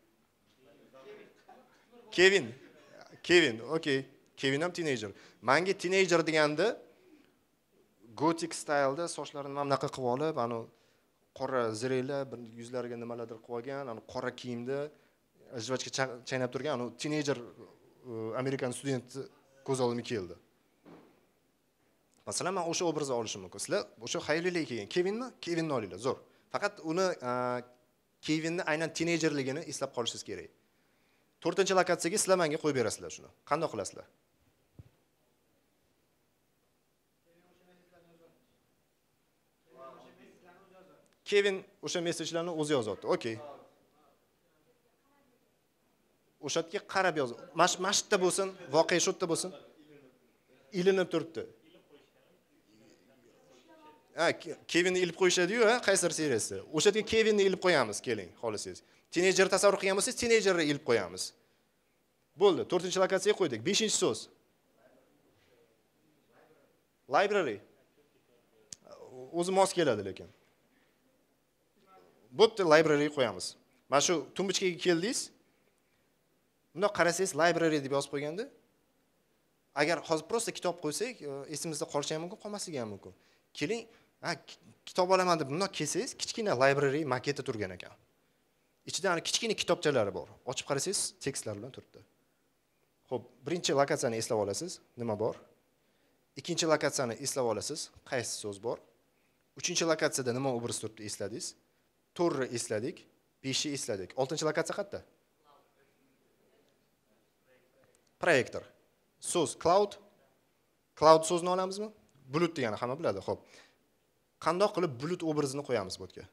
Kevin. Kevin, okey. Kevin ham teenager. Menga teenager deganda gotik stilda sochlarini mana bunaqa qilib olib, ana qora zireylar, yuzlariga nimalardir qilib olgan, ana qora kiyimda jivachka chaynab turgan, ana teenager Amerikan student ko'z oldimga keldi. Masalan, men o'sha obrazni olishim mumkin. Sizlar o'sha xayrlilik kelgan Kevinmi? Kevinni olinglar, zo'r. Faqat uni Kevinni aynan teenagerligini eslab qolishingiz kerak. to'rtinchi lokatsiyaga sizlar menga qo'yib berasizlar shuni. Qanday qilasizlar? Kevin o'sha mesajlarni o'zi yozyapti. Okey. O'sha yerga qarab yoz. Mashitda bo'lsin, voqea shu yerda bo'lsin. Ilinib turibdi. Ha, Kevinni ilib qo'yishadi-yu, ha, qaysar seriyasi. O'sha yerga Kevinni ilib qo'yamiz, keling, xohlasangiz. Teenager tasavvur qilgan bo'lsangiz, teenagerni ilib qo'yamiz. Bo'ldi, to'rtinchi lokatsiyaga qo'ydik. beshinchi so'z. Library. O'zi mos keladi lekin. Bo'pti, library qo'yamiz. Mana shu tumbuchkaga keldingiz. Bunda qarasangiz library deb yozib qo'yganda, agar hozir prosta kitob qo'ysak, esimizda qolishi ham mumkin, qolmasligi ham mumkin. Keling, ha, kitob olaman deb bundoq kelsangiz, kichkina library maketi turgan ekan. Ichida ana kichkina kitobchalari bor. Ochib qarasangiz, tekstlar bilan turibdi. Xo'p, birinchi lokatsiyani eslab olasiz, nima bor? Ikkinchi lokatsiyani eslab olasiz, qaysi so'z bor? Uchinchi lokatsiyada nima obraz turibdi esladingiz? to'rtni esladik, beshni esladik. oltinchi lokatsiya qayerda? Proyektor. So'z cloud. Cloud so'zni olamizmi? Bulut degani hamma biladi. Xo'p. Qandoq qilib bulut obrazini qo'yamiz bu yerga?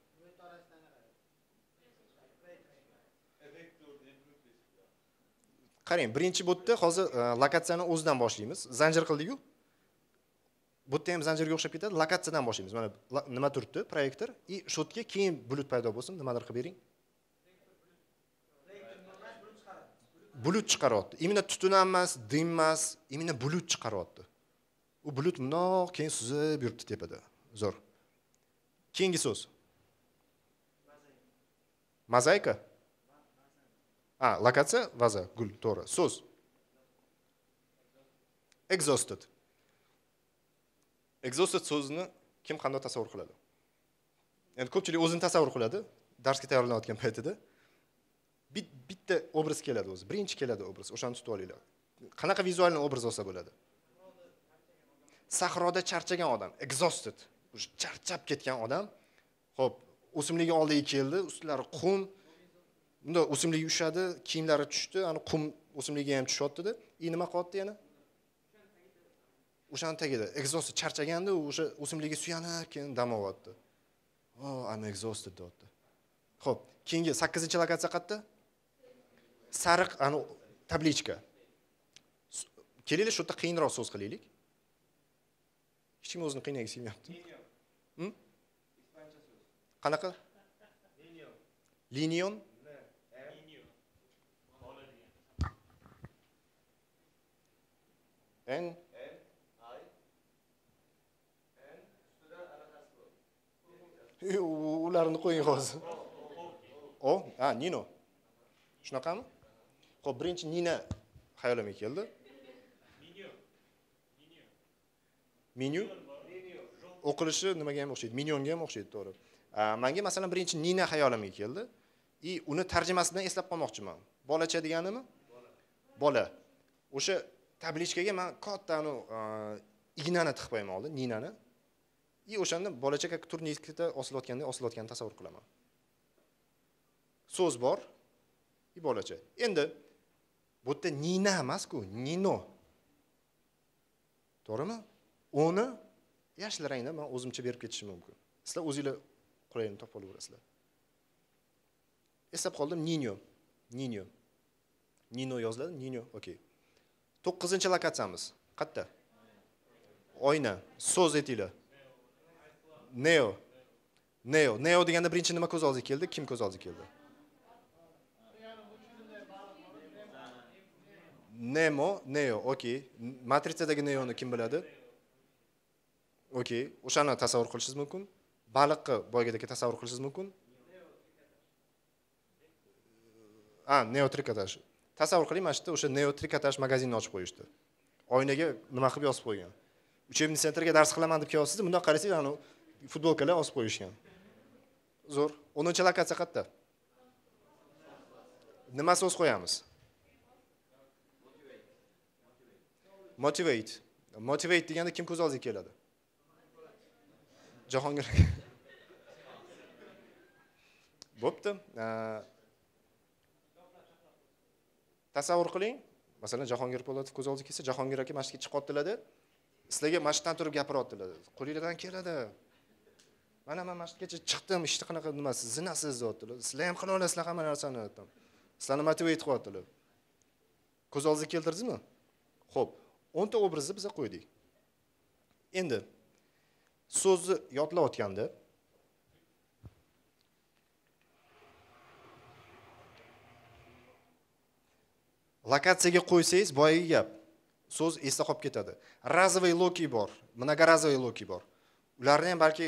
Qarang, birinchi botda hozir lokatsiyani o'zidan boshlaymiz. Zanjir qildik-ku. Botda ham zanjirga o'xshab ketadi. Lokatsiyadan boshlaymiz. Mana nima turibdi? Proyektor. I shotga keyin bulut paydo bo'lsin, nimadir qilib bering. Bulut chiqaryapti. Imенно tutun emas, dim emas, imенно bulut chiqaryapti. U bulut bundoq keyin suzib yuribdi tepada. Zo'r. Keyingi so'z. Mozaika. Ha, lokatsiya, vaza, gul, to'g'ri. So'z. Exhausted. Exhausted so'zini kim qanday tasavvur qiladi? Endi ko'pchilik o'zini tasavvur qiladi, darsga tayyorlanayotgan paytida. Bitta obraz keladi o'zi. Birinchi keladi obraz. O'shani tutib olinglar. Qanaqa vizualni obraz olsa bo'ladi? Sahroda charchagan odam, exhausted. O'sha charchab ketgan odam. Xo'p, o'simligi oldiga keldi, ustlari qum. Bunda o'simligi ushadi, kiyimlari tushdi, ani qum o'simligiga ham tushyapti-da. I nima qilyapti yana? O'shaning tagida exhausted charchaganda, o'sha o'simligiga suyanib, keyin dam olyapti. Oh, I'm exhausted deyapti. Xo'p, keyingi sakkizinchi lokatsiya qayerda? Sariq ani tablichka. Kelinglar, shu yerda qiyinroq so'z qilaylik. Hech kim o'zini qiynagisi kelmayapti. Hm? Ispancha so'z. Qanaqa? Linion. Linion? En ularni qo'ying hozir. O, ha, Nino. Shunaqami? Xo'p, birinchi Nina xayolimga keldi. Menyu. Menyu. O'qilishi nimaga ham o'xshaydi? Minionga ham o'xshaydi, to'g'ri. Menga masalan birinchi Nina xayolimga keldi. I uni tarjimasidan eslab qolmoqchiman. Bolacha deganimi? Bola. O'sha tablichkaga men katta anu ignani tiqib qo'yaman oldi, Ninani. I o'shanda bolachaka turnikda osilayotganda osilayotganini tasavvur qilaman. So'z bor, i bolacha. Endi bu yerda Nina emas-ku, Nino. To'g'rimi? Uni yashil rangda men o'zimcha berib ketishim mumkin. Sizlar o'zingizlar qulayini topib olaverasizlar. Eslab qoldim, Nino. Nino. Nino yoziladi, Nino, okey. to'qqizinchi lokatsiyamiz. Qayerda? Oyna. So'z aytinglar. Neo. Neo. Neo deganda birinchi nima ko'z oldiga keldi? Kim ko'z oldiga keldi? Nemo, Neo, okey. Matritsadagi Neoni kim biladi? Okey. O'shani tasavvur qilishingiz mumkin. Baliqni boyagidagi tasavvur qilishingiz mumkin. Ha, Neo Trikotaj. Tasavvur qiling, mana shu yerda o'sha Neo Trikotaj magazinini ochib qo'yishdi. Oynaga nima qilib yozib qo'ygan. Uchebniy sentrga dars qilaman deb kelyapsiz, bundoq qarasangiz, ana futbolkalar osib qo'yishgan. Zo'r. o'ninchi lokatsiya qayerda? Nima so'z qo'yamiz? Motivate. Motivate deganda kim ko'z oldiga keladi? Jahongir. Bo'pti. Tasavvur qiling. Masalan, Jahongir Po'latov ko'z oldiga kelsa, Jahongir aka mashqqa chiqib qoldilar-da. Sizlarga mashqdan turib gapiryaptilar. Qo'lingizdan keladi. Mana men mashqgacha chiqdim, ishni qanaqa nimasi, zinasiz deyaptilar. Sizlar ham qila olasizlar hamma narsani aytdim. Sizlarni motivate qilyaptilar. Ko'z oldiga keltirdingizmi? Xo'p, o'nta obrazni biz qo'ydik. Endi so'zni yodlayotganda lokatsiyaga qo'ysangiz, boyagi gap, so'z esda qolib ketadi. Razovый loki bor, mnogorazовый loki bor. Ularni ham balki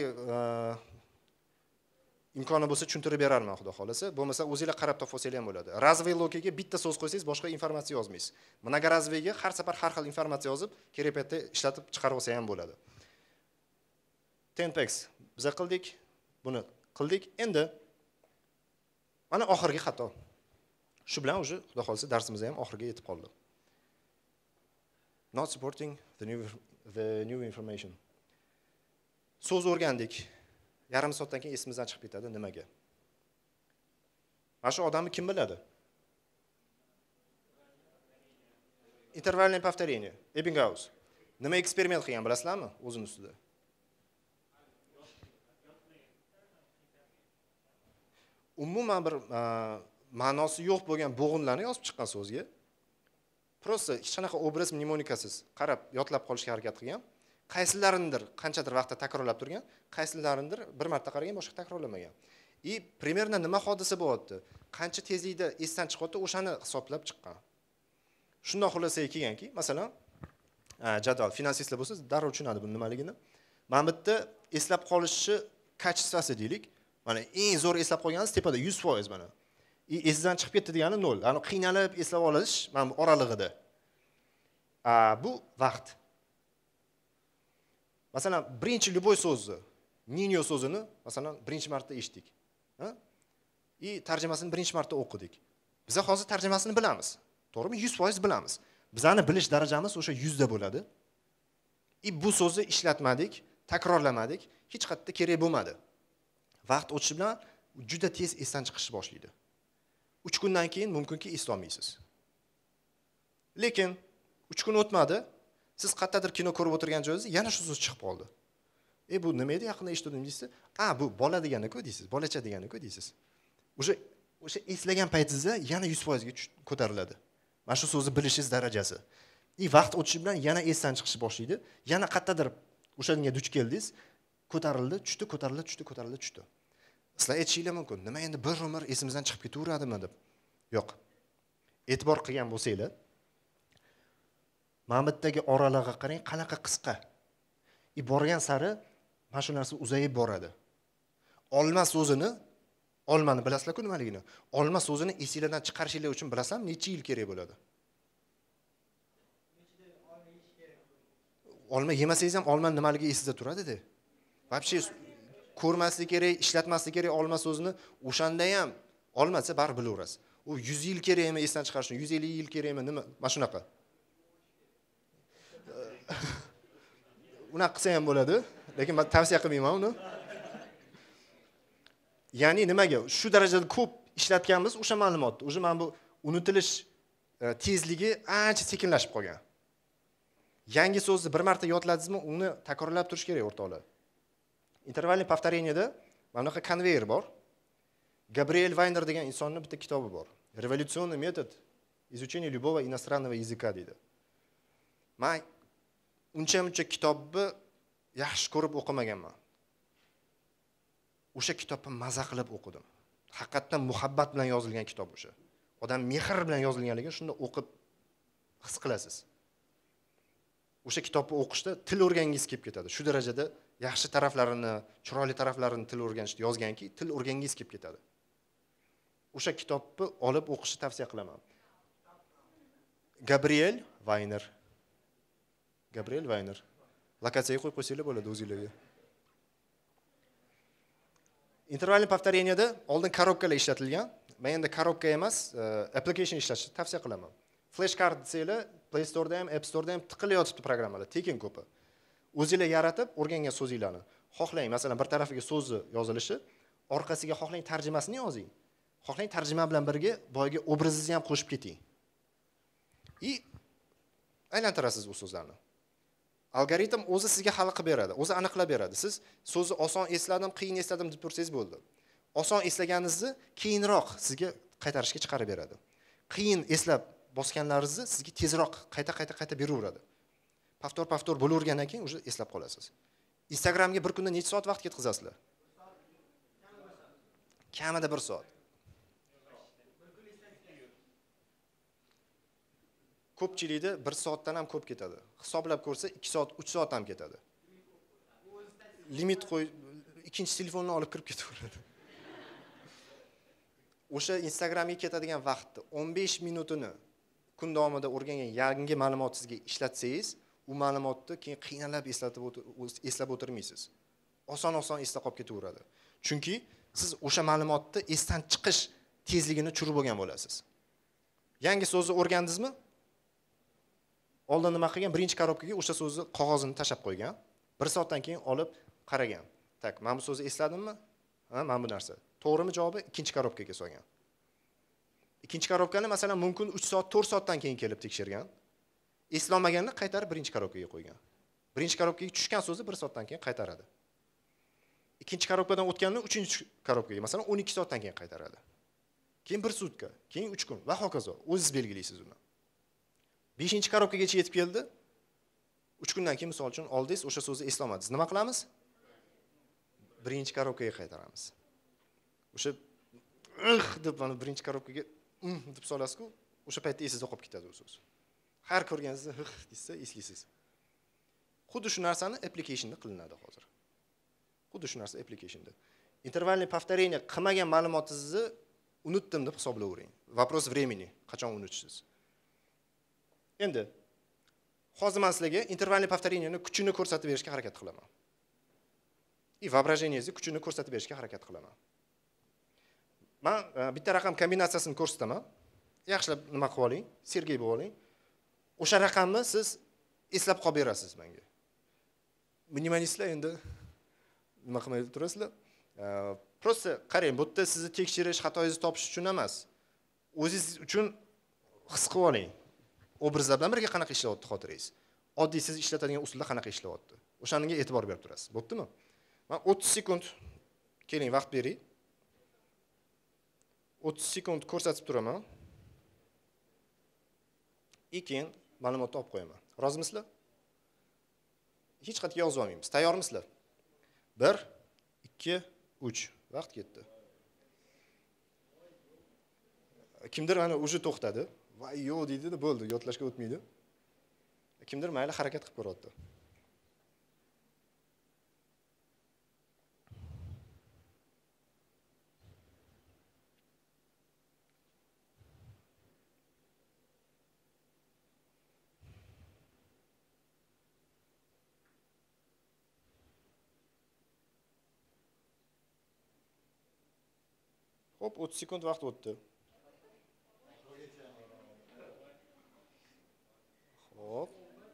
imkoni bo'lsa tushuntirib berarman, xudo xolasa. Bo'lmasa o'zingizlar qarab topolsanglar ham bo'ladi. Razovый lokiga bitta so'z qo'ysangiz, boshqa informatsiya yozmaysiz. Mnogorazовыйga har safar har xil informatsiya yozib, kerak paytda ishlatib chiqarib olsa ham bo'ladi. Tenpex biz qildik, buni qildik. Endi mana oxirgi xato. Shu bilan o'zi xudo xolasa darsimiz ham oxiriga yetib qoldi. Not supporting the new the new information. So'z o'rgandik. Yarim soatdan keyin esimizdan chiqib ketadi. Nimaga? Mana shu odamni kim biladi? Intervalniy повторение. Ebbinghaus. Nima eksperiment qilgan bilasizlarmi o'zining ustida? Umuman bir ma'nosi yo'q bo'lgan bo'g'inlarni yozib chiqqan so'zga prosta hech qanaqa obraz mnemonikasiz qarab yodlab qolishga harakat qilgan. Qaysilaridir qanchadir vaqtda takrorlab turgan, qaysilaridir bir marta qaragan, boshqa takrorlamagan. И примерно nima hodisa bo'lyapti? Qancha tezlikda esdan chiqyapti, o'shani hisoblab chiqqan. Shundoq xulosaga kelganki, masalan, jadval finansistlar bo'lsa, darrov tushunadi bu nimaligini. Mana bu yerda eslab qolishni kачествоsi deylik. Mana eng zo'r eslab qolganingiz tepada yuz foiz mana. И esdan chiqib ketdi degani nol. Ani qiynalib eslab olish mana bu oralig'ida. A bu vaqt. Masalan, birinchi любой so'zni, Ninyo so'zini, masalan, birinchi marta eshitdik. Ha? И tarjimasini birinchi marta o'qidik. Biz hozir tarjimasini bilamiz. To'g'rimi? yuz foiz bilamiz. Bizani bilish darajamiz o'sha yuz da bo'ladi. И bu so'zni ishlatmadik, takrorlamadik, hech qayerda kerak bo'lmadi. Vaqt o'tishi bilan juda tez esdan chiqishni boshlaydi. uch kundan keyin mumkinki eslolmaysiz. Lekin uch kun o'tmadi, siz qayerdadir kino ko'rib o'tirgan joyingizda yana shu so'z chiqib qoldi. E bu nima edi, yaqinda eshitdim deysiz? "A, bu bola degani-ku" deysiz, bolacha degani-ku deysiz. O'sha o'sha eslagan paytingizda yana yuz foiz ga ko'tariladi. Mana shu so'zni bilishingiz darajasi. И vaqt o'tishi bilan yana esdan chiqishni boshlaydi. Yana qayerdadir o'shanga duch keldingiz, ko'tarildi, tushdi, ko'tarildi, tushdi, ko'tarildi, tushdi. Sizlar aytishinglar mumkin, nima endi bir umr esimizdan chiqib ketaveradimi deb. Yo'q. E'tibor qilgan bo'lsanglar, mana bu yerdagi oralig'iga qarang, qanaqa qisqa. I borgan sari mana shu narsa uzayib boradi. Olma so'zini, olmani bilasizlar-ku nimaligini? Olma so'zini esingizdan chiqarishinglar uchun bilasizmi, necha yil kerak bo'ladi? Olma yemasangiz ham olma nimaligi esingizda turadi-da. Вообще ko'rmaslik kerak, ishlatmaslik kerak olma so'zini, o'shanda ham olmasa bar bilaverasiz. U yuz yil kerakmi esdan chiqarish uchun, yuz ellik yil kerakmi, nima? Mana shunaqa. Unaqa qilsa ham bo'ladi, lekin men tavsiya qilmayman uni. Ya'ni nimaga? Shu darajada ko'p ishlatganmiz o'sha ma'lumotni. O'sha mana bu unutilish tezligi ancha sekinlashib qolgan. Yangi so'zni bir marta yodladingizmi, uni takrorlab turish kerak o'rtoqlar. Intervalniy повторениеda mana bunaqa konveyer bor. Gabriel Вайнер degan insonning bitta kitobi bor. Revolyuционный метод изучения любого иностранного языка deydi. Men uncha-muncha kitobni yaxshi ko'rib o'qimaganman. O'sha kitobni maza qilib o'qidim. Haqiqatan muhabbat bilan yozilgan kitob o'sha. Odam mehr bilan yozilganligini shunda o'qib his qilasiz. O'sha kitobni o'qishda til o'rgangingiz kelib ketadi. Shu darajada yaxshi taraflarini, chiroyli taraflarini til o'rganishda yozganki, til o'rgangingiz kelib ketadi. O'sha kitobni olib o'qishni tavsiya qilaman. Gabriel Vayner. Gabriel Vayner. Lokatsiyaga qo'yib qo'ysanglar bo'ladi o'zingizlarga. Intervalli повторениеda oldin korobkalar ishlatilgan. Men endi korobka emas, application ishlatishni tavsiya qilaman. Flash card desanglar, Play Store'da ham, App Store'da ham tiqilib yotibdi programmalar, tekin ko'pi. O'zingizlar yaratib, o'rgangan so'zinglarni. Xohlang, masalan, bir tarafiga so'zni yozilishi, orqasiga xohlang tarjimasini yozing. Xohlang tarjima bilan birga boyagi obrazingizni ham qo'shib keting. И aylantirasiz u so'zlarni. Algoritm o'zi sizga hal qilib beradi, o'zi aniqlab beradi. Siz so'zni oson esladim, qiyin esladim deb tursangiz bo'ldi. Oson eslaganingizni keyinroq sizga qaytarishga chiqarib beradi. Qiyin eslab bosganlaringizni sizga tezroq qayta-qayta qayta beraveradi. Paftor-paftor bo'lavergandan keyin o'sha eslab qolasiz. Instagramga bir kunda necha soat vaqt ketkazasizlar? Kamida bir soat. Ko'pchilikda bir soatdan ham ko'p ketadi. Hisoblab ko'rsa ikki soat, uch soat ham ketadi. Limit qo'y, ikkinchi telefonni olib kirib ketaveradi. O'sha Instagramga ketadigan vaqtni o'n besh minutini kun davomida o'rgangan yangi ma'lumot sizga ishlatsangiz, u ma'lumotni keyin qiynalib eslatib eslab o'tirmaysiz. Oson-oson esda qolib ketaveradi. Chunki siz o'sha ma'lumotni esdan chiqish tezligini tushirib bo'lgan bo'lasiz. Yangi so'zni o'rgandingizmi? Oldin nima qilgan? Birinchi korobkaga o'sha so'zni qog'ozini tashab qo'ygan. bir soatdan keyin olib qaragan. Tak, men bu so'zni esladimmi? Ha, men bu narsa. To'g'rimi javobi? Ikkinchi korobkaga solgan. Ikkinchi korobkani masalan mumkin uch soat, to'rt soatdan keyin kelib tekshirgan. Eslolmaganini qaytarib birinchi korobkaga qo'ygan. Birinchi korobkaga tushgan so'zni bir soatdan keyin qaytaradi. Ikkinchi korobkadan o'tganini uchinchi korobkaga masalan o'n ikki soatdan keyin qaytaradi. Keyin bir sutka, keyin uch kun va hokazo. O'zingiz belgilaysiz uni. beshinchi korobkagacha yetib keldi. uch kundan keyin misol uchun oldingiz o'sha so'zni eslamadingiz. Nima qilamiz? Birinchi korobkaga qaytaramiz. O'sha ih deb mana birinchi korobkaga um deb solasiz-ku, o'sha paytda esingizda qolib ketadi u so'z. Har ko'rganingizda ih desa eslaysiz. Xuddi shu narsani applicationda qilinadi hozir. Xuddi shu narsa applicationda. Intervalli повторение qilmagan ma'lumotingizni unutdim deb hisoblayvering. Вопрос времени, qachon unutishsiz. Endi hozir men sizlarga intervalli повторениeni kuchini ko'rsatib berishga harakat qilaman. И воображениеңizga kuchini ko'rsatib berishga harakat qilaman. Men bitta raqam kombinatsiyasini ko'rsataman. Yaxshilab nima qilib oling, Sergey bo'lib oling. O'sha raqamni siz eslab qolib berasiz menga. Minimalistlar endi nima qilmay turasizlar? Prosta qarang, bu yerda sizni tekshirish, xatoingizni topish uchun emas. O'zingiz uchun his qilib oling. Obrazlar bilan birga qanaqa ishlayapti xotirangiz? Oddiy siz ishlatadigan usulda qanaqa ishlayapti? O'shaniga e'tibor berib turasiz. Bo'ptimi? Men o'ttiz sekund keling vaqt bering. o'ttiz sekund ko'rsatib turaman. Keyin ma'lumotni olib qo'yaman. Rozimisizlar? Hech qayerga yozib olmaymiz. Tayyormisizlar? bir, ikki, uch. Vaqt ketdi. Kimdir mana o'sha to'xtadi. Voy yo'q deydi, bo'ldi, yodlashga o'tmaydi. Kimdir mayli harakat qilib ko'ryapti. Hop, o'ttiz sekund vaqt o'tdi. Hop.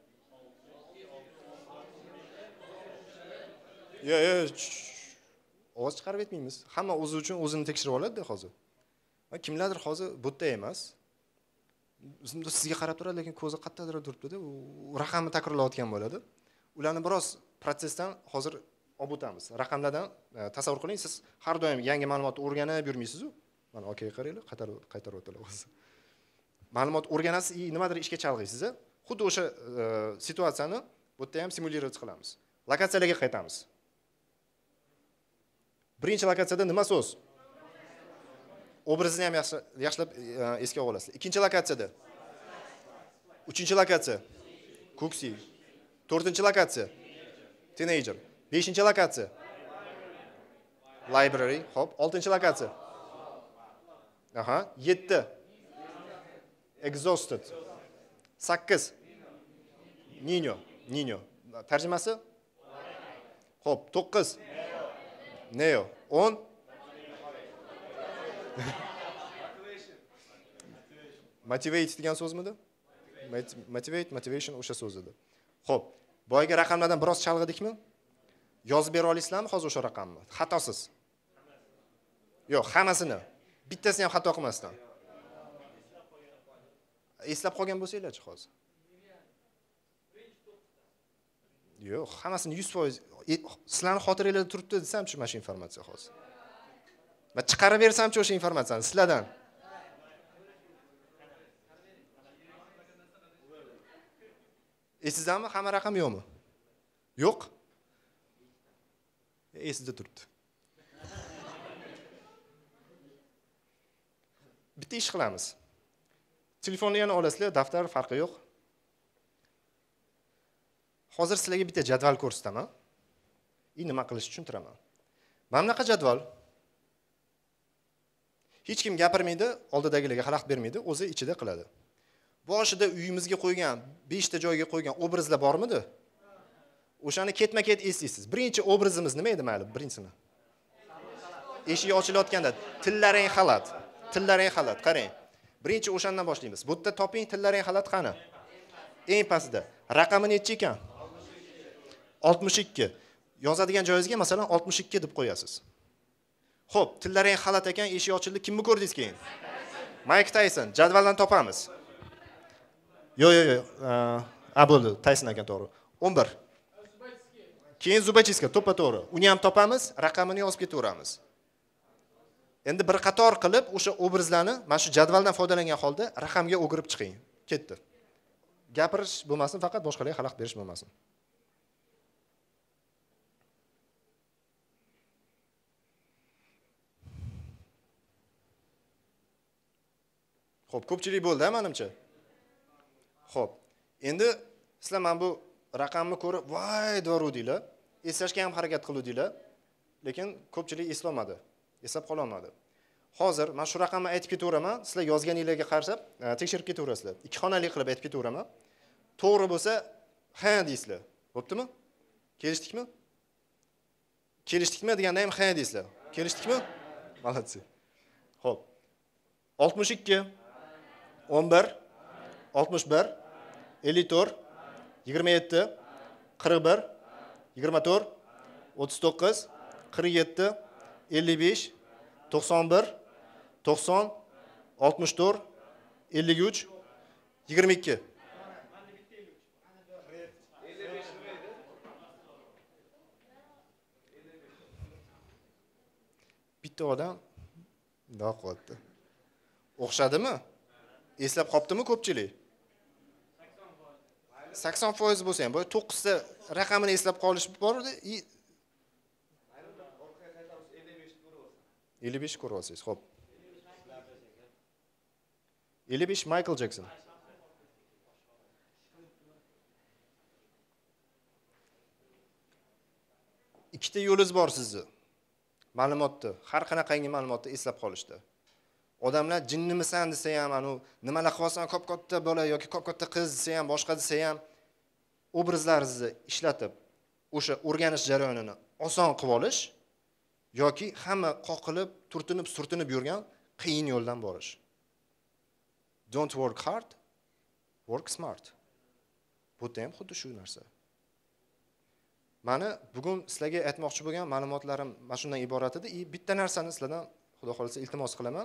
Ya, ya, ovoz chiqarib etmaymiz. Hamma o'zi uchun o'zini tekshirib oladi-da hozir. Kimlardir hozir bu yerda emas. Sizga qarab turadi, lekin ko'zi qayerdadir turibdi-da, u raqamni takrorlayotgan bo'ladi. Ularni biroz protsessdan hozir olib o'tamiz. Raqamlardan tasavvur qiling, siz har doim yangi ma'lumotni o'rganib yurmaysiz-ku. Mana okaga qaranglar, qaytarib qaytarib o'tadi o'zi. Ma'lumot o'rganasiz, nimadir ishga chalg'iysiz. Xuddi o'sha situatsiyani bu yerda ham simulировать qilamiz. Lokatsiyalarga qaytamiz. Birinchi lokatsiyada nima so'z? Obrazni ham yaxshi yaxshilab esga olasizlar. Ikkinchi lokatsiyada. Uchinchi lokatsiya. Ko'ksi. To'rtinchi lokatsiya. Teenager. Beshinchi lokatsiya. Library. Xo'p, oltinchi lokatsiya. Aha, yetti. Exhausted. sakkiz. Nino. Nino. Tarjimasi? Xo'p, to'qqiz. Neo. o'n. Motivate degan so'zmidi? Motivate, motivation o'sha so'z edi. Xo'p, boyagi raqamlardan biroz chalg'idikmi? Yozib bera olasizlarmi hozir o'sha raqamni? Xatosiz. Yo'q, hammasini. Bittasini ham xato qilmasdan. Eslab qolgan bo'lsanglar-chi hozir? Yo'q, hammasini yuz foiz sizlarning xotiranglarda turibdi desam-chi mana shu informatsiya hozir. Men chiqarib bersam-chi o'sha informatsiyani sizlardan. Esizdami? Hamma raqam yo'qmi? Yo'q. Esida turibdi. Bitta ish qilamiz. Telefonni yana olasizlar, daftar farqi yo'q. Hozir sizlarga bitta jadval ko'rsataman. I nima qilish tushuntiraman. Mana bunaqa jadval. Hech kim gapirmaydi, oldidagilarga xalaqit bermaydi, o'zi ichida qiladi. Boshida uyimizga qo'ygan, besh ta joyga qo'ygan obrazlar bormidi? O'shani ketma-ket eslaysiz. Birinchi obrazimiz nima edi mayli, birinchisini? Eshik ochilayotganda tillarang xalat, tillarang xalat, qarang. Birinchi o'shandan boshlaymiz. Bu yerda toping tillarang xalat qani? Eng pastda. Raqami necha ekan? oltmish ikki. Yozadigan joyingizga masalan oltmish ikki deb qo'yasiz. Xo'p, tillarang xalat ekan, eshik ochildi, kimni ko'rdingiz keyin? Mike Tyson, jadvaldan topamiz. Yo'q, yo'q, yo'q. A bo'ldi, Tyson ekan to'g'ri. o'n bir. Keyin Zubachiska, to'ppa to'g'ri. Uni ham topamiz, raqamini yozib ketaveramiz. Endi bir qator qilib o'sha obrazlarni mana shu jadvaldan foydalangan holda raqamga o'girib chiqing. Ketdi. Gapirish bo'lmasin, faqat boshqalarga xalaqit berish bo'lmasin. Xo'p, ko'pchilik bo'ldi, menimcha. Xo'p. Endi sizlar men bu raqamni ko'rib, voy dorudinglar, eslashga ham harakat qiluvdinglar, lekin ko'pchilik eslolmadi, eslab qololmadi. Hozir men shu raqamni aytib ketaveraman, sizlar yozganinglarga qarab tekshirib ketaverasizlar. Ikki xonali qilib aytib ketaveraman. To'g'ri bo'lsa, ha deysizlar. Bo'ptimi? Kelishdikmi? Kelishdikmi deganda ham ha deysizlar. Kelishdikmi? Malatsi. Xo'p. oltmish ikki, o'n bir, oltmish bir, ellik to'rt, yigirma yetti, qirq bir, yigirma to'rt, o'ttiz to'qqiz, qirq yetti, ellik besh, to'qson bir, to'qson, oltmish to'rt, ellik uch, yigirma ikki. Bitta odam bundoq qildi. O'xshadimi? Eslab qoptimi ko'pchilik? sakson foiz bo'lsa ham, bu to'qqiz ta raqamini eslab qolish bor-edi. ellik besh ko'rib olsangiz, xo'p. ellik besh Michael Jackson. Ikkita yo'lingiz bor sizni. Ma'lumotni, har qanaqangi ma'lumotni eslab qolishda. Odamlar jinnimisan desa ham, anu nimalar qilsan, kop-katta bola yoki kop-katta qiz desa ham, boshqa desa ham obrazlaringizni ishlatib o'sha o'rganish jarayonini oson qilib olish yoki hamma qoqilib, turtinib, surtinib yurgan qiyin yo'ldan borish. Don't work hard, work smart. Bu ham xuddi shu narsa. Mana bugun sizlarga aytmoqchi bo'lgan ma'lumotlarim mana shundan iborat edi. Bitta narsani sizlardan Xudo xolisa iltimos qilaman.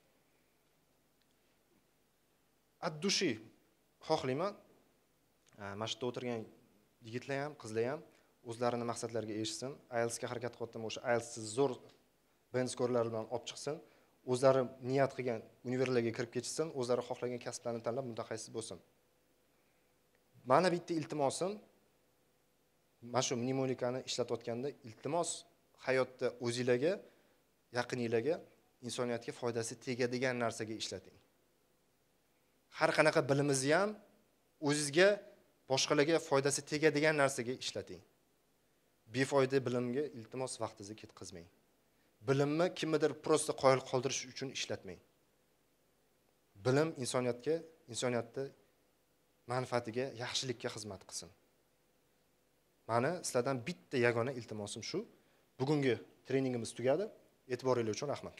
Ad-dushi xohlayman. Mana shu yerda o'tirgan yigitlar ham, qizlar ham o'zlarining maqsadlariga erishsin. I E L T S ga harakat qilyaptim, o'sha I E L T S zo'r band skorlar bilan olib chiqsin. O'zlari niyat qilgan universitetlarga kirib ketishsin, o'zlari xohlagan kasblarni tanlab mutaxassis bo'lsin. Mana bitta iltimosim, mana shu mnemonikani ishlatayotganda iltimos hayotda o'zingizlarga, yaqiningizlarga, insoniyatga foydasi tegadigan narsaga ishlating. Har qanaqa bilimingizni ham o'zingizga, boshqalarga foydasi tegadigan narsaga ishlating. Befoyda bilimga iltimos vaqtingizni ketkazmang. Bilimni kimnidir prosta qoyil qoldirish uchun ishlatmang. Bilim insoniyatga, insoniyatda manfaatiga, yaxshilikka xizmat qilsin. Mani sizlardan bitta yagona iltimosim shu. Bugungi treningimiz tugadi. E'tiboringiz uchun rahmat.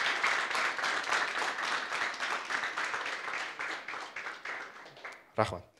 Rahmat.